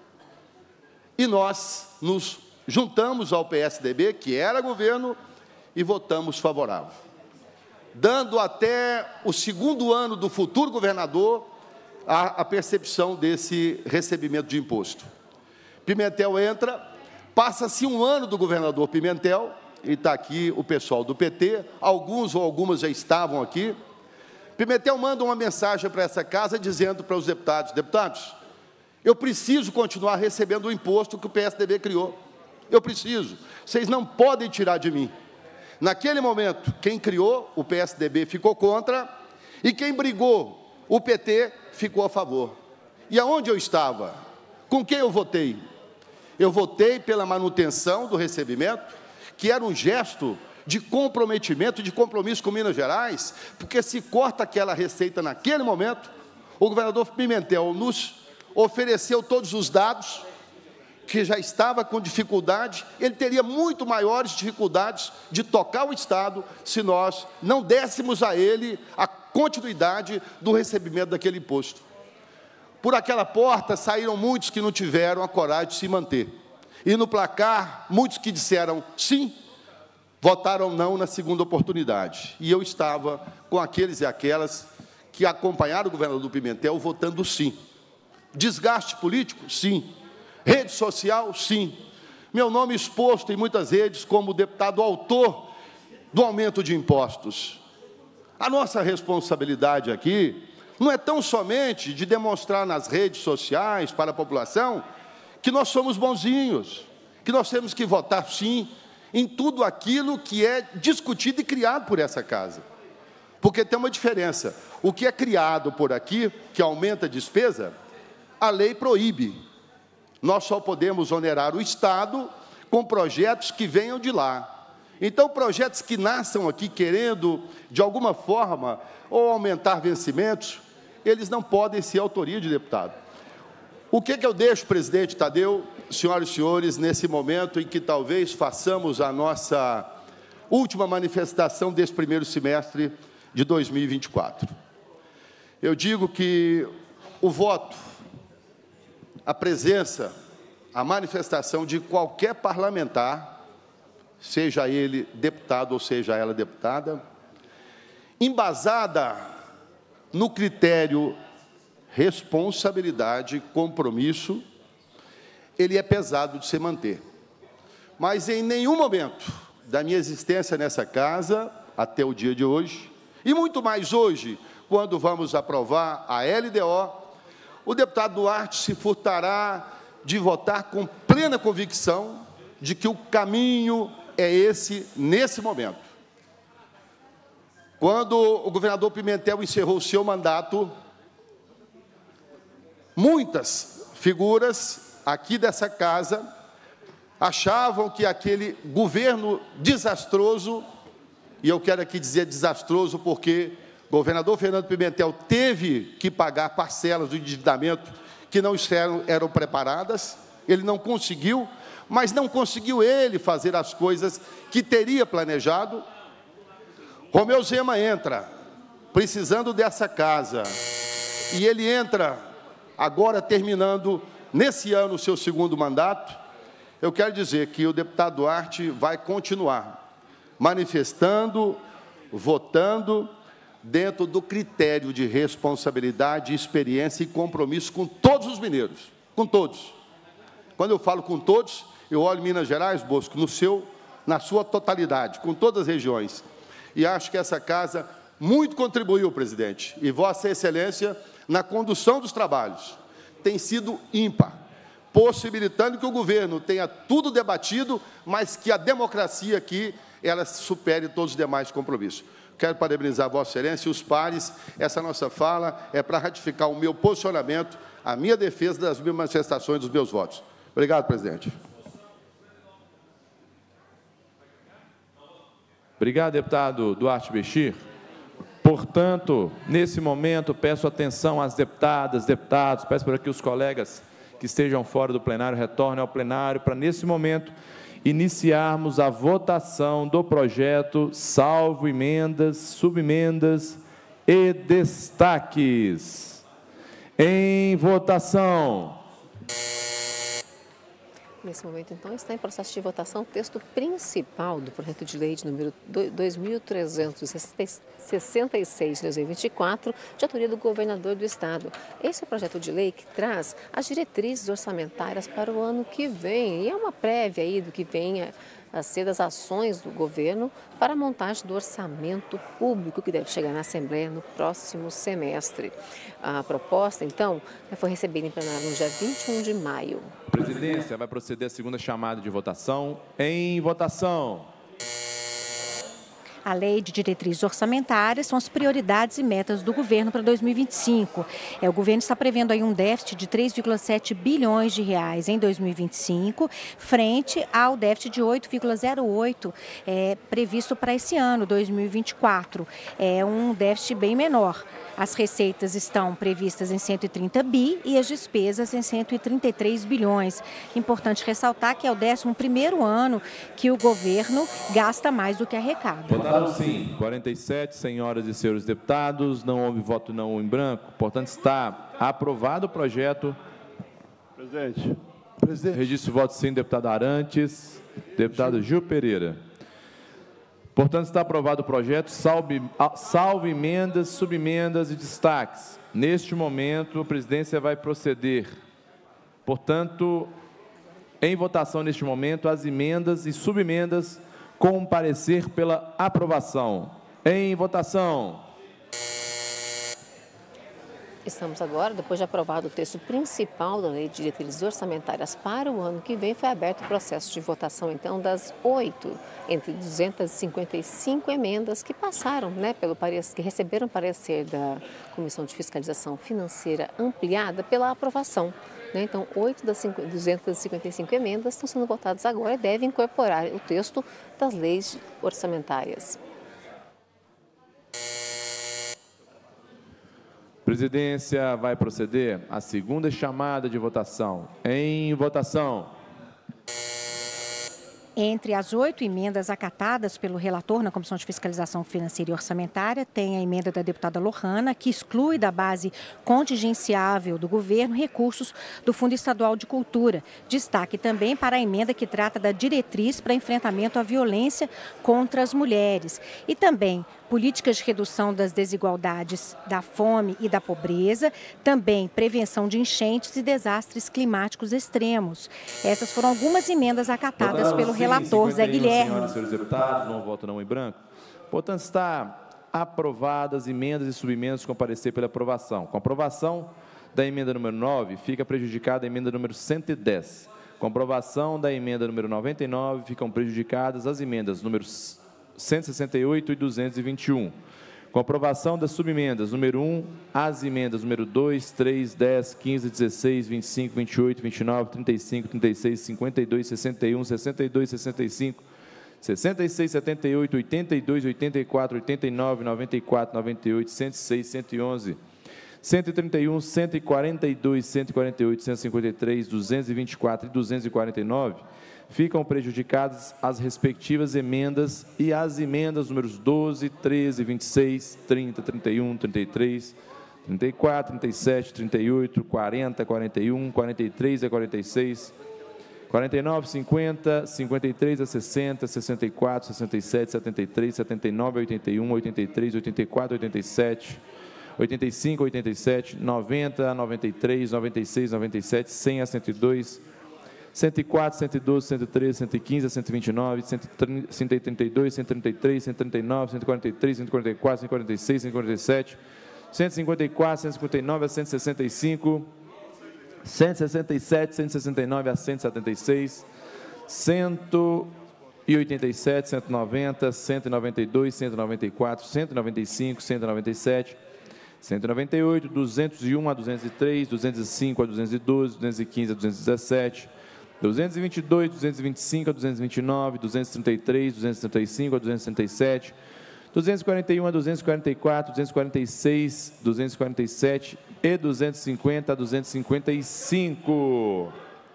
E nós nos juntamos ao PSDB, que era governo, e votamos favorável, dando até o segundo ano do futuro governador a percepção desse recebimento de imposto. Pimentel entra, passa-se um ano do governador Pimentel, e está aqui o pessoal do PT, alguns ou algumas já estavam aqui. Pimentel manda uma mensagem para essa casa dizendo para os deputados, eu preciso continuar recebendo o imposto que o PSDB criou. Eu preciso, vocês não podem tirar de mim. Naquele momento, quem criou, o PSDB, ficou contra, e quem brigou, o PT, ficou a favor. E aonde eu estava? Com quem eu votei? Eu votei pela manutenção do recebimento, que era um gesto de comprometimento, de compromisso com Minas Gerais, porque se corta aquela receita naquele momento, o governador Pimentel nos ofereceu todos os dados, que já estava com dificuldade, ele teria muito maiores dificuldades de tocar o Estado se nós não dessemos a ele a continuidade do recebimento daquele imposto. Por aquela porta saíram muitos que não tiveram a coragem de se manter. E no placar, muitos que disseram sim, votaram não na segunda oportunidade. E eu estava com aqueles e aquelas que acompanharam o governador Pimentel votando sim. Desgaste político? Sim. Rede social? Sim. Meu nome exposto em muitas redes como deputado autor do aumento de impostos. A nossa responsabilidade aqui não é tão somente de demonstrar nas redes sociais para a população que nós somos bonzinhos, que nós temos que votar sim em tudo aquilo que é discutido e criado por essa casa. Porque tem uma diferença. O que é criado por aqui, que aumenta a despesa, a lei proíbe. Nós só podemos onerar o Estado com projetos que venham de lá. Então, projetos que nasçam aqui querendo, de alguma forma, ou aumentar vencimentos, eles não podem ser autoria de deputado. O que eu deixo, presidente Tadeu, senhoras e senhores, nesse momento em que talvez façamos a nossa última manifestação desse primeiro semestre de 2024? Eu digo que o voto, a presença, a manifestação de qualquer parlamentar, seja ele deputado ou seja ela deputada, embasada no critério responsabilidade, compromisso, ele é pesado de se manter. Mas em nenhum momento da minha existência nessa casa, até o dia de hoje, e muito mais hoje, quando vamos aprovar a LDO, o deputado Duarte se furtará de votar com plena convicção de que o caminho é esse nesse momento. Quando o governador Pimentel encerrou o seu mandato, muitas figuras aqui dessa casa achavam que aquele governo desastroso, e eu quero aqui dizer desastroso porque o governador Fernando Pimentel teve que pagar parcelas do endividamento que não eram preparadas, ele não conseguiu, mas não conseguiu ele fazer as coisas que teria planejado. Romeu Zema entra, precisando dessa casa, e ele entra agora terminando, nesse ano, o seu segundo mandato. Eu quero dizer que o deputado Duarte vai continuar manifestando, votando, dentro do critério de responsabilidade, experiência e compromisso com todos os mineiros, com todos. Quando eu falo com todos, eu olho Minas Gerais, Bosco, na sua totalidade, com todas as regiões. E acho que essa casa muito contribuiu, presidente, e Vossa Excelência, na condução dos trabalhos. Tem sido ímpar, possibilitando que o governo tenha tudo debatido, mas que a democracia aqui, ela supere todos os demais compromissos. Quero parabenizar Vossa Excelência e os pares. Essa nossa fala é para ratificar o meu posicionamento, a minha defesa das minhas manifestações, dos meus votos. Obrigado, presidente. Obrigado, deputado Duarte Bechir. Portanto, nesse momento, peço atenção às deputadas, deputados, peço para que os colegas que estejam fora do plenário retornem ao plenário para, nesse momento, iniciarmos a votação do projeto, salvo emendas, subemendas e destaques. Em votação. Nesse momento, então, está em processo de votação o texto principal do projeto de lei de número 2.366 de 2024, de autoria do governador do Estado. Esse é o projeto de lei que traz as diretrizes orçamentárias para o ano que vem, e é uma prévia aí do que venha a ser das ações do governo para a montagem do orçamento público que deve chegar na Assembleia no próximo semestre. A proposta, então, foi recebida em plenário no dia 21 de maio. A presidência vai proceder à segunda chamada de votação. Em votação. A Lei de Diretrizes Orçamentárias são as prioridades e metas do governo para 2025. O governo está prevendo aí um déficit de 3,7 bilhões de reais em 2025, frente ao déficit de 8,08 previsto para esse ano, 2024. É um déficit bem menor. As receitas estão previstas em 130 bi e as despesas em 133 bilhões. Importante ressaltar que é o 11º ano que o governo gasta mais do que arrecada. Votaram sim, 47, senhoras e senhores deputados, não houve voto não em branco. Portanto, está aprovado o projeto. Presidente. Registro de voto sim, deputado Arantes, deputado Gil Pereira. Portanto, está aprovado o projeto, salvo emendas, subemendas e destaques. Neste momento, a presidência vai proceder, portanto, em votação neste momento, as emendas e subemendas com parecer pela aprovação. Em votação. Estamos agora, depois de aprovado o texto principal da Lei de Diretrizes Orçamentárias para o ano que vem, foi aberto o processo de votação, então, das 8 entre 255 emendas que passaram, que receberam parecer da Comissão de Fiscalização Financeira ampliada pela aprovação. Então, 8 das 255 emendas estão sendo votadas agora e devem incorporar o texto das leis orçamentárias. Presidência vai proceder à segunda chamada de votação. Em votação. Entre as 8 emendas acatadas pelo relator na Comissão de Fiscalização Financeira e Orçamentária, tem a emenda da deputada Lohana, que exclui da base contingenciável do governo recursos do Fundo Estadual de Cultura. Destaque também para a emenda que trata da diretriz para enfrentamento à violência contra as mulheres. E também políticas de redução das desigualdades, da fome e da pobreza, também prevenção de enchentes e desastres climáticos extremos. Essas foram algumas emendas acatadas pelo relator Zé Guilherme. Senhoras e senhores deputados, não voto não em branco. Portanto, está aprovadas emendas e subemendas com parecer pela aprovação. Com a aprovação da emenda número 9, fica prejudicada a emenda número 110. Com a aprovação da emenda número 99, ficam prejudicadas as emendas números 168 e 221. Com a aprovação das subemendas número 1, as emendas número 2, 3, 10, 15, 16, 25, 28, 29, 35, 36, 52, 61, 62, 65, 66, 78, 82, 84, 89, 94, 98, 106, 111, 131, 142, 148, 153, 224 e 249, ficam prejudicadas as respectivas emendas e as emendas números 12, 13, 26, 30, 31, 33, 34, 37, 38, 40, 41, 43 a 46, 49, 50, 53 a 60, 64, 67, 73, 79, 81, 83, 84, 87, 85, 87, 90, 93, 96, 97, 100 a 102, 104, 112, 113, 115, 129, 132, 133, 139, 143, 144, 146, 147, 154, 159 a 165, 167, 169 a 176, 187, 190, 192, 194, 195, 197, 198, 201 a 203, 205 a 212, 215 a 217, 222, 225 a 229, 233, 235 a 237, 241 a 244, 246, 247 e 250 a 255.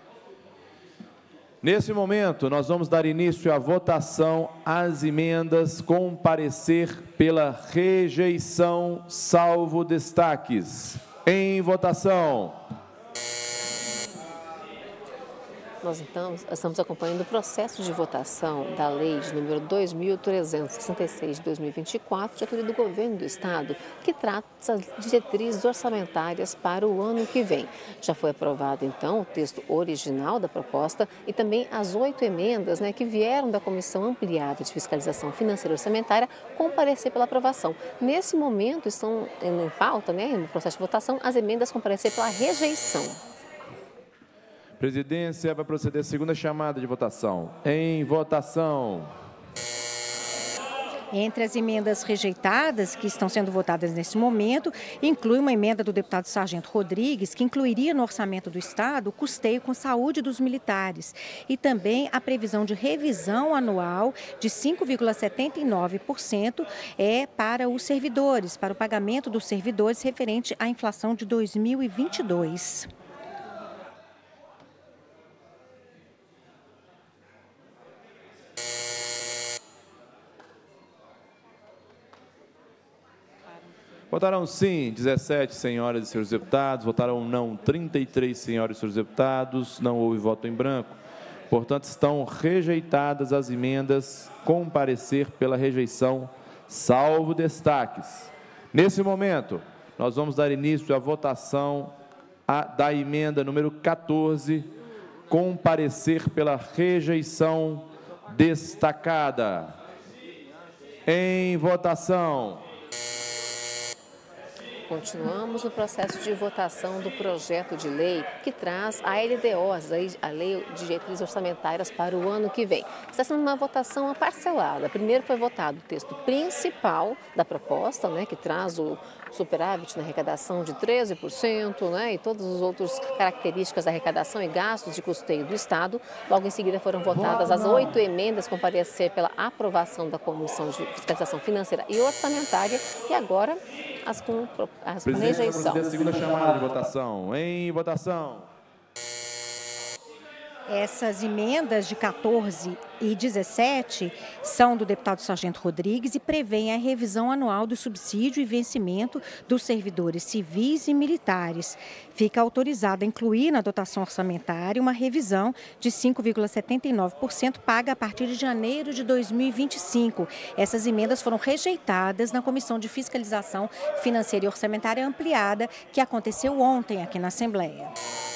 Nesse momento, nós vamos dar início à votação às emendas com parecer pela rejeição, salvo destaques. Em votação. Nós, então, estamos acompanhando o processo de votação da Lei de número 2.366 de 2024, de autoria do Governo do Estado, que trata as diretrizes orçamentárias para o ano que vem. Já foi aprovado, então, o texto original da proposta e também as 8 emendas que vieram da Comissão Ampliada de Fiscalização Financeira e Orçamentária com parecer pela aprovação. Nesse momento, estão em pauta, no processo de votação, as emendas com parecer pela rejeição. Presidência vai proceder à segunda chamada de votação. Em votação. Entre as emendas rejeitadas, que estão sendo votadas nesse momento, inclui uma emenda do deputado Sargento Rodrigues, que incluiria no orçamento do Estado o custeio com saúde dos militares e também a previsão de revisão anual de 5,79% para os servidores, para o pagamento dos servidores referente à inflação de 2022. Votaram sim 17 senhoras e senhores deputados, votaram não 33 senhoras e senhores deputados, não houve voto em branco. Portanto, estão rejeitadas as emendas com parecer pela rejeição, salvo destaques. Nesse momento, nós vamos dar início à votação da emenda número 14, com parecer pela rejeição destacada. Em votação. Continuamos no processo de votação do projeto de lei que traz a LDOs, a Lei de Diretrizes Orçamentárias para o ano que vem. Está sendo uma votação parcelada. Primeiro foi votado o texto principal da proposta, que traz o superávit na arrecadação de 13%, e todas as outras características da arrecadação e gastos de custeio do Estado. Logo em seguida foram votadas as 8 emendas com parecer pela aprovação da Comissão de Fiscalização Financeira e Orçamentária e agora as com rejeição. Segunda chamada de votação. Em votação. Essas emendas de 14 e 17 são do deputado Sargento Rodrigues e prevêem a revisão anual do subsídio e vencimento dos servidores civis e militares. Fica autorizado a incluir na dotação orçamentária uma revisão de 5,79% paga a partir de janeiro de 2025. Essas emendas foram rejeitadas na Comissão de Fiscalização Financeira e Orçamentária Ampliada, que aconteceu ontem aqui na Assembleia.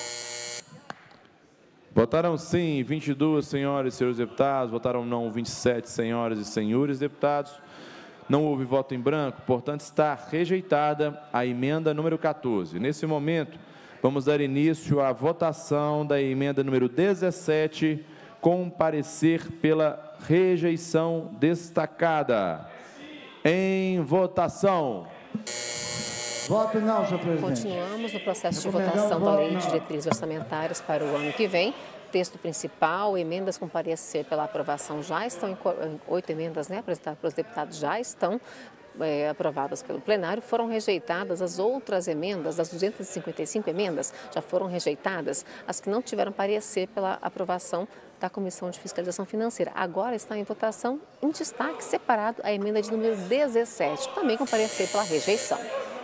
Votaram sim 22 senhoras e senhores deputados, votaram não 27 senhoras e senhores deputados. Não houve voto em branco, portanto está rejeitada a emenda número 14. Nesse momento, vamos dar início à votação da emenda número 17, com parecer pela rejeição destacada. Em votação. Voto não, senhor presidente. Continuamos no processo de votação da Lei de Diretrizes Orçamentárias para o ano que vem. Texto principal, emendas com parecer pela aprovação já estão, 8 emendas apresentadas pelos deputados já estão aprovadas pelo plenário. Foram rejeitadas as outras emendas, das 255 emendas, já foram rejeitadas as que não tiveram parecer pela aprovação da Comissão de Fiscalização Financeira. Agora está em votação, em destaque separado, a emenda de número 17, também com parecer pela rejeição.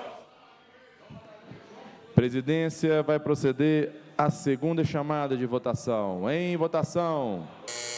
Presidência vai proceder à segunda chamada de votação. Em votação.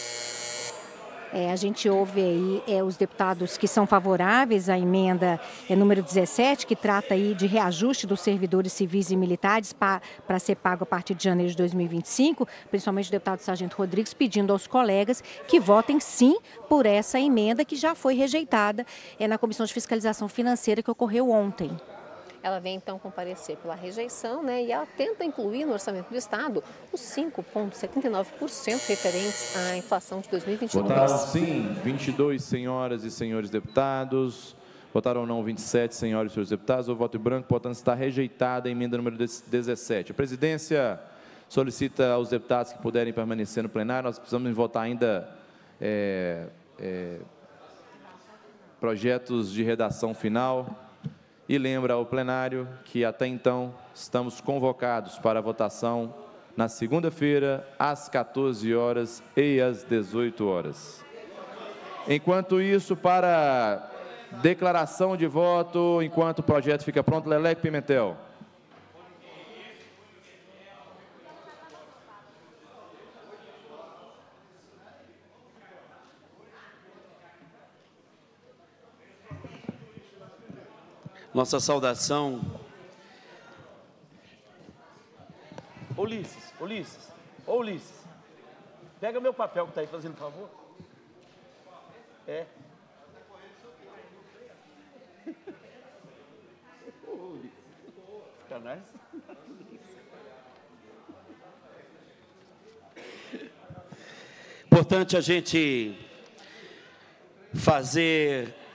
A gente ouve aí os deputados que são favoráveis à emenda número 17, que trata aí de reajuste dos servidores civis e militares para ser pago a partir de janeiro de 2025, principalmente o deputado Sargento Rodrigues, pedindo aos colegas que votem sim por essa emenda que já foi rejeitada na Comissão de Fiscalização Financeira que ocorreu ontem. Ela vem, então, comparecer pela rejeição, e ela tenta incluir no orçamento do Estado os 5,79% referentes à inflação de 2022. Votaram sim 22 senhoras e senhores deputados, votaram não 27 senhoras e senhores deputados, o voto em branco, portanto, está rejeitada a emenda número 17. A presidência solicita aos deputados que puderem permanecer no plenário, nós precisamos votar ainda projetos de redação final. E lembra ao plenário que, até então, estamos convocados para a votação na segunda-feira, às 14 horas e às 18 horas. Enquanto isso, para declaração de voto, enquanto o projeto fica pronto, Leleque Pimentel. Nossa saudação. Ulisses, pega meu papel que está aí, fazendo favor. Canais. Importante a gente fazer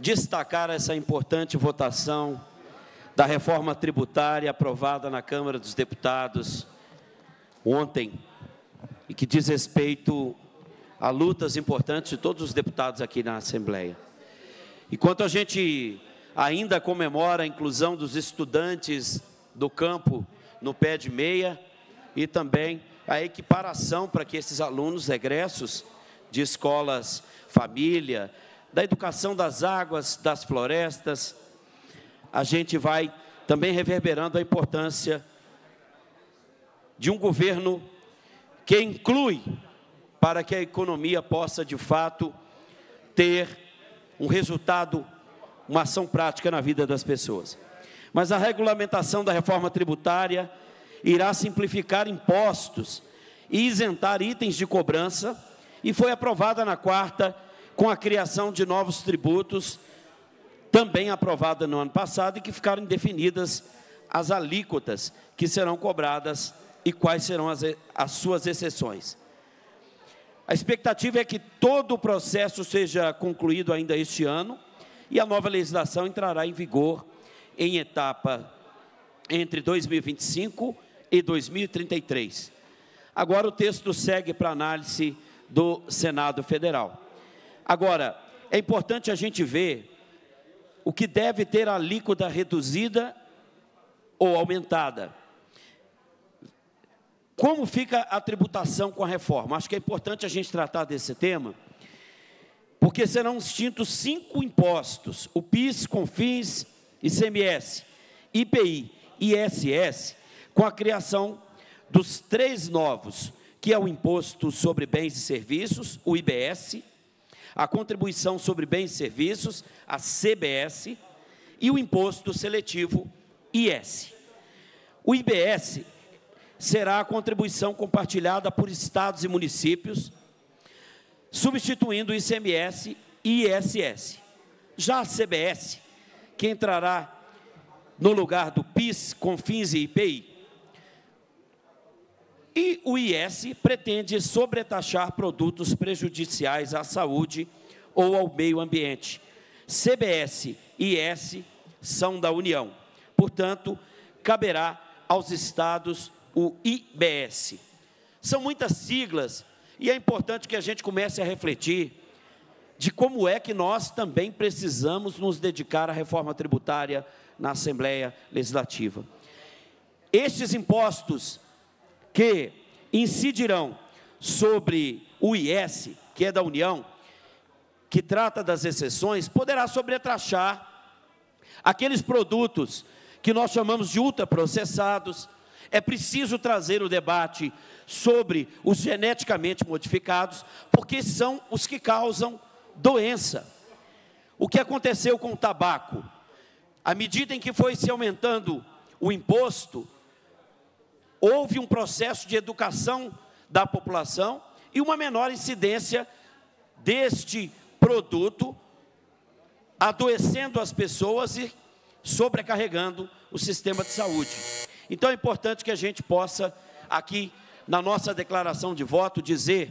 destacar essa importante votação da reforma tributária aprovada na Câmara dos Deputados ontem, e que diz respeito a lutas importantes de todos os deputados aqui na Assembleia. Enquanto a gente ainda comemora a inclusão dos estudantes do campo no pé de meia e também a equiparação para que esses alunos egressos de escolas família, da educação das águas, das florestas, a gente vai também reverberando a importância de um governo que inclui para que a economia possa, de fato, ter um resultado, uma ação prática na vida das pessoas. Mas a regulamentação da reforma tributária irá simplificar impostos e isentar itens de cobrança, e foi aprovada na quarta com a criação de novos tributos, também aprovada no ano passado, e que ficaram indefinidas as alíquotas que serão cobradas e quais serão as suas exceções. A expectativa é que todo o processo seja concluído ainda este ano e a nova legislação entrará em vigor em etapa entre 2025 e 2033. Agora o texto segue para análise do Senado Federal. Agora, é importante a gente ver o que deve ter a alíquota reduzida ou aumentada. Como fica a tributação com a reforma? Acho que é importante a gente tratar desse tema, porque serão extintos 5 impostos: o PIS, CONFINS, ICMS, IPI e ISS, com a criação dos 3 novos, que é o Imposto sobre Bens e Serviços, o IBS, a Contribuição sobre Bens e Serviços, a CBS, e o Imposto Seletivo, IS. O IBS será a contribuição compartilhada por estados e municípios, substituindo o ICMS e ISS. Já a CBS, que entrará no lugar do PIS, CONFINS e IPI. E o IS pretende sobretaxar produtos prejudiciais à saúde ou ao meio ambiente. CBS e IS são da União. Portanto, caberá aos estados o IBS. São muitas siglas e é importante que a gente comece a refletir de como é que nós também precisamos nos dedicar à reforma tributária na Assembleia Legislativa. Estes impostos que incidirão sobre o IS, que é da União, que trata das exceções, poderá sobretaxar aqueles produtos que nós chamamos de ultraprocessados. É preciso trazer o debate sobre os geneticamente modificados, porque são os que causam doença. O que aconteceu com o tabaco? À medida em que foi se aumentando o imposto, houve um processo de educação da população e uma menor incidência deste produto, adoecendo as pessoas e sobrecarregando o sistema de saúde. Então é importante que a gente possa, aqui na nossa declaração de voto, dizer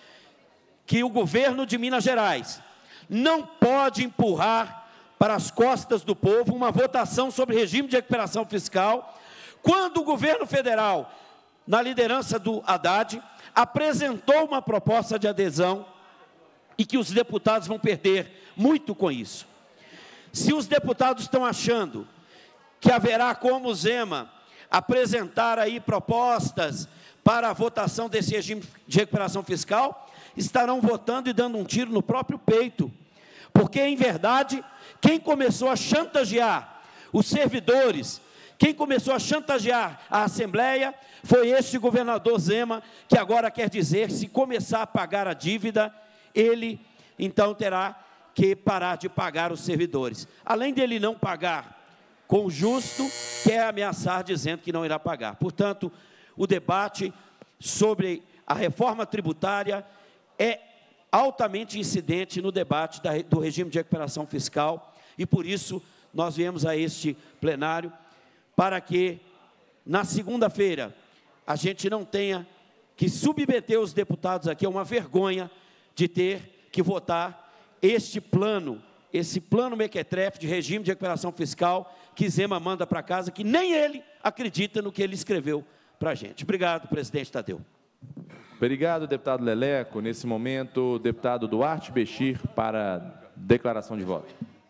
que o governo de Minas Gerais não pode empurrar para as costas do povo uma votação sobre regime de recuperação fiscal, quando o governo federal, na liderança do Haddad, apresentou uma proposta de adesão e que os deputados vão perder muito com isso. Se os deputados estão achando que haverá como Zema apresentar aí propostas para a votação desse regime de recuperação fiscal, estarão votando e dando um tiro no próprio peito, porque, em verdade, quem começou a chantagear os servidores, quem começou a chantagear a Assembleia, foi este governador Zema, que agora quer dizer, se começar a pagar a dívida, ele, então, terá que parar de pagar os servidores. Além dele não pagar com o justo, quer ameaçar dizendo que não irá pagar. Portanto, o debate sobre a reforma tributária é altamente incidente no debate do regime de recuperação fiscal, e por isso nós viemos a este plenário para que, na segunda-feira, a gente não tenha que submeter os deputados aqui a uma vergonha de ter que votar este plano, esse plano mequetrefe de regime de recuperação fiscal que Zema manda para casa, que nem ele acredita no que ele escreveu para a gente. Obrigado, presidente Tadeu. Obrigado, deputado Leleco. Nesse momento, o deputado Duarte Bechir para declaração de voto.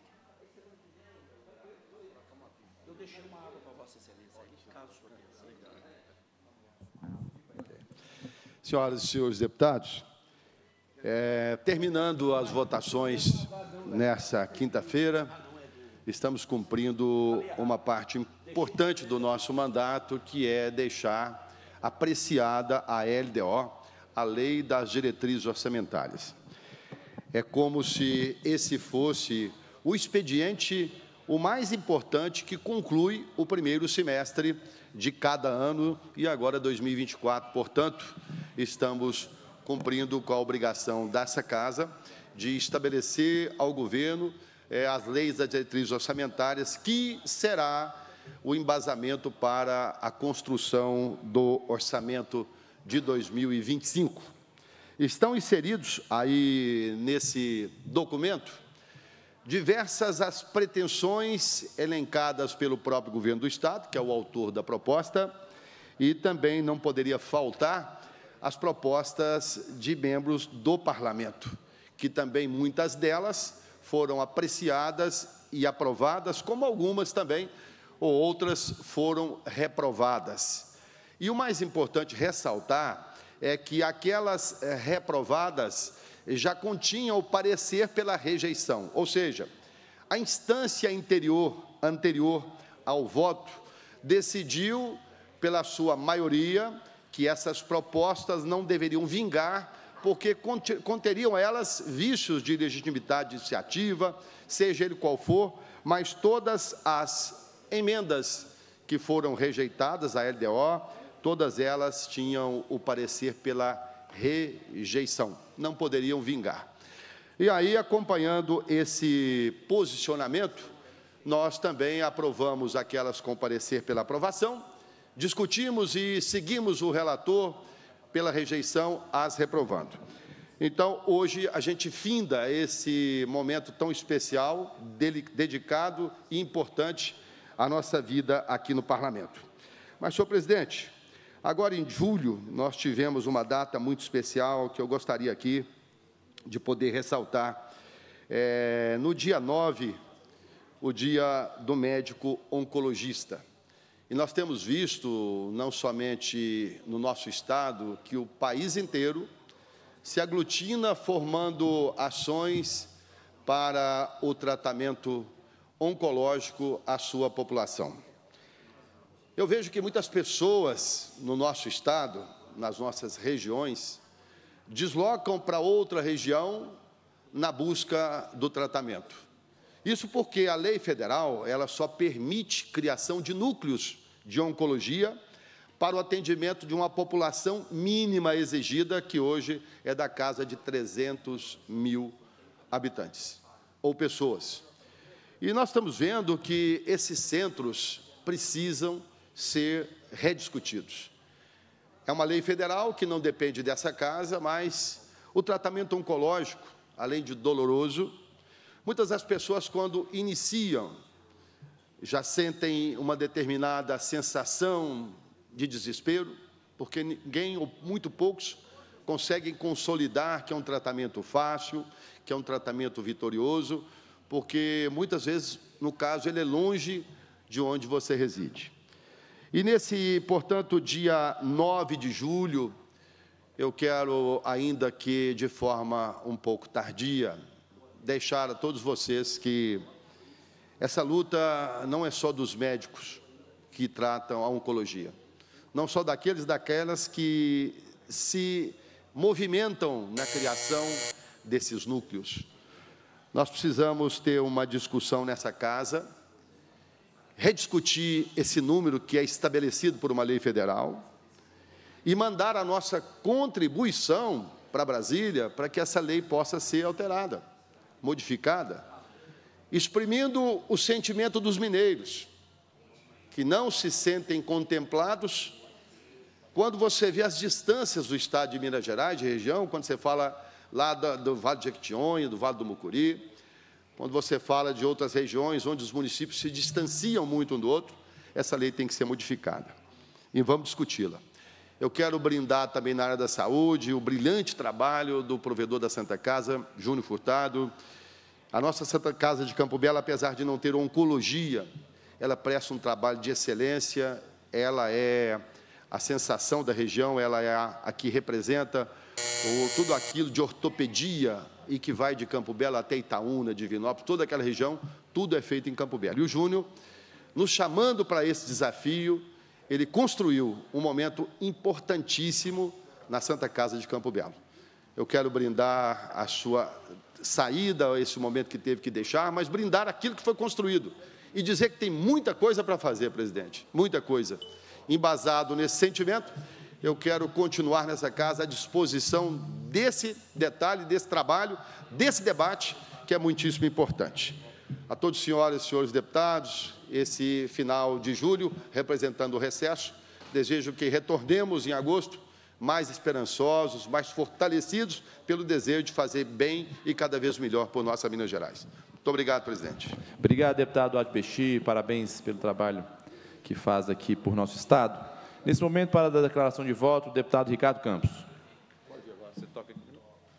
Senhoras e senhores deputados, terminando as votações nessa quinta-feira, estamos cumprindo uma parte importante do nosso mandato, que é deixar apreciada a LDO, a Lei das Diretrizes Orçamentárias. É como se esse fosse o expediente o mais importante que conclui o primeiro semestre de cada ano e agora 2024. Portanto, estamos cumprindo com a obrigação dessa Casa de estabelecer ao governo as leis das diretrizes orçamentárias, que será o embasamento para a construção do orçamento de 2025. Estão inseridos aí nesse documento diversas as pretensões elencadas pelo próprio governo do Estado, que é o autor da proposta, e também não poderia faltar as propostas de membros do Parlamento, que também muitas delas foram apreciadas e aprovadas, como algumas também, ou outras foram reprovadas. E o mais importante ressaltar é que aquelas reprovadas já continham o parecer pela rejeição, ou seja, a instância anterior ao voto decidiu, pela sua maioria, que essas propostas não deveriam vingar, porque conteriam elas vícios de legitimidade de iniciativa, seja ele qual for, mas todas as emendas que foram rejeitadas à LDO, todas elas tinham o parecer pela rejeição, não poderiam vingar. E aí, acompanhando esse posicionamento, nós também aprovamos aquelas com parecer pela aprovação, discutimos e seguimos o relator pela rejeição, as reprovando. Então, hoje, a gente finda esse momento tão especial, dedicado e importante à nossa vida aqui no Parlamento. Mas, senhor presidente, agora em julho, nós tivemos uma data muito especial que eu gostaria aqui de poder ressaltar. No dia 9, o dia do médico oncologista. E nós temos visto, não somente no nosso Estado, que o país inteiro se aglutina formando ações para o tratamento oncológico à sua população. Eu vejo que muitas pessoas no nosso Estado, nas nossas regiões, deslocam para outra região na busca do tratamento. Isso porque a lei federal, ela só permite criação de núcleos de oncologia para o atendimento de uma população mínima exigida, que hoje é da casa de 300 mil habitantes, ou pessoas. E nós estamos vendo que esses centros precisam ser rediscutidos. É uma lei federal que não depende dessa casa, mas o tratamento oncológico, além de doloroso, muitas das pessoas, quando iniciam, já sentem uma determinada sensação de desespero, porque ninguém, ou muito poucos, conseguem consolidar que é um tratamento fácil, que é um tratamento vitorioso, porque, muitas vezes, no caso, ele é longe de onde você reside. E nesse, portanto, dia 9 de julho, eu quero, ainda que de forma um pouco tardia, deixar a todos vocês que essa luta não é só dos médicos que tratam a oncologia, não só daquelas que se movimentam na criação desses núcleos. Nós precisamos ter uma discussão nessa casa, rediscutir esse número que é estabelecido por uma lei federal e mandar a nossa contribuição para Brasília para que essa lei possa ser alterada, modificada, exprimindo o sentimento dos mineiros, que não se sentem contemplados quando você vê as distâncias do estado de Minas Gerais, de região, quando você fala lá do Vale de Jequitinhonha, do Vale do Mucuri, Quando você fala de outras regiões onde os municípios se distanciam muito um do outro, essa lei tem que ser modificada. E vamos discuti-la. Eu quero brindar também na área da saúde o brilhante trabalho do provedor da Santa Casa, Júnior Furtado. A nossa Santa Casa de Campo Belo, apesar de não ter oncologia, ela presta um trabalho de excelência, ela é a sensação da região, ela é a que representa tudo aquilo de ortopedia e que vai de Campo Belo até Itaúna, Divinópolis, toda aquela região, tudo é feito em Campo Belo. E o Júnior, nos chamando para esse desafio, ele construiu um momento importantíssimo na Santa Casa de Campo Belo. Eu quero brindar a sua saída, a esse momento que teve que deixar, mas brindar aquilo que foi construído e dizer que tem muita coisa para fazer, presidente, muita coisa. Embasado nesse sentimento, eu quero continuar nessa casa à disposição desse detalhe, desse trabalho, desse debate, que é muitíssimo importante. A todos os senhoras e senhores deputados, esse final de julho, representando o recesso, desejo que retornemos em agosto mais esperançosos, mais fortalecidos pelo desejo de fazer bem e cada vez melhor por nossa Minas Gerais. Muito obrigado, presidente. Obrigado, deputado Eduardo Peixi, parabéns pelo trabalho que faz aqui por nosso Estado. Nesse momento, para a declaração de voto, o deputado Ricardo Campos. Você toca aqui.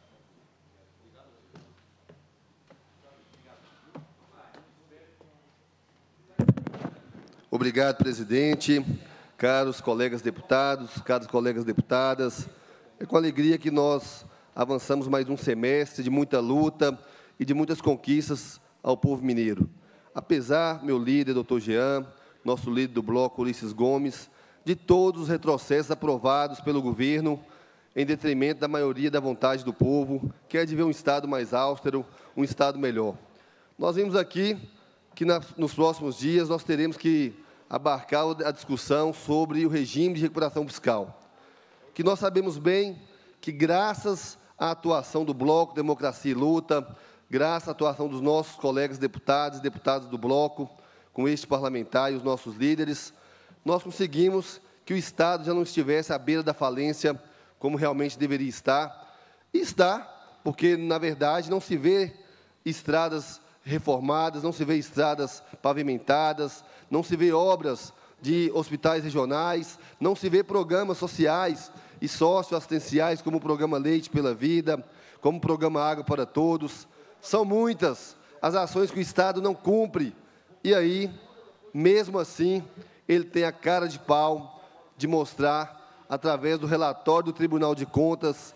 Obrigado, presidente. Caros colegas deputados, caras colegas deputadas, é com alegria que nós avançamos mais um semestre de muita luta e de muitas conquistas ao povo mineiro. Apesar, meu líder, doutor Jean, nosso líder do bloco, Ulisses Gomes, de todos os retrocessos aprovados pelo governo, em detrimento da maioria da vontade do povo, que é de ver um Estado mais austero, um Estado melhor. Nós vimos aqui que nos próximos dias nós teremos que abarcar a discussão sobre o regime de recuperação fiscal, que nós sabemos bem que, graças à atuação do Bloco Democracia e Luta, graças à atuação dos nossos colegas deputados e deputadas do Bloco, com este parlamentar e os nossos líderes, nós conseguimos que o Estado já não estivesse à beira da falência como realmente deveria estar. E está, porque, na verdade, não se vê estradas reformadas, não se vê estradas pavimentadas, não se vê obras de hospitais regionais, não se vê programas sociais e socioassistenciais como o Programa Leite pela Vida, como o Programa Água para Todos. São muitas as ações que o Estado não cumpre. E aí, mesmo assim, ele tem a cara de pau de mostrar, através do relatório do Tribunal de Contas,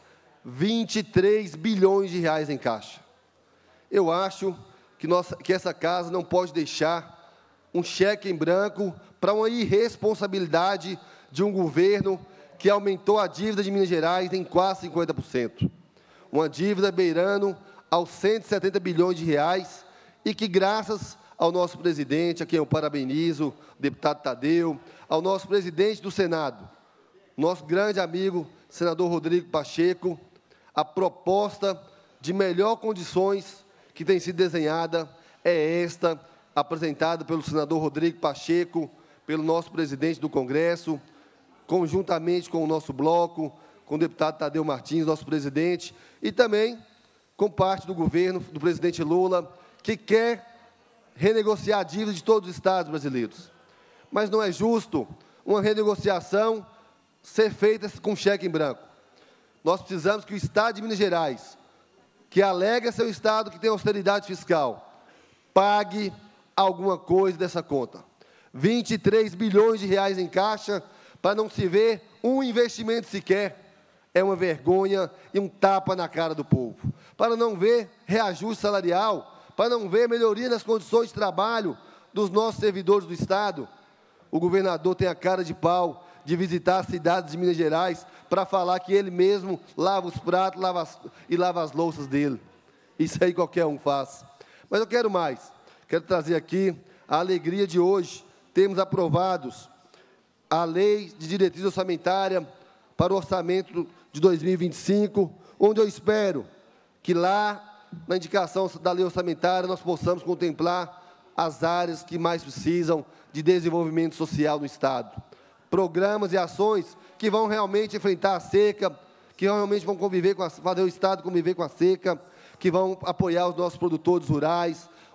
23 bilhões de reais em caixa. Eu acho que essa casa não pode deixar um cheque em branco para uma irresponsabilidade de um governo que aumentou a dívida de Minas Gerais em quase 50%. Uma dívida beirando aos 170 bilhões de reais e que, graças ao nosso presidente, a quem eu parabenizo, o deputado Tadeu, ao nosso presidente do Senado, nosso grande amigo, senador Rodrigo Pacheco, a proposta de melhor condições que tem sido desenhada é esta, apresentada pelo senador Rodrigo Pacheco, pelo nosso presidente do Congresso, conjuntamente com o nosso bloco, com o deputado Tadeu Martins, nosso presidente, e também com parte do governo do presidente Lula, que quer renegociar a dívida de todos os estados brasileiros. Mas não é justo uma renegociação ser feita com cheque em branco. Nós precisamos que o Estado de Minas Gerais, que alega ser o Estado que tem austeridade fiscal, pague alguma coisa dessa conta. 23 bilhões de reais em caixa, para não se ver um investimento sequer, é uma vergonha e um tapa na cara do povo. Para não ver reajuste salarial, para não ver melhoria nas condições de trabalho dos nossos servidores do Estado, o governador tem a cara de pau de visitar as cidades de Minas Gerais para falar que ele mesmo lava os pratos e lava as louças dele. Isso aí qualquer um faz. Mas eu quero mais. Quero trazer aqui a alegria de hoje. Temos aprovados a Lei de Diretriz Orçamentária para o Orçamento de 2025, onde eu espero que lá, na indicação da Lei Orçamentária, nós possamos contemplar as áreas que mais precisam de desenvolvimento social no Estado. Programas e ações que vão realmente enfrentar a seca, que realmente vão fazer o Estado conviver com a seca, que vão apoiar os nossos produtores rurais,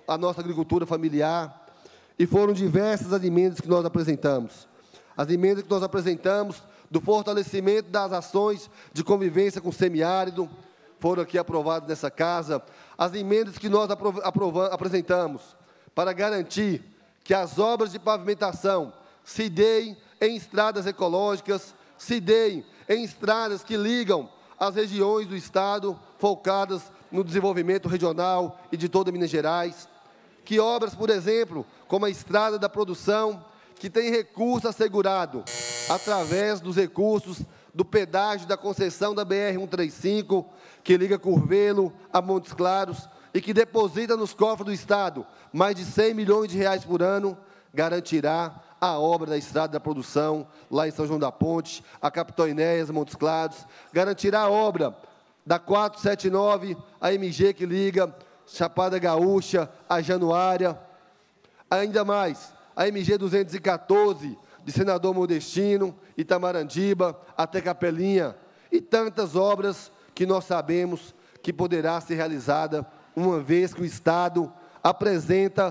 a nossa agricultura familiar, e foram diversas as emendas que nós apresentamos. As emendas que nós apresentamos do fortalecimento das ações de convivência com o semiárido, foram aqui aprovadas nessa casa. As emendas que nós apresentamos para garantir que as obras de pavimentação se deem em estradas ecológicas, se deem em estradas que ligam as regiões do Estado, focadas no desenvolvimento regional e de toda Minas Gerais. Que obras, por exemplo, como a Estrada da Produção, que tem recurso assegurado através dos recursos do pedágio da concessão da BR-135, que liga Curvelo a Montes Claros e que deposita nos cofres do Estado mais de 100 milhões de reais por ano, garantirá a obra da Estrada da Produção, lá em São João da Ponte, a Capitão Enéas, Montes Claros, garantirá a obra da 479, a MG que liga Chapada Gaúcha, a Januária, ainda mais, a MG 214, de Senador Modestino, Itamarandiba, até Capelinha, e tantas obras que nós sabemos que poderá ser realizada, uma vez que o Estado apresenta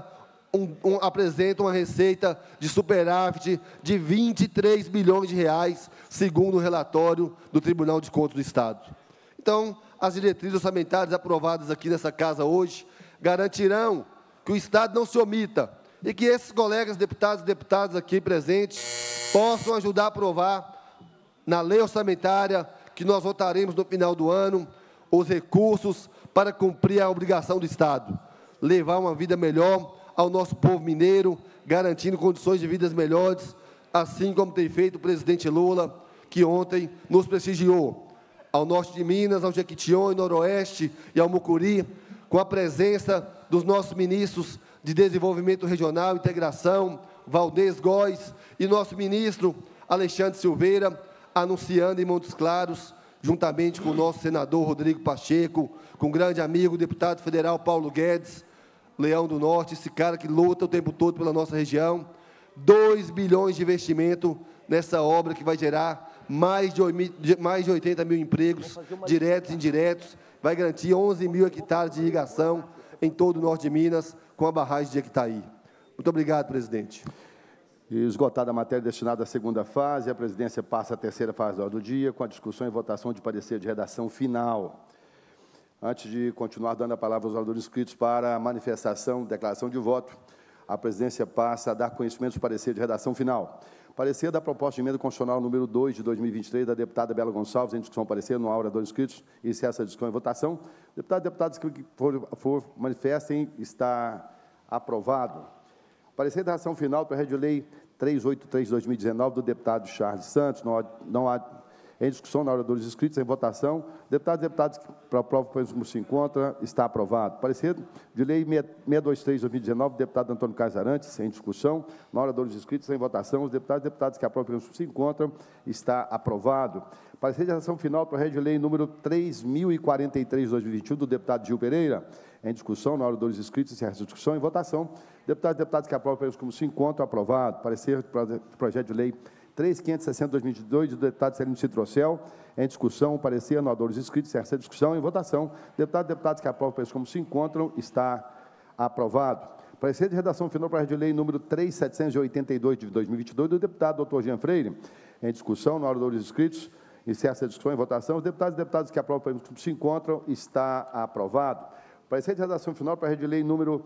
uma receita de superávit de 23 bilhões de reais, segundo o relatório do Tribunal de Contas do Estado. Então, as diretrizes orçamentárias aprovadas aqui nessa casa hoje garantirão que o Estado não se omita e que esses colegas deputados e deputadas aqui presentes possam ajudar a aprovar na lei orçamentária que nós votaremos no final do ano os recursos para cumprir a obrigação do Estado, levar uma vida melhor ao nosso povo mineiro, garantindo condições de vidas melhores, assim como tem feito o presidente Lula, que ontem nos prestigiou ao norte de Minas, ao Jequitinhonha, noroeste e ao Mucuri, com a presença dos nossos ministros de Desenvolvimento Regional e Integração, Valdez Góes, e nosso ministro Alexandre Silveira, anunciando em Montes Claros, juntamente com o nosso senador Rodrigo Pacheco, com o grande amigo, o deputado federal Paulo Guedes, Leão do Norte, esse cara que luta o tempo todo pela nossa região, 2 bilhões de investimento nessa obra que vai gerar mais de 80 mil empregos, diretos e indiretos, vai garantir 11 mil hectares de irrigação em todo o norte de Minas, com a barragem de Equitaí. Muito obrigado, presidente. Esgotada a matéria destinada à segunda fase, a presidência passa à terceira fase da ordem do dia, com a discussão e votação de parecer de redação final. Antes de continuar dando a palavra aos oradores inscritos para a manifestação, declaração de voto, a presidência passa a dar conhecimento do parecer de redação final. Parecer da proposta de emenda constitucional número 2 de 2023, da deputada Bela Gonçalves, em discussão parecer, no oradores inscritos, e se essa discussão e votação. Deputados que for manifestem, está aprovado. Parecer da redação final para a Rede Lei 383 de 2019, do deputado Charles Santos, não há em discussão na hora dos inscritos, em votação. Deputados que aprovam, como se encontra, está aprovado. Parecer de Lei 623 de 2019, do deputado Antônio Casarantes, em discussão, na hora dos inscritos, em votação. Os deputados que aprovam, como se encontram, está aprovado. Parecer de ação final para a Rede Lei número 3043 de 2021, do deputado Gil Pereira, em discussão, na hora dos inscritos, encerra essa discussão, em votação. Deputados que aprovam, como se encontram, aprovado. Parecer do projeto de lei 3560 de 2022, do deputado Celino Citrocel, em discussão, parecer, no oradores inscritos, essa discussão, em votação. Deputados que aprovam, como se encontram, está aprovado. Parecer de redação final para a Rede Lei número 3782 de 2022, do deputado Dr. Jean Freire, em discussão, no oradores inscritos, encerra essa discussão em votação. Os deputados que aprovam, como se encontram, está aprovado. Parecer de redação final para a Rede Lei número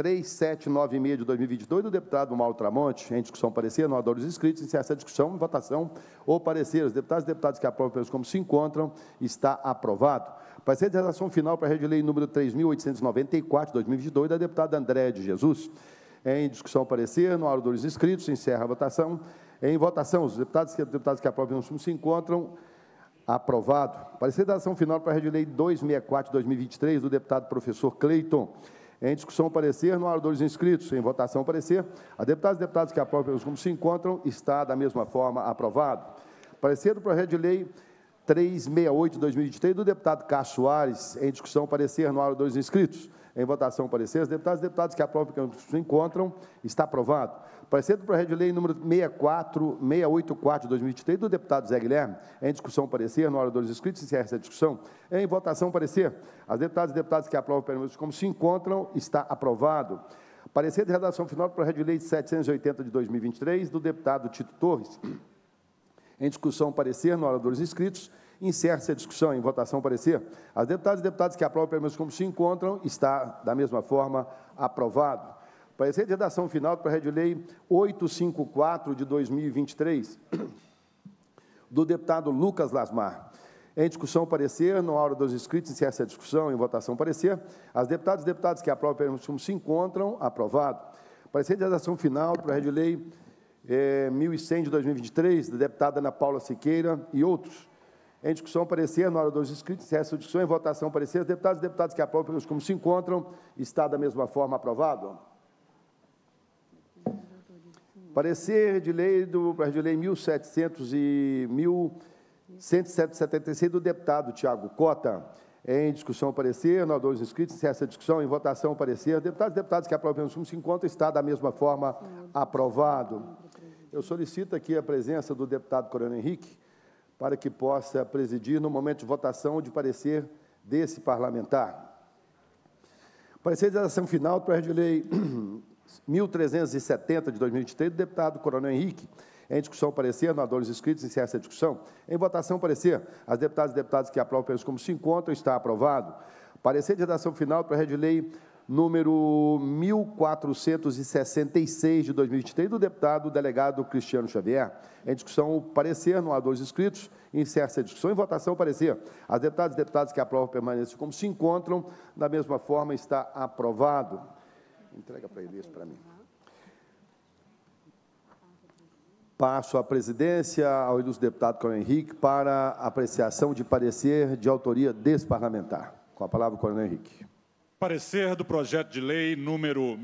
3796 de 2022, do deputado Mauro Tramonte, em discussão, parecer, no oradores inscritos, encerra essa discussão, votação ou parecer. Os deputados que aprovam, como se encontram, está aprovado. Parecer de redação final para a Rede Lei número 3.894 de 2022, da deputada Andréa de Jesus, em discussão, parecer, no oradores inscritos, encerra a votação. Em votação, os deputados que aprovam, como se encontram, aprovado. Parecer de redação final para a Rede Lei 264 de 2023, do deputado professor Cleiton, em discussão, parecer, no oradores inscritos, em votação, parecer. A deputados que aprovam, como se encontram, está da mesma forma aprovado. Parecer do projeto de lei 368 de 2023, do deputado Cássio Soares, em discussão, parecer, no oradores inscritos, Em votação, parecer. Os deputados e deputadas que aprovam que se encontram, está aprovado. Parecer do projeto de lei número 684 de 2023, do deputado Zé Guilherme. Em discussão, parecer. Na hora dos inscritos, encerra essa discussão. Em votação, parecer. As deputadas e deputados que aprovam como se encontram, está aprovado. Parecer de redação final do projeto de lei 780 de 2023, do deputado Tito Torres. Em discussão, parecer. Na hora dos inscritos, encerra-se a discussão. Em votação, parecer. As deputadas e deputados que aprovam permanecem como se encontram, está, da mesma forma, aprovado. Parecer de redação final do projeto de lei 854 de 2023, do deputado Lucas Lasmar. Em discussão, parecer. Na hora dos inscritos, encerra-se a discussão. Em votação, parecer. As deputadas e deputados que aprovam permanecem como se encontram, aprovado. Parecer de redação final do projeto de lei 1100 de 2023, da deputada Ana Paula Siqueira e outros. Em discussão, parecer. Na hora dos inscritos, encerra-se a discussão. Em votação, parecer. Os deputados e deputadas que aprovam como se encontram, está da mesma forma aprovado. Parecer de lei do projeto de lei 1700 e 1176 do deputado Tiago Cota. Em discussão, parecer. Na hora dos inscritos, encerra-se a discussão. Em votação, parecer. Deputados e deputadas que aprovam como se encontram, está da mesma forma aprovado. Eu solicito aqui a presença do deputado Coronel Henrique, para que possa presidir no momento de votação de parecer desse parlamentar. Parecer de redação final do projeto de lei 1370 de 2023, do deputado Coronel Henrique. Em discussão, parecer. Na hora dos inscritos, encerra-se a discussão. Em votação, parecer. As deputadas e deputados que aprovam como se encontram, está aprovado. Parecer de redação final do projeto de lei número 1466 de 2023, do deputado delegado Cristiano Xavier. Em discussão, parecer. No há dois inscritos, encerra-se a discussão. Em votação, parecer. As deputadas e deputados que aprovam permanecem como se encontram, da mesma forma, está aprovado. Entrega para ele isso para mim. Passo a presidência ao ilustre deputado Coronel Henrique para apreciação de parecer de autoria desse parlamentar. Com a palavra, Coronel Henrique. Parecer do projeto de lei número...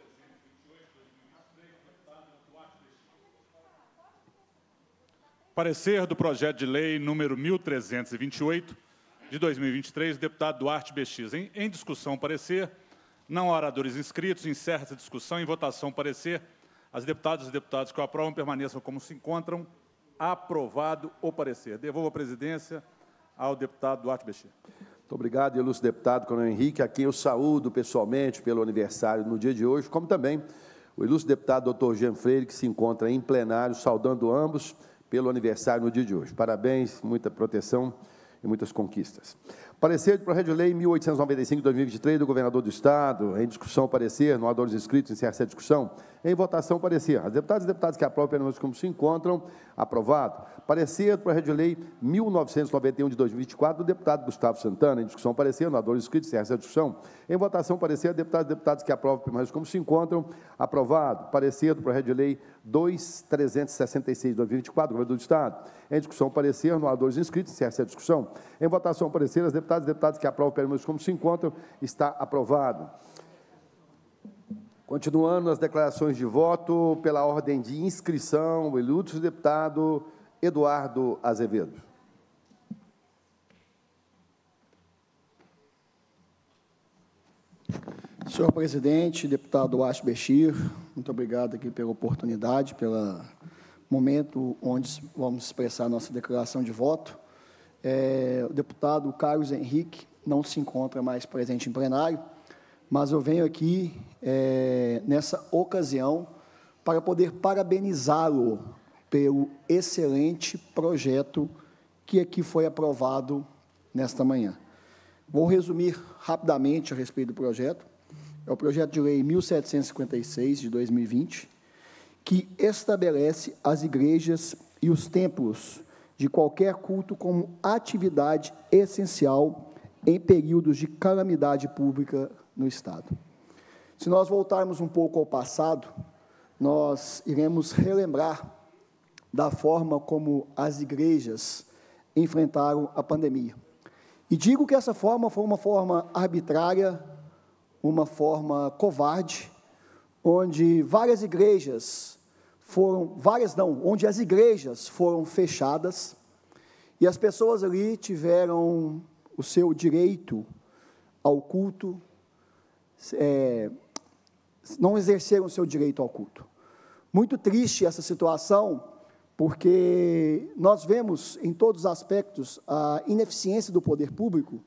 Parecer do projeto de lei número 1328, de 2023, deputado Duarte Bx. Em discussão, parecer. Não há oradores inscritos, encerra-se a discussão. Em votação, parecer. As deputadas e deputados que o aprovam permaneçam como se encontram. Aprovado o parecer. Devolvo a presidência ao deputado Duarte Bx. Muito obrigado, ilustre deputado Coronel Henrique, a quem eu saúdo pessoalmente pelo aniversário no dia de hoje, como também o ilustre deputado doutor Jean Freire, que se encontra em plenário, saudando ambos pelo aniversário no dia de hoje. Parabéns, muita proteção e muitas conquistas. Parecer do projeto de lei 1895 de 2023 do governador do Estado. Em discussão, parecer. No há dos inscritos, encerra-se a discussão. Em votação, parecer. As deputadas e deputados que aprovam permanecem como se encontram, aprovado. Parecer do projeto de lei 1991 de 2024 do deputado Gustavo Santana. Em discussão, parecer. No há dos inscritos, encerra-se a discussão. Em votação, parecer. Deputados e deputados que aprovam permanecem como se encontram, aprovado. Parecer do projeto de lei 2366 de 2024 do governador do Estado. Em discussão, parecer. No há dos inscritos, encerra-se a discussão. Em votação, parecer. As deputadas e deputados que aprovam permanecem como se encontram, está aprovado. Continuando as declarações de voto, pela ordem de inscrição, o ilustre deputado Eduardo Azevedo. Senhor presidente, deputado Duarte Bx, muito obrigado aqui pela oportunidade, pelo momento onde vamos expressar nossa declaração de voto. O deputado Carlos Henrique não se encontra mais presente em plenário, mas eu venho aqui, nessa ocasião, para poder parabenizá-lo pelo excelente projeto que aqui foi aprovado nesta manhã. Vou resumir rapidamente a respeito do projeto. É o projeto de lei 1756, de 2020, que estabelece as igrejas e os templos de qualquer culto como atividade essencial em períodos de calamidade pública no Estado. Se nós voltarmos um pouco ao passado, nós iremos relembrar da forma como as igrejas enfrentaram a pandemia. E digo que essa forma foi uma forma arbitrária, uma forma covarde, onde várias igrejas onde as igrejas foram fechadas e as pessoas ali tiveram o seu direito ao culto, não exerceram o seu direito ao culto. Muito triste essa situação, porque nós vemos em todos os aspectos a ineficiência do poder público,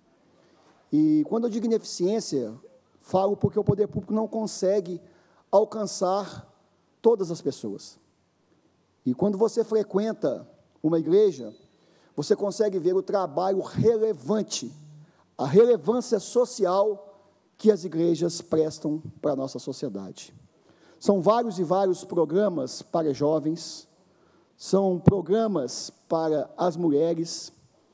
e quando eu digo ineficiência, falo porque o poder público não consegue alcançar todas as pessoas. E quando você frequenta uma igreja, você consegue ver o trabalho relevante, a relevância social que as igrejas prestam para a nossa sociedade. São vários e vários programas para jovens, são programas para as mulheres,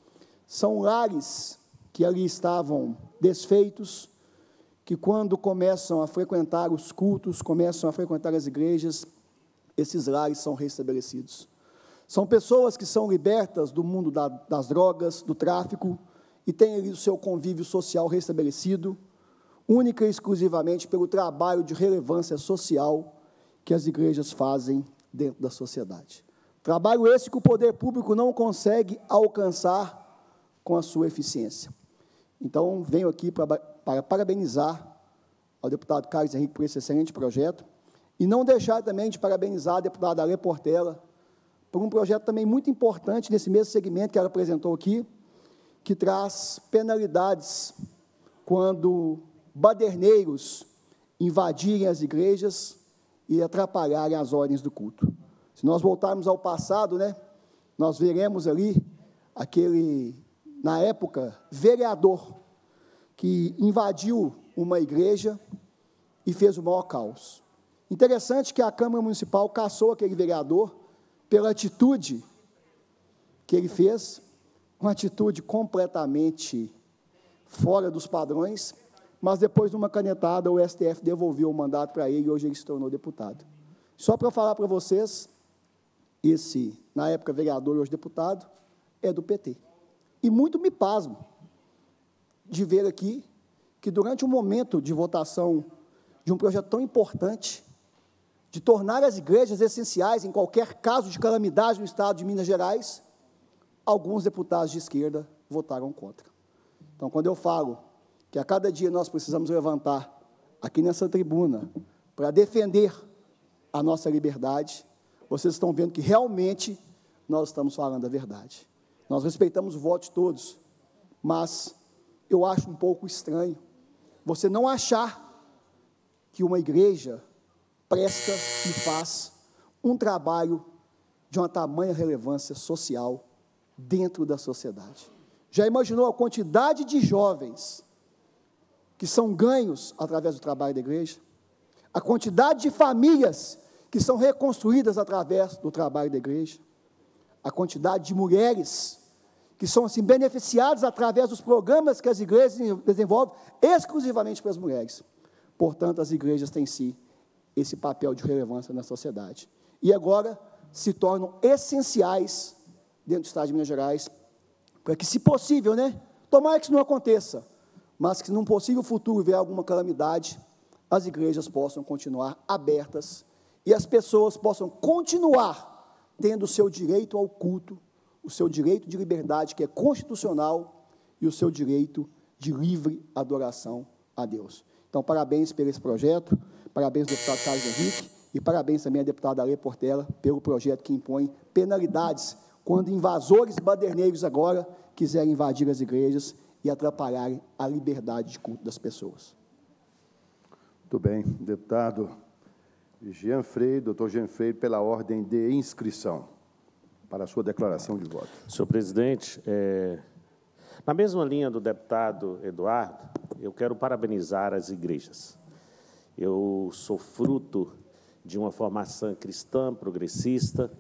são lares que ali estavam desfeitos, que quando começam a frequentar os cultos, começam a frequentar as igrejas, esses lares são restabelecidos. São pessoas que são libertas do mundo das drogas, do tráfico, e têm ali o seu convívio social restabelecido, única e exclusivamente pelo trabalho de relevância social que as igrejas fazem dentro da sociedade. Trabalho esse que o poder público não consegue alcançar com a sua eficiência. Então, venho aqui para parabenizar ao deputado Carlos Henrique por esse excelente projeto, e não deixar também de parabenizar a deputada Ale Portela por um projeto também muito importante nesse mesmo segmento que ela apresentou aqui, que traz penalidades quando baderneiros invadirem as igrejas e atrapalharem as ordens do culto. Se nós voltarmos ao passado, nós veremos ali aquele, na época, vereador que invadiu uma igreja e fez o maior caos. Interessante que a Câmara Municipal cassou aquele vereador pela atitude que ele fez, uma atitude completamente fora dos padrões, mas depois de uma canetada, o STF devolveu o mandato para ele e hoje ele se tornou deputado. Só para falar para vocês, esse, na época, vereador e hoje deputado, é do PT. E muito me pasmo de ver aqui que, durante um momento de votação de um projeto tão importante, de tornar as igrejas essenciais em qualquer caso de calamidade no estado de Minas Gerais, alguns deputados de esquerda votaram contra. Então, quando eu falo que a cada dia nós precisamos levantar aqui nessa tribuna para defender a nossa liberdade, vocês estão vendo que realmente nós estamos falando a verdade. Nós respeitamos o voto de todos, mas eu acho um pouco estranho você não achar que uma igreja presta e faz um trabalho de uma tamanha relevância social dentro da sociedade. Já imaginou a quantidade de jovens que são ganhos através do trabalho da igreja? A quantidade de famílias que são reconstruídas através do trabalho da igreja? A quantidade de mulheres que são assim beneficiadas através dos programas que as igrejas desenvolvem exclusivamente para as mulheres. Portanto, as igrejas têm em si esse papel de relevância na sociedade. E agora se tornam essenciais dentro do estado de Minas Gerais, para que, se possível, tomara que isso não aconteça, mas que num possível futuro vier alguma calamidade, as igrejas possam continuar abertas e as pessoas possam continuar tendo o seu direito ao culto, o seu direito de liberdade, que é constitucional, e o seu direito de livre adoração a Deus. Então, parabéns por esse projeto, parabéns ao deputado Carlos Henrique, e parabéns também à deputada Ale Portela pelo projeto que impõe penalidades quando invasores baderneiros agora quiserem invadir as igrejas e atrapalharem a liberdade de culto das pessoas. Muito bem, deputado Jean Freire, doutor Jean Freire, pela ordem de inscrição, para a sua declaração de voto. Senhor presidente, na mesma linha do deputado Eduardo, eu quero parabenizar as igrejas. Eu sou fruto de uma formação cristã, progressista,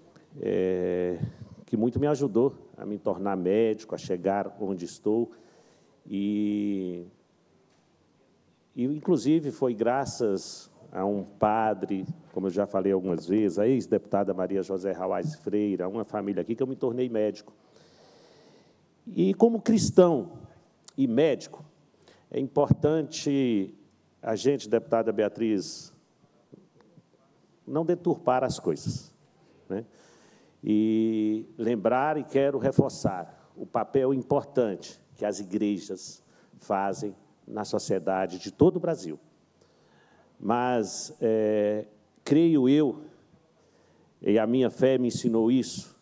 que muito me ajudou a me tornar médico, a chegar onde estou, e inclusive, foi graças a um padre, como eu já falei algumas vezes, a ex-deputada Maria José Rawaz Freire, a uma família aqui, que eu me tornei médico. E, como cristão e médico, é importante a gente, deputada Beatriz, não deturpar as coisas, e lembrar, e quero reforçar, o papel importante que as igrejas fazem na sociedade de todo o Brasil. Mas creio eu, e a minha fé me ensinou isso,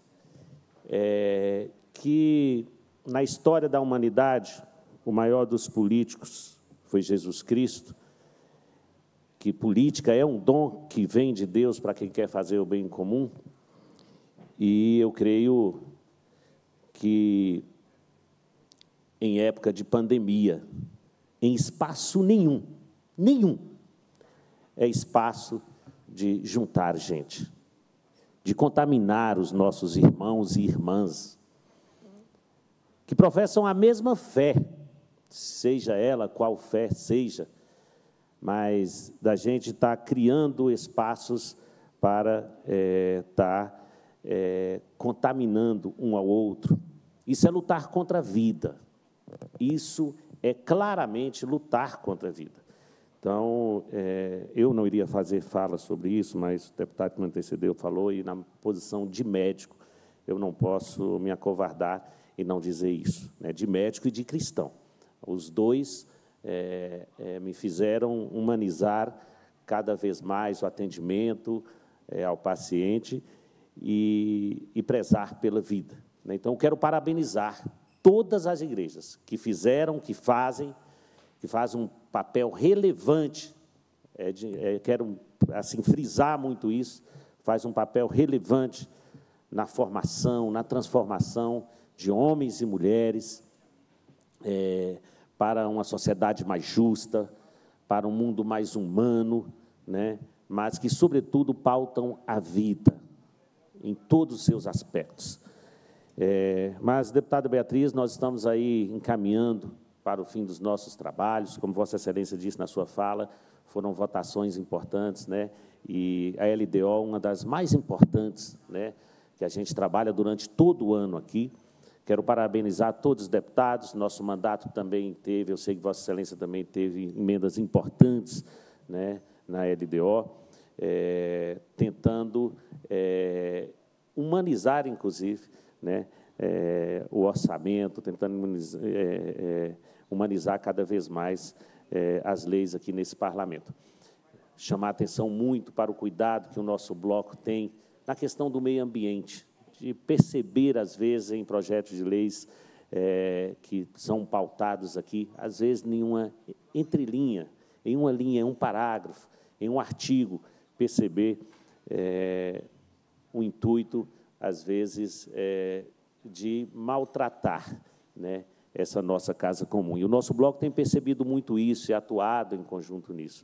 que na história da humanidade, o maior dos políticos foi Jesus Cristo, que política é um dom que vem de Deus para quem quer fazer o bem comum, e eu creio que em época de pandemia, em espaço nenhum, é espaço de juntar gente, de contaminar os nossos irmãos e irmãs, que professam a mesma fé, seja ela qual fé seja, mas da gente estar criando espaços para estar contaminando um ao outro. Isso é lutar contra a vida. Isso é claramente lutar contra a vida. Então, eu não iria fazer fala sobre isso, mas o deputado que me antecedeu falou, e na posição de médico, eu não posso me acovardar e não dizer isso, né, de médico e de cristão. Os dois me fizeram humanizar cada vez mais o atendimento ao paciente e prezar pela vida, né? Então, quero parabenizar todas as igrejas que fizeram, que fazem um papel relevante, quero assim, frisar muito isso, faz um papel relevante na formação, na transformação de homens e mulheres para uma sociedade mais justa, para um mundo mais humano, né? Mas que, sobretudo, pautam a vida em todos os seus aspectos. Mas, deputada Beatriz, nós estamos aí encaminhando para o fim dos nossos trabalhos, como Vossa Excelência disse na sua fala, foram votações importantes, né? E a LDO, uma das mais importantes, né, que a gente trabalha durante todo o ano aqui. Quero parabenizar todos os deputados, nosso mandato também teve, eu sei que Vossa Excelência também teve emendas importantes, né, na LDO, tentando humanizar, inclusive, né, o orçamento, tentando humanizar cada vez mais as leis aqui nesse parlamento. Chamar a atenção muito para o cuidado que o nosso bloco tem na questão do meio ambiente, de perceber, às vezes, em projetos de leis que são pautados aqui, às vezes, em uma entrelinha, em uma linha, em um parágrafo, em um artigo, perceber o intuito, às vezes, de maltratar, né, essa nossa casa comum. E o nosso bloco tem percebido muito isso e atuado em conjunto nisso.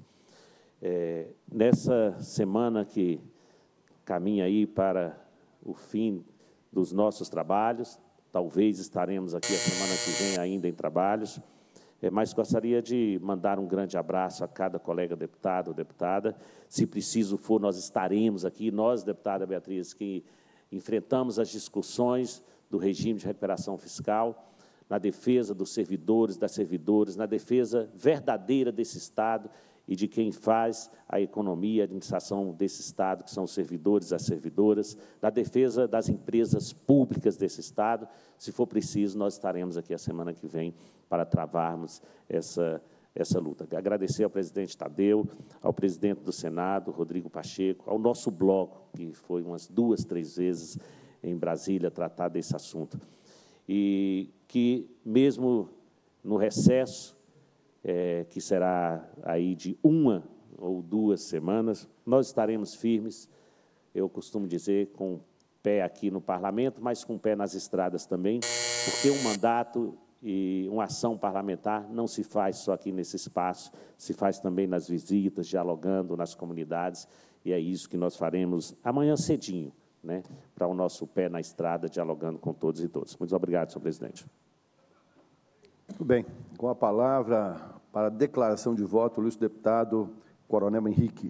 Nessa semana que caminha aí para o fim dos nossos trabalhos, talvez estaremos aqui a semana que vem ainda em trabalhos, mas gostaria de mandar um grande abraço a cada colega deputado ou deputada. Se preciso for, nós estaremos aqui, nós, deputada Beatriz, que enfrentamos as discussões do regime de recuperação fiscal, na defesa dos servidores, das servidoras, na defesa verdadeira desse Estado e de quem faz a economia e a administração desse Estado, que são os servidores e as servidoras, na defesa das empresas públicas desse Estado. Se for preciso, nós estaremos aqui a semana que vem para travarmos essa luta. Agradecer ao presidente Tadeu, ao presidente do Senado, Rodrigo Pacheco, ao nosso bloco, que foi umas 2, 3 vezes em Brasília tratar desse assunto. E que, mesmo no recesso, que será aí de 1 ou 2 semanas, nós estaremos firmes, eu costumo dizer, com o pé aqui no parlamento, mas com o pé nas estradas também, porque um mandato e uma ação parlamentar não se faz só aqui nesse espaço, se faz também nas visitas, dialogando nas comunidades, e é isso que nós faremos amanhã cedinho, né, para o nosso pé na estrada, dialogando com todos e todas. Muito obrigado, senhor presidente. Muito bem. Com a palavra para a declaração de voto, o ilustre deputado Coronel Henrique.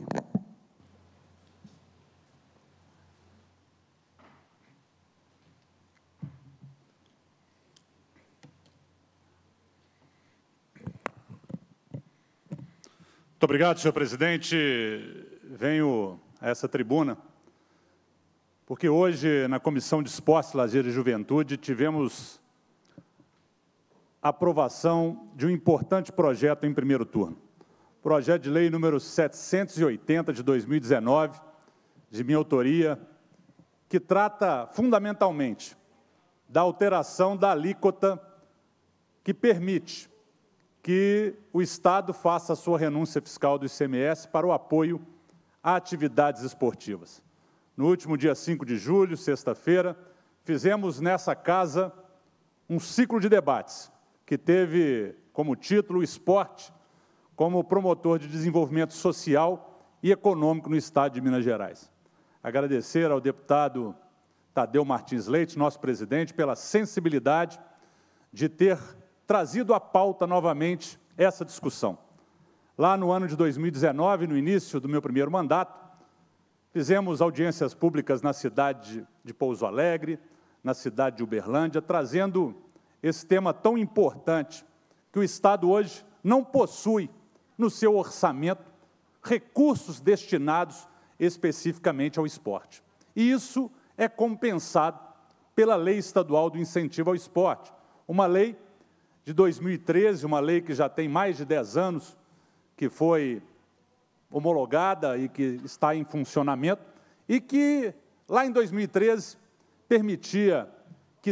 Muito obrigado, senhor presidente. Venho a essa tribuna porque hoje, na Comissão de Esportes, Lazer e Juventude, tivemos aprovação de um importante projeto em primeiro turno. Projeto de lei número 780 de 2019, de minha autoria, que trata fundamentalmente da alteração da alíquota que permite que o Estado faça a sua renúncia fiscal do ICMS para o apoio a atividades esportivas. No último dia 5 de julho, sexta-feira, fizemos nessa casa um ciclo de debates que teve como título o esporte como promotor de desenvolvimento social e econômico no Estado de Minas Gerais. Agradecer ao deputado Tadeu Martins Leite, nosso presidente, pela sensibilidade de ter trazido à pauta novamente essa discussão. Lá no ano de 2019, no início do meu primeiro mandato, fizemos audiências públicas na cidade de Pouso Alegre, na cidade de Uberlândia, trazendo esse tema tão importante que o Estado hoje não possui no seu orçamento recursos destinados especificamente ao esporte. E isso é compensado pela Lei Estadual do Incentivo ao Esporte, uma lei de 2013, uma lei que já tem mais de 10 anos, que foi homologada e que está em funcionamento, e que, lá em 2013, permitia que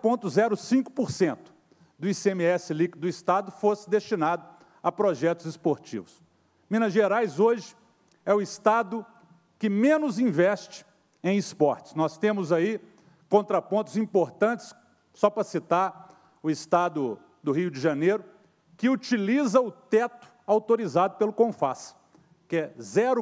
0,05% do ICMS líquido do Estado fosse destinado a projetos esportivos. Minas Gerais, hoje, é o Estado que menos investe em esportes. Nós temos aí contrapontos importantes, só para citar o Estado do Rio de Janeiro, que utiliza o teto autorizado pelo CONFAS, que é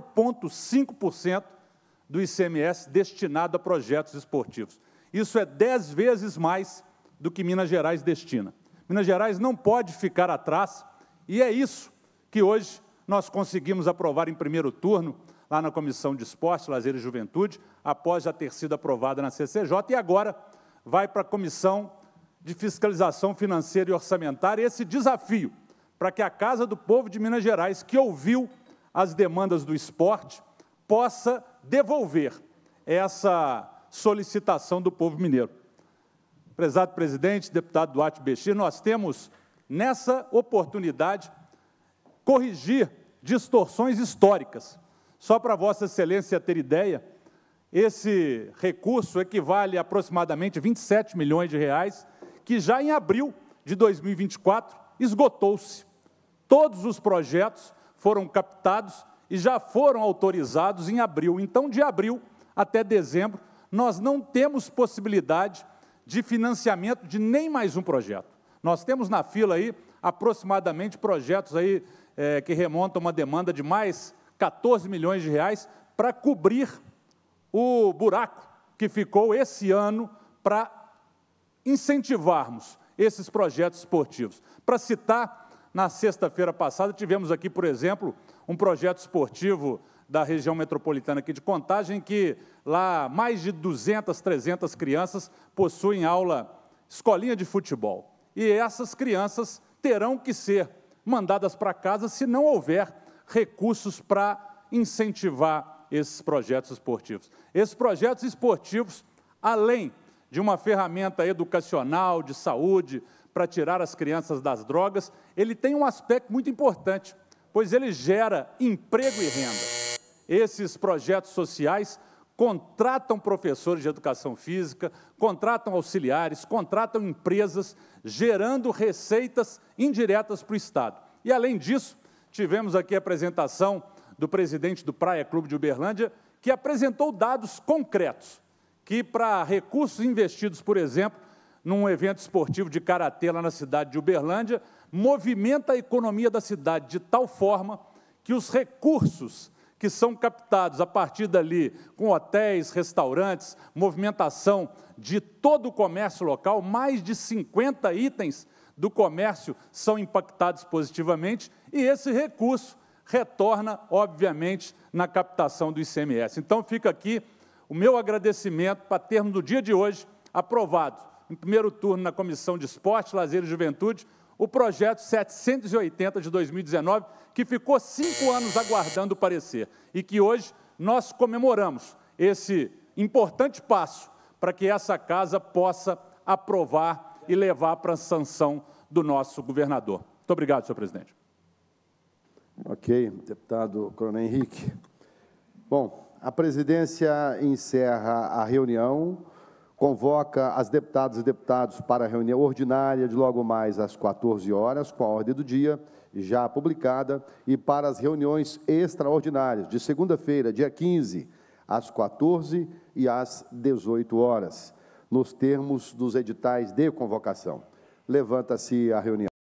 0,5% do ICMS destinado a projetos esportivos. Isso é 10 vezes mais do que Minas Gerais destina. Minas Gerais não pode ficar atrás, e é isso que hoje nós conseguimos aprovar em primeiro turno, lá na Comissão de Esporte, Lazer e Juventude, após já ter sido aprovada na CCJ, e agora vai para a Comissão de Fiscalização Financeira e Orçamentária esse desafio para que a Casa do Povo de Minas Gerais, que ouviu as demandas do esporte, possa devolver essa solicitação do povo mineiro. Prezado presidente, deputado Duarte Bechir, nós temos, nessa oportunidade, corrigir distorções históricas. Só para Vossa Excelência ter ideia, esse recurso equivale a aproximadamente 27 milhões de reais, que já em abril de 2024 esgotou-se. Todos os projetos foram captados e já foram autorizados em abril. Então, de abril até dezembro, nós não temos possibilidade de financiamento de nem mais um projeto. Nós temos na fila aí aproximadamente projetos aí que remontam uma demanda de mais 14 milhões de reais para cobrir o buraco que ficou esse ano para incentivarmos esses projetos esportivos. Para citar, na sexta-feira passada, tivemos aqui, por exemplo, um projeto esportivo da região metropolitana aqui de Contagem, que lá mais de 200, 300 crianças possuem escolinha de futebol. E essas crianças terão que ser mandadas para casa se não houver recursos para incentivar esses projetos esportivos. Esses projetos esportivos, além de uma ferramenta educacional, de saúde, para tirar as crianças das drogas, ele tem um aspecto muito importante, pois ele gera emprego e renda. Esses projetos sociais contratam professores de educação física, contratam auxiliares, contratam empresas, gerando receitas indiretas para o Estado. E, além disso, tivemos aqui a apresentação do presidente do Praia Clube de Uberlândia, que apresentou dados concretos, que para recursos investidos, por exemplo, num evento esportivo de karatê lá na cidade de Uberlândia, movimenta a economia da cidade de tal forma que os recursos que são captados a partir dali, com hotéis, restaurantes, movimentação de todo o comércio local, mais de 50 itens do comércio são impactados positivamente, e esse recurso retorna, obviamente, na captação do ICMS. Então, fica aqui o meu agradecimento para termos, no dia de hoje, aprovado, em primeiro turno na Comissão de Esporte, Lazer e Juventude, o projeto 780 de 2019, que ficou 5 anos aguardando o parecer, e que hoje nós comemoramos esse importante passo para que essa casa possa aprovar e levar para a sanção do nosso governador. Muito obrigado, senhor presidente. Ok, deputado Coronel Henrique. Bom, a presidência encerra a reunião, convoca as deputadas e deputados para a reunião ordinária de logo mais às 14 horas, com a ordem do dia já publicada, e para as reuniões extraordinárias, de segunda-feira, dia 15, às 14 e às 18 horas, nos termos dos editais de convocação. Levanta-se a reunião.